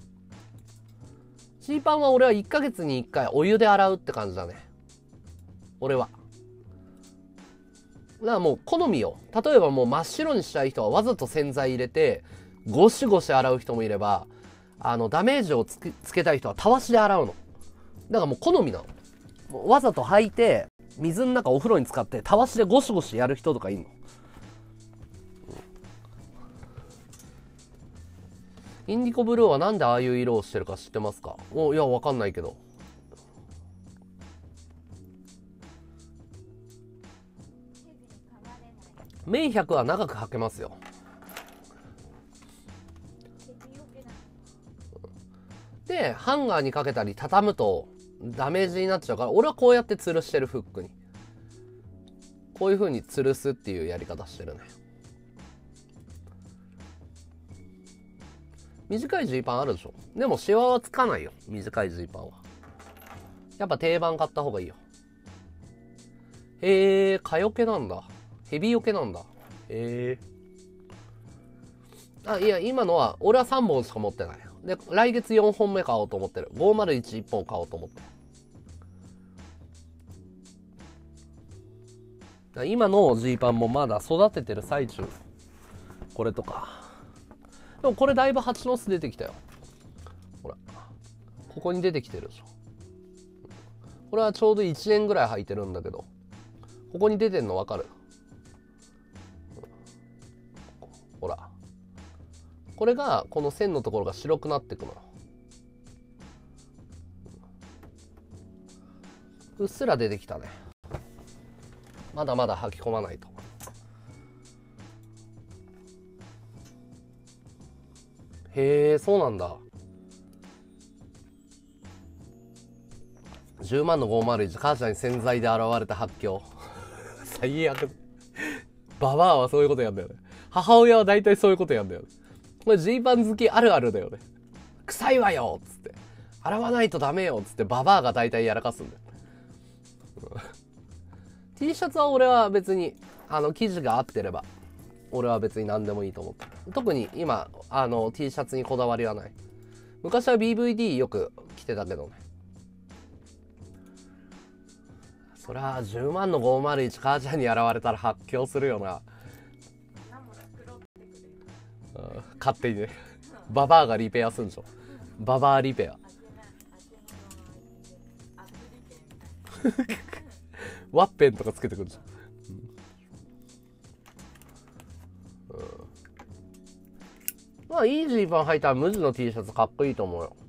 ジーパンは俺はいっかげつにいっかいお湯で洗うって感じだね。俺はだからもう好みよ。例えばもう真っ白にしたい人はわざと洗剤入れてゴシゴシ洗う人もいれば、あのダメージをつけ、つけたい人はたわしで洗うの。だからもう好みなの。わざと履いて水の中お風呂に浸かってたわしでゴシゴシやる人とかいるの。インディコブルーはなんでああいう色をしてるか知ってますか？おいやわかんないけど。メイひゃくは長く履けますよ。でハンガーにかけたり畳むとダメージになっちゃうから、俺はこうやって吊るしてる。フックにこういう風に吊るすっていうやり方してるね。短いジーパンあるでしょ。でもシワはつかないよ短いジーパンは。やっぱ定番買った方がいいよ。へえ、蚊よけなんだ。ヘビよけなんだ。へえ。あ、いや今のは俺はさんぼんしか持ってない。で来月よんほんめ買おうと思ってる。ごーまるいちいっぽん買おうと思ってる。今のジーパンもまだ育ててる最中。これとかでもこれだいぶ蜂の巣出てきたよ。ほらここに出てきてるでしょ。これはちょうどいちねんぐらい履いてるんだけど、ここに出てんの分かる？ほらこれがこの線のところが白くなってくの。うっすら出てきたね。まだまだ履き込まないと。へえ、そうなんだ。じゅうまんのごーまるいち、母ちゃんに洗剤で現れた発狂最悪。ババアはそういうことやんだよね。母親は大体そういうことやんだよね。これジーパン好きあるあるだよね。臭いわよっつって洗わないとダメよっつってババアが大体やらかすんだよT シャツは俺は別にあの生地が合ってれば俺は別に何でもいいと思ってる。特に今あの T シャツにこだわりはない。昔は ビーブイディー よく着てたけどね。そりゃじゅうまんのごーまるいち母ちゃんに現れたら発狂するよな。うん、勝手にねババアがリペアするんでしょ。ババアリペアワッペンとかつけてくるんでしょ。うんうん、まあいいジーパン履いたら無地の T シャツかっこいいと思うよ。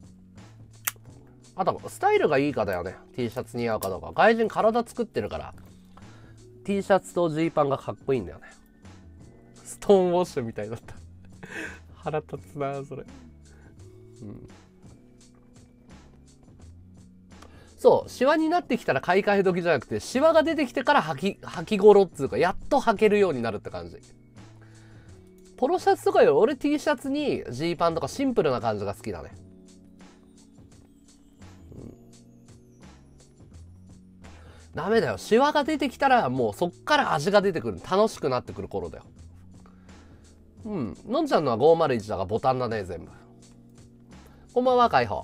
あとスタイルがいいかだよね。 T シャツ似合うかどうか。外人体作ってるから T シャツとジーパンがかっこいいんだよね。 ストーンウォッシュみたいだった腹立つなそれ。うん、そうシワになってきたら買い替え時じゃなくて、シワが出てきてから履き履き頃っつうか、やっと履けるようになるって感じ。ポロシャツとかより俺 T シャツにジーパンとかシンプルな感じが好きだね。うん、ダメだよ、シワが出てきたらもうそっから味が出てくる、楽しくなってくる頃だよ。うん、のんちゃんのはごーまるいちだがボタンだね全部。こんばんは解放。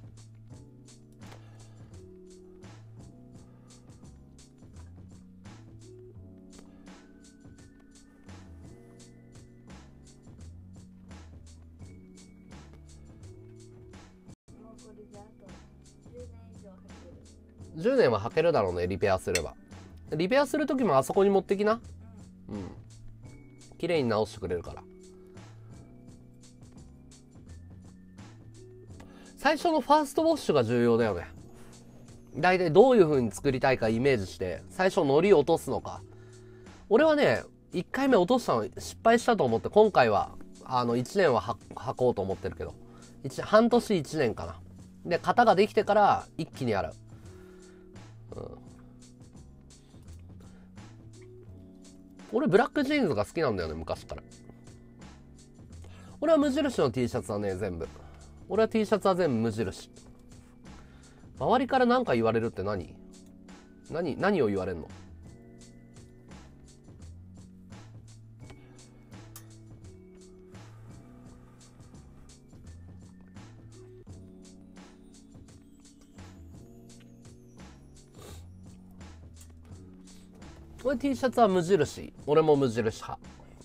じゅうねんは履けるだろうね、リペアすれば。リペアする時もあそこに持ってきな。うん、綺麗に直してくれるから。最初のファーストウォッシュが重要だよね。だいたいどういう風に作りたいかイメージして最初のりを落とすのか。俺はねいっかいめ落としたの失敗したと思って、今回はあのいちねんは履こうと思ってるけど、半年いちねんかな。で型ができてから一気に洗う。うん、俺ブラックジーンズが好きなんだよね昔から。俺は無印の T シャツはね全部。俺は T シャツは全部無印。周りから何か言われるって何何何を言われるの？俺 T シャツは無印。俺も無印派。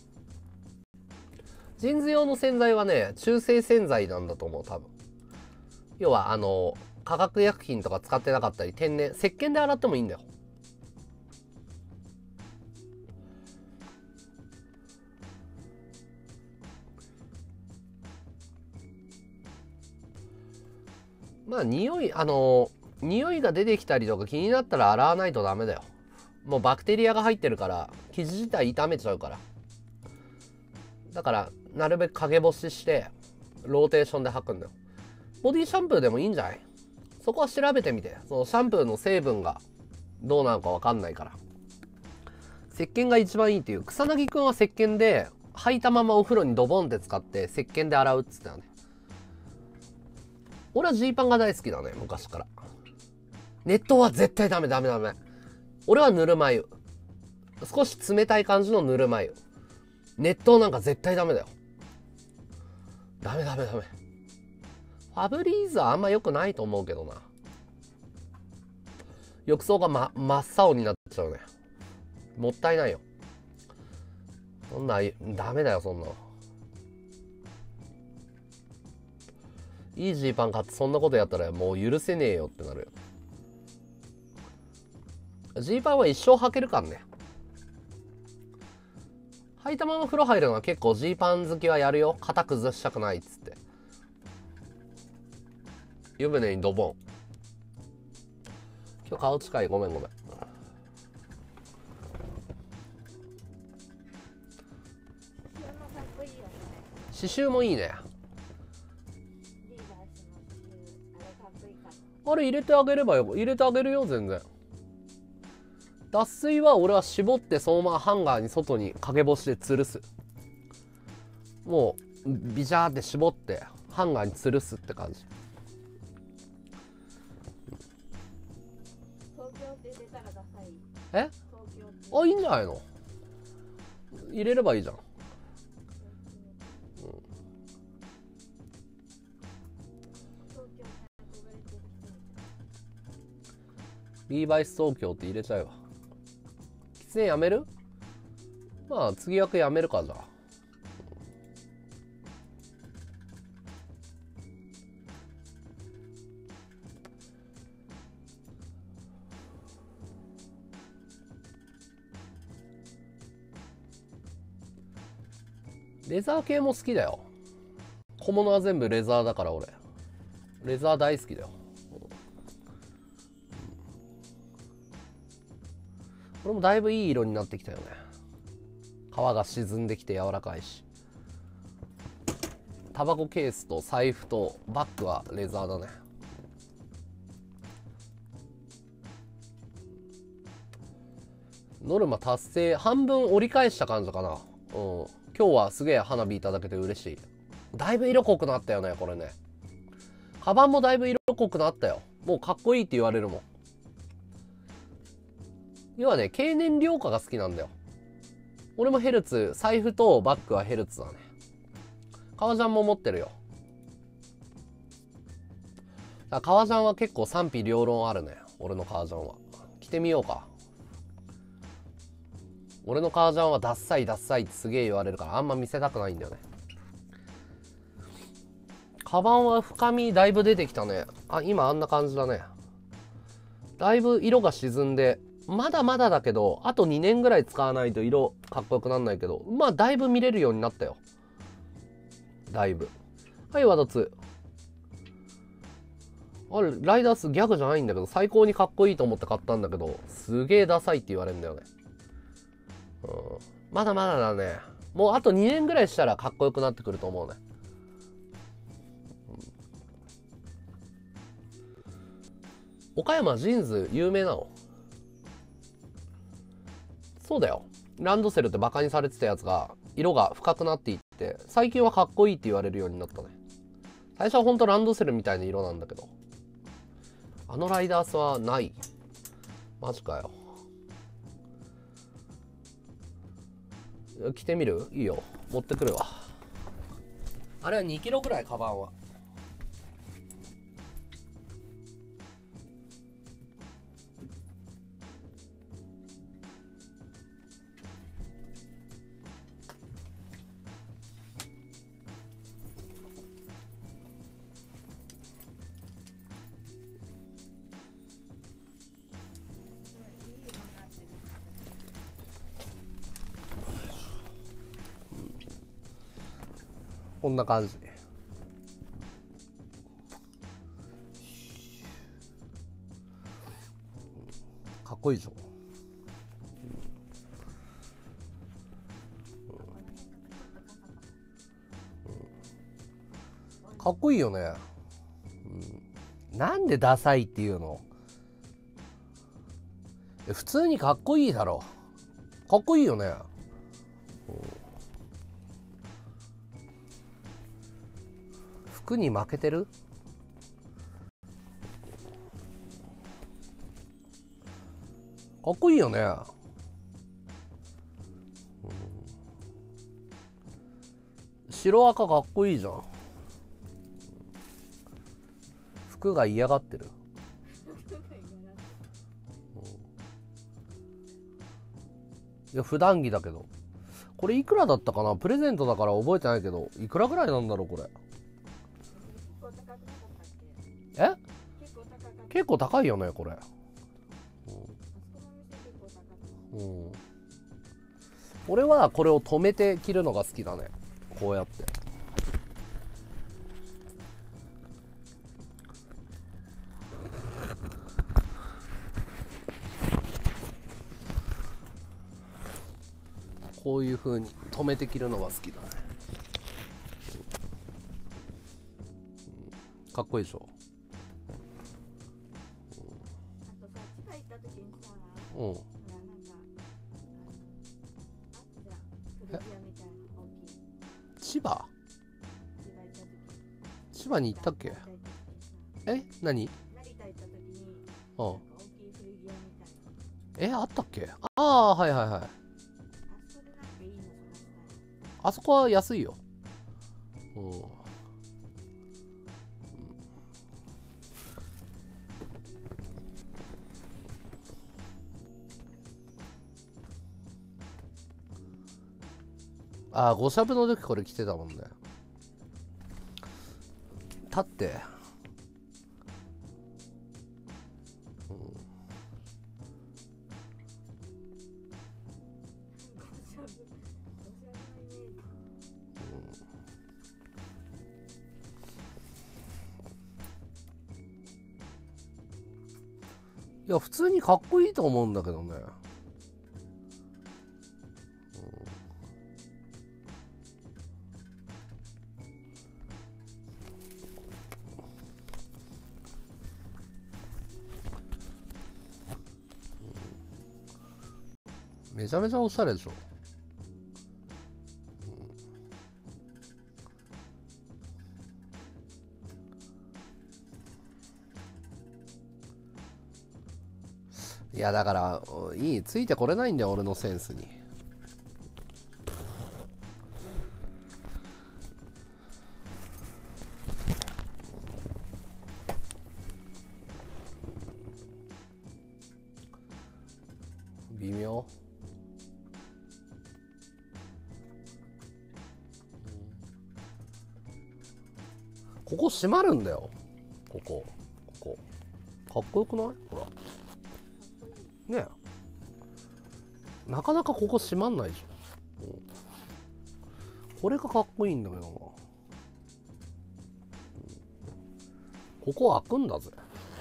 ジーンズ用の洗剤はね中性洗剤なんだと思う多分。要はあの化学薬品とか使ってなかったり、天然石鹸で洗ってもいいんだよ。まあ匂いあの匂いが出てきたりとか気になったら洗わないとダメだよ。もうバクテリアが入ってるから生地自体傷めちゃうから。だからなるべく陰干ししてローテーションで履くんだよ。ボディシャンプーでもいいんじゃない？そこは調べてみて。そのシャンプーの成分がどうなのか分かんないから。石鹸が一番いいっていう。草薙くんは石鹸で履いたままお風呂にドボンって使って石鹸で洗うっつってたね。俺はジーパンが大好きだね昔から。熱湯は絶対ダメダメダメ。俺はぬるま湯。少し冷たい感じのぬるま湯。熱湯なんか絶対ダメだよ。ダメダメダメ。ファブリーズはあんま良くないと思うけどな。浴槽が、ま、真っ青になっちゃうね。もったいないよ。そんなダメだよそんなの。いいジーパン買ってそんなことやったらもう許せねえよってなるよ。ジーパンは一生履けるからね。履いたまま風呂入るのは結構ジーパン好きはやるよ。型崩したくないっつって。湯船にドボン。今日顔近い。ごめんごめん。刺繍もいいね。あれ入れてあげればよ。入れてあげるよ全然。脱水は俺は絞ってそのままハンガーに外に陰干しで吊るす。もうビジャーって絞ってハンガーに吊るすって感じ。え？あ、いいんじゃないの？入れればいいじゃん。うん、リーバイス東京って入れちゃえば。喫煙やめる？まあ次枠やめるかじゃあ。レザー系も好きだよ。小物は全部レザーだから俺。レザー大好きだよ。これもだいぶいい色になってきたよね。 皮が沈んできて柔らかいし。タバコケースと財布とバッグはレザーだね。ノルマ達成、半分折り返した感じかな。うん。今日はすげえ花火いただけて嬉しい。だいぶ色濃くなったよね、これね。カバンもだいぶ色濃くなったよ。もうかっこいいって言われるもん。要はね、経年量化が好きなんだよ。俺もヘルツ、財布とバッグはヘルツだね。革ジャンも持ってるよ。だから革ジャンは結構賛否両論あるね。俺の革ジャンは。着てみようか。俺の革ジャンはダッサいダッサいってすげえ言われるからあんま見せたくないんだよね。カバンは深みだいぶ出てきたね。あ、今あんな感じだね。だいぶ色が沈んで、まだまだだけど、あとにねんぐらい使わないと色かっこよくなんないけど、まあだいぶ見れるようになったよ。だいぶ。はい、ワドツ。あれ、ライダースギャグじゃないんだけど、最高にかっこいいと思って買ったんだけど、すげえダサいって言われるんだよね。うん、まだまだだね。もうあとにねんぐらいしたらかっこよくなってくると思うね。岡山ジーンズ有名なの？そうだよ。ランドセルってバカにされてたやつが色が深くなっていって最近はかっこいいって言われるようになったね。最初はほんとランドセルみたいな色なんだけど、あのライダースはない。マジかよ。着てみる？いいよ、持ってくるわ。あれはにキロぐらい、カバンは。こんな感じ。かっこいいでしょ。かっこいいよね。うん、なんでダサいっていうの？普通にかっこいいだろ。かっこいいよね。服に負けてる？かっこいいよね。うん、白赤かっこいいじゃん。服が嫌がってる。いや普段着だけど、これいくらだったかな。プレゼントだから覚えてないけど、いくらぐらいなんだろうこれ。え？結構高いよねこれ。うん、俺はこれを止めて着るのが好きだね。こうやってこういう風に止めて着るのが好きだね。かっこいいでしょ。うん。千葉？千葉に行ったっけ？え？何？うん。え？あったっけ？ああ、はいはいはい。あそこは安いよ。うん。ああ、ごしゃぶの時これ着てたもんね。立って。うん、いや普通にかっこいいと思うんだけどね。うん、 めちゃめちゃおしゃれでしょ。いやだからいい、ついてこれないんだよ俺のセンスに。微妙。ここ閉まるんだよ。ここここかっこよくない？ほらねえ、なかなかここ閉まんないでしょ、うん、これがかっこいいんだけどな、うん、ここ開くんだぜ、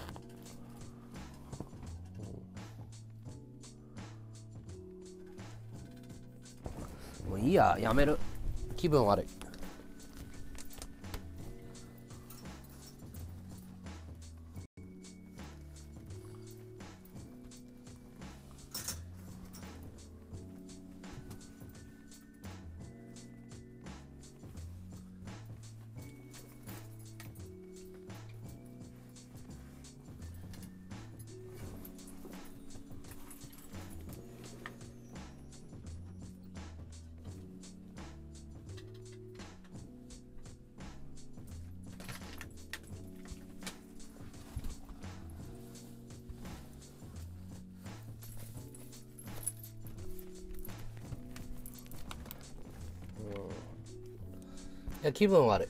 うん、もういいや、やめる、気分悪い。いや気分悪い。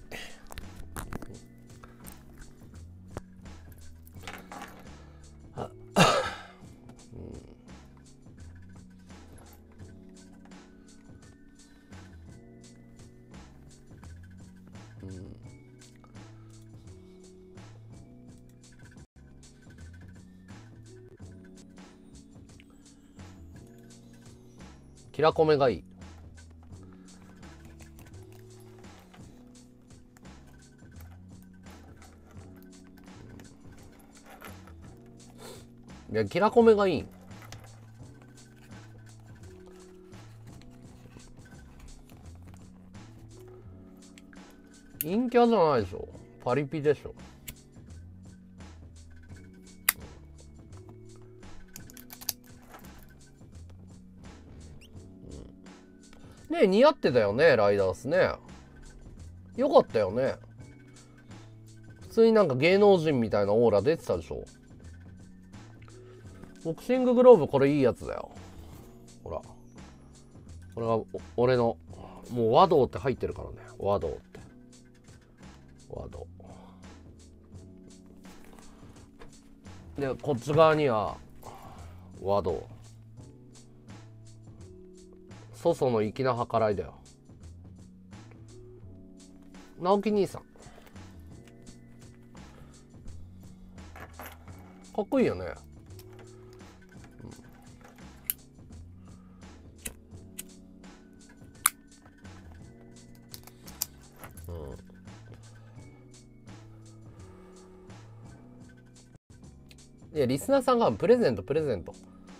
キラコメがいい。いやキラコメがいい。陰キャじゃないでしょ、パリピでしょ。ねえ似合ってたよねライダースね。よかったよね。普通になんか芸能人みたいなオーラ出てたでしょ。ボクシンググローブこれいいやつだよ。ほらこれが俺のもう和道って入ってるからね。和道って和道で、こっち側には和道、粗相の粋な計らいだよ。直樹兄さんかっこいいよね。うん、うん、いやリスナーさんがプレゼントプレゼント。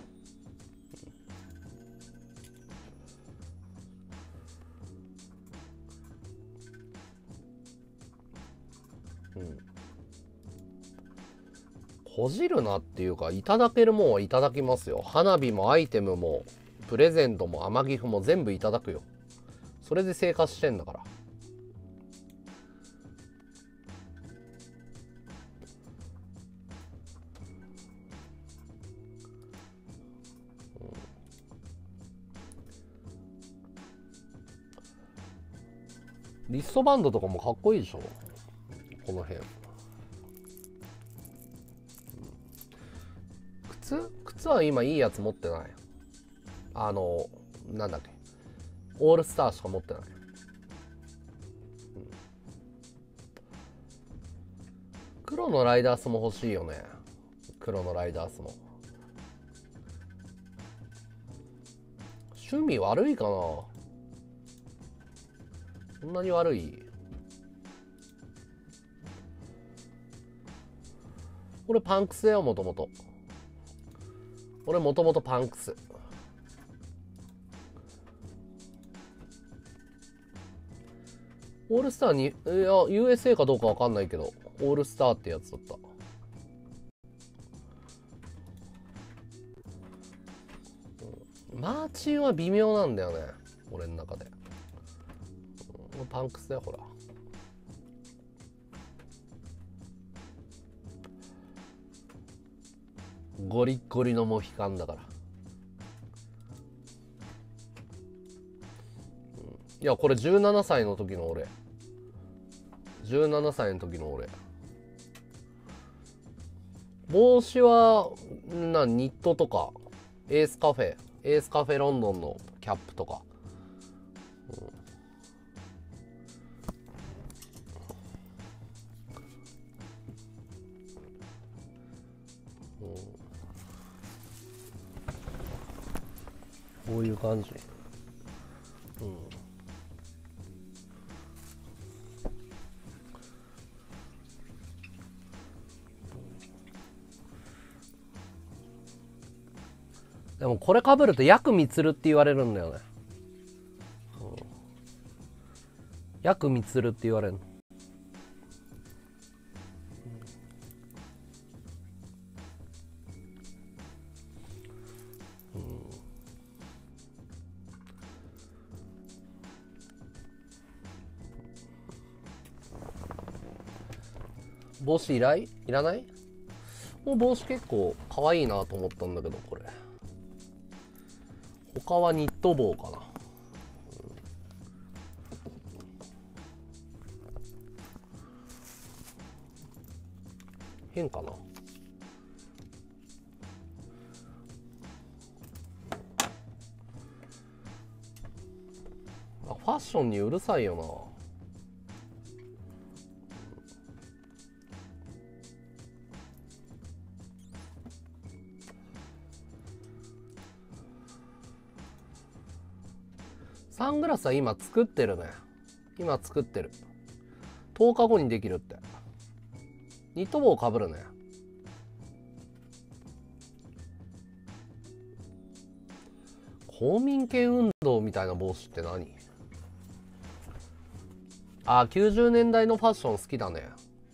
うん。こじるなっていうか、いただけるもんはいただきますよ。花火もアイテムもプレゼントも天岐阜も全部いただくよ。それで生活してんだから。リストバンドとかもかっこいいでしょこの辺。靴靴は今いいやつ持ってない。あのなんだっけオールスターしか持ってない、うん、黒のライダースも欲しいよね。黒のライダースも。趣味悪いかな、そんなに悪い？俺パンクスだよ、もともと。俺もともとパンクス。 オールスターに、いや、ユーエスエー かどうかわかんないけど、オールスターってやつだった。マーチンは微妙なんだよね、俺の中で。うん、パンクスだよ、ほら。ゴリッゴリのモヒカンだから。いや、これじゅうななさいの時の俺。じゅうななさいの時の俺。帽子は、な、ニットとか、エースカフェ、エースカフェロンドンのキャップとか。うんうん、こういう感じ。うん。でもこれ被るとヤクミツルって言われるんだよね。うん、ヤクミツルって言われる。うん、帽子いらいいらない？もう帽子結構可愛いなと思ったんだけど、これ。他はニット帽かな。うん、変かな。あ、ファッションにうるさいよな。サングラスは今作ってるね。今作ってる。とおかごにできるって。ニット帽かぶるね。公民権運動みたいな帽子って何？あ、きゅうじゅうねんだいのファッション好きだね。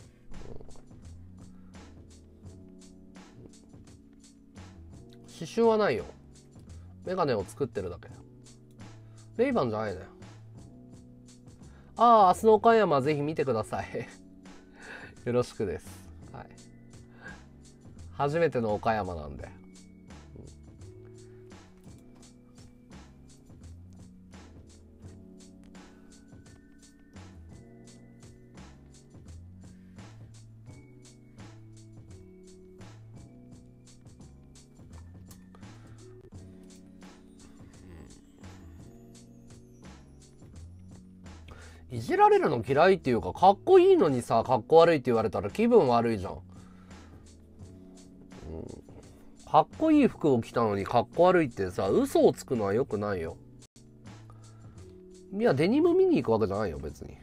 刺繍はないよ。メガネを作ってるだけ。レイバンじゃないね。ああ、明日の岡山ぜひ見てください。よろしくです。はい。初めての岡山なんで。いじられるの嫌いっていうか、かっこいいのにさ、かっこ悪いって言われたら気分悪いじゃん。うん、かっこいい服を着たのにかっこ悪いってさ、嘘をつくのは良くないよ。いや、デニム見に行くわけじゃないよ、別に。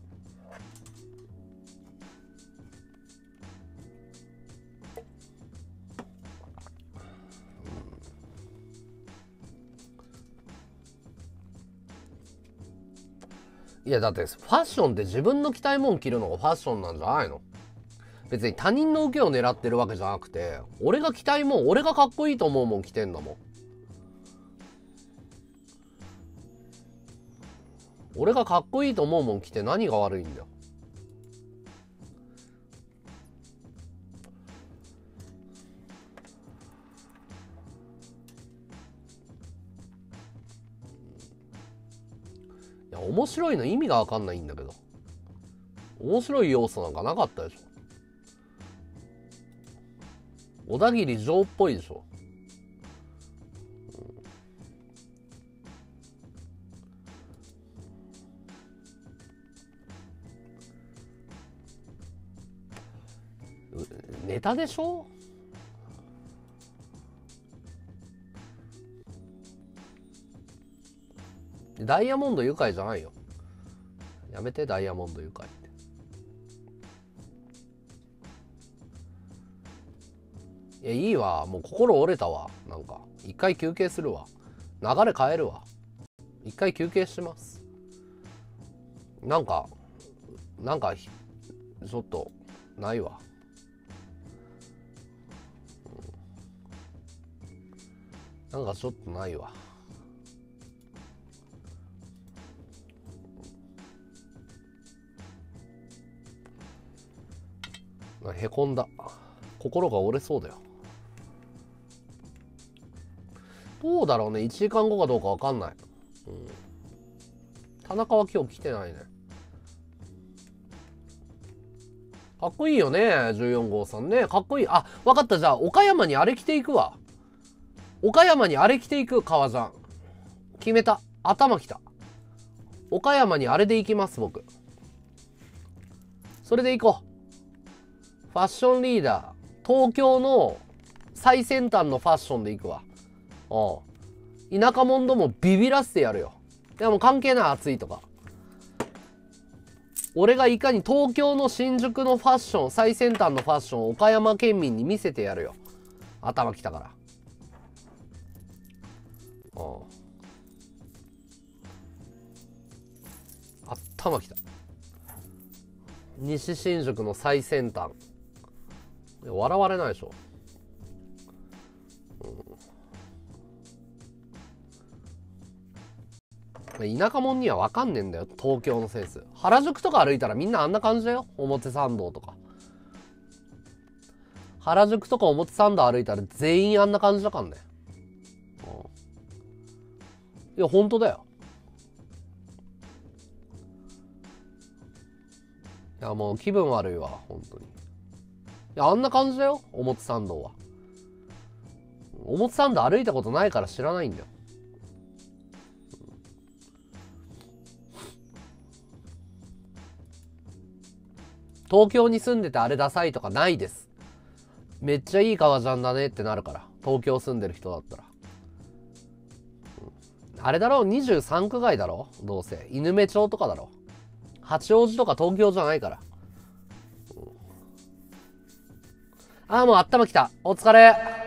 いや、だってファッションって自分の着たいもん着るのがファッションなんじゃないの？別に他人の受けを狙ってるわけじゃなくて、俺が着たいもん、俺がかっこいいと思うもん着てんだもん。俺がかっこいいと思うもん着て何が悪いんだよ。いや、面白いの意味が分かんないんだけど。面白い要素なんかなかったでしょ。小田切城っぽいでしょ。ネタでしょ。ダイヤモンド愉快じゃないよ。やめて、ダイヤモンド愉快って。いや、いいわ。もう心折れたわ。なんか一回休憩するわ。流れ変えるわ。一回休憩します。なんかなんかひちょっとないわ。なんかちょっとないわ。へこんだ。心が折れそうだよ。どうだろうね。いちじかんごかどうかわかんない。うん、田中は今日来てないね。かっこいいよね。じゅうよん号さんね。かっこいい。あ、わかった。じゃあ、岡山にあれ着ていくわ。岡山にあれ着ていく、革ジャン。決めた。頭きた。岡山にあれで行きます、僕。それで行こう。ファッションリーダー。東京の最先端のファッションで行くわ。うん。田舎者どもビビらせてやるよ。でも関係ない、暑いとか。俺がいかに東京の新宿のファッション、最先端のファッションを岡山県民に見せてやるよ。頭きたから。うん。頭きた。西新宿の最先端。笑われないでしょ。うん、田舎者には分かんねえんだよ、東京のセンス。原宿とか歩いたらみんなあんな感じだよ。表参道とか。原宿とか表参道歩いたら全員あんな感じだからね。うん、いや、本当だよ。いや、もう気分悪いわ、本当に。いや、あんな感じだよ、表参道は。表参道歩いたことないから知らないんだよ。東京に住んでてあれダサいとかないです。めっちゃいい革ジャンだねってなるから。東京住んでる人だったら。あれだろう、にじゅうさん区外だろ、どうせ。犬目町とかだろ。八王子とか東京じゃないから。ああ、もう頭きた。お疲れ。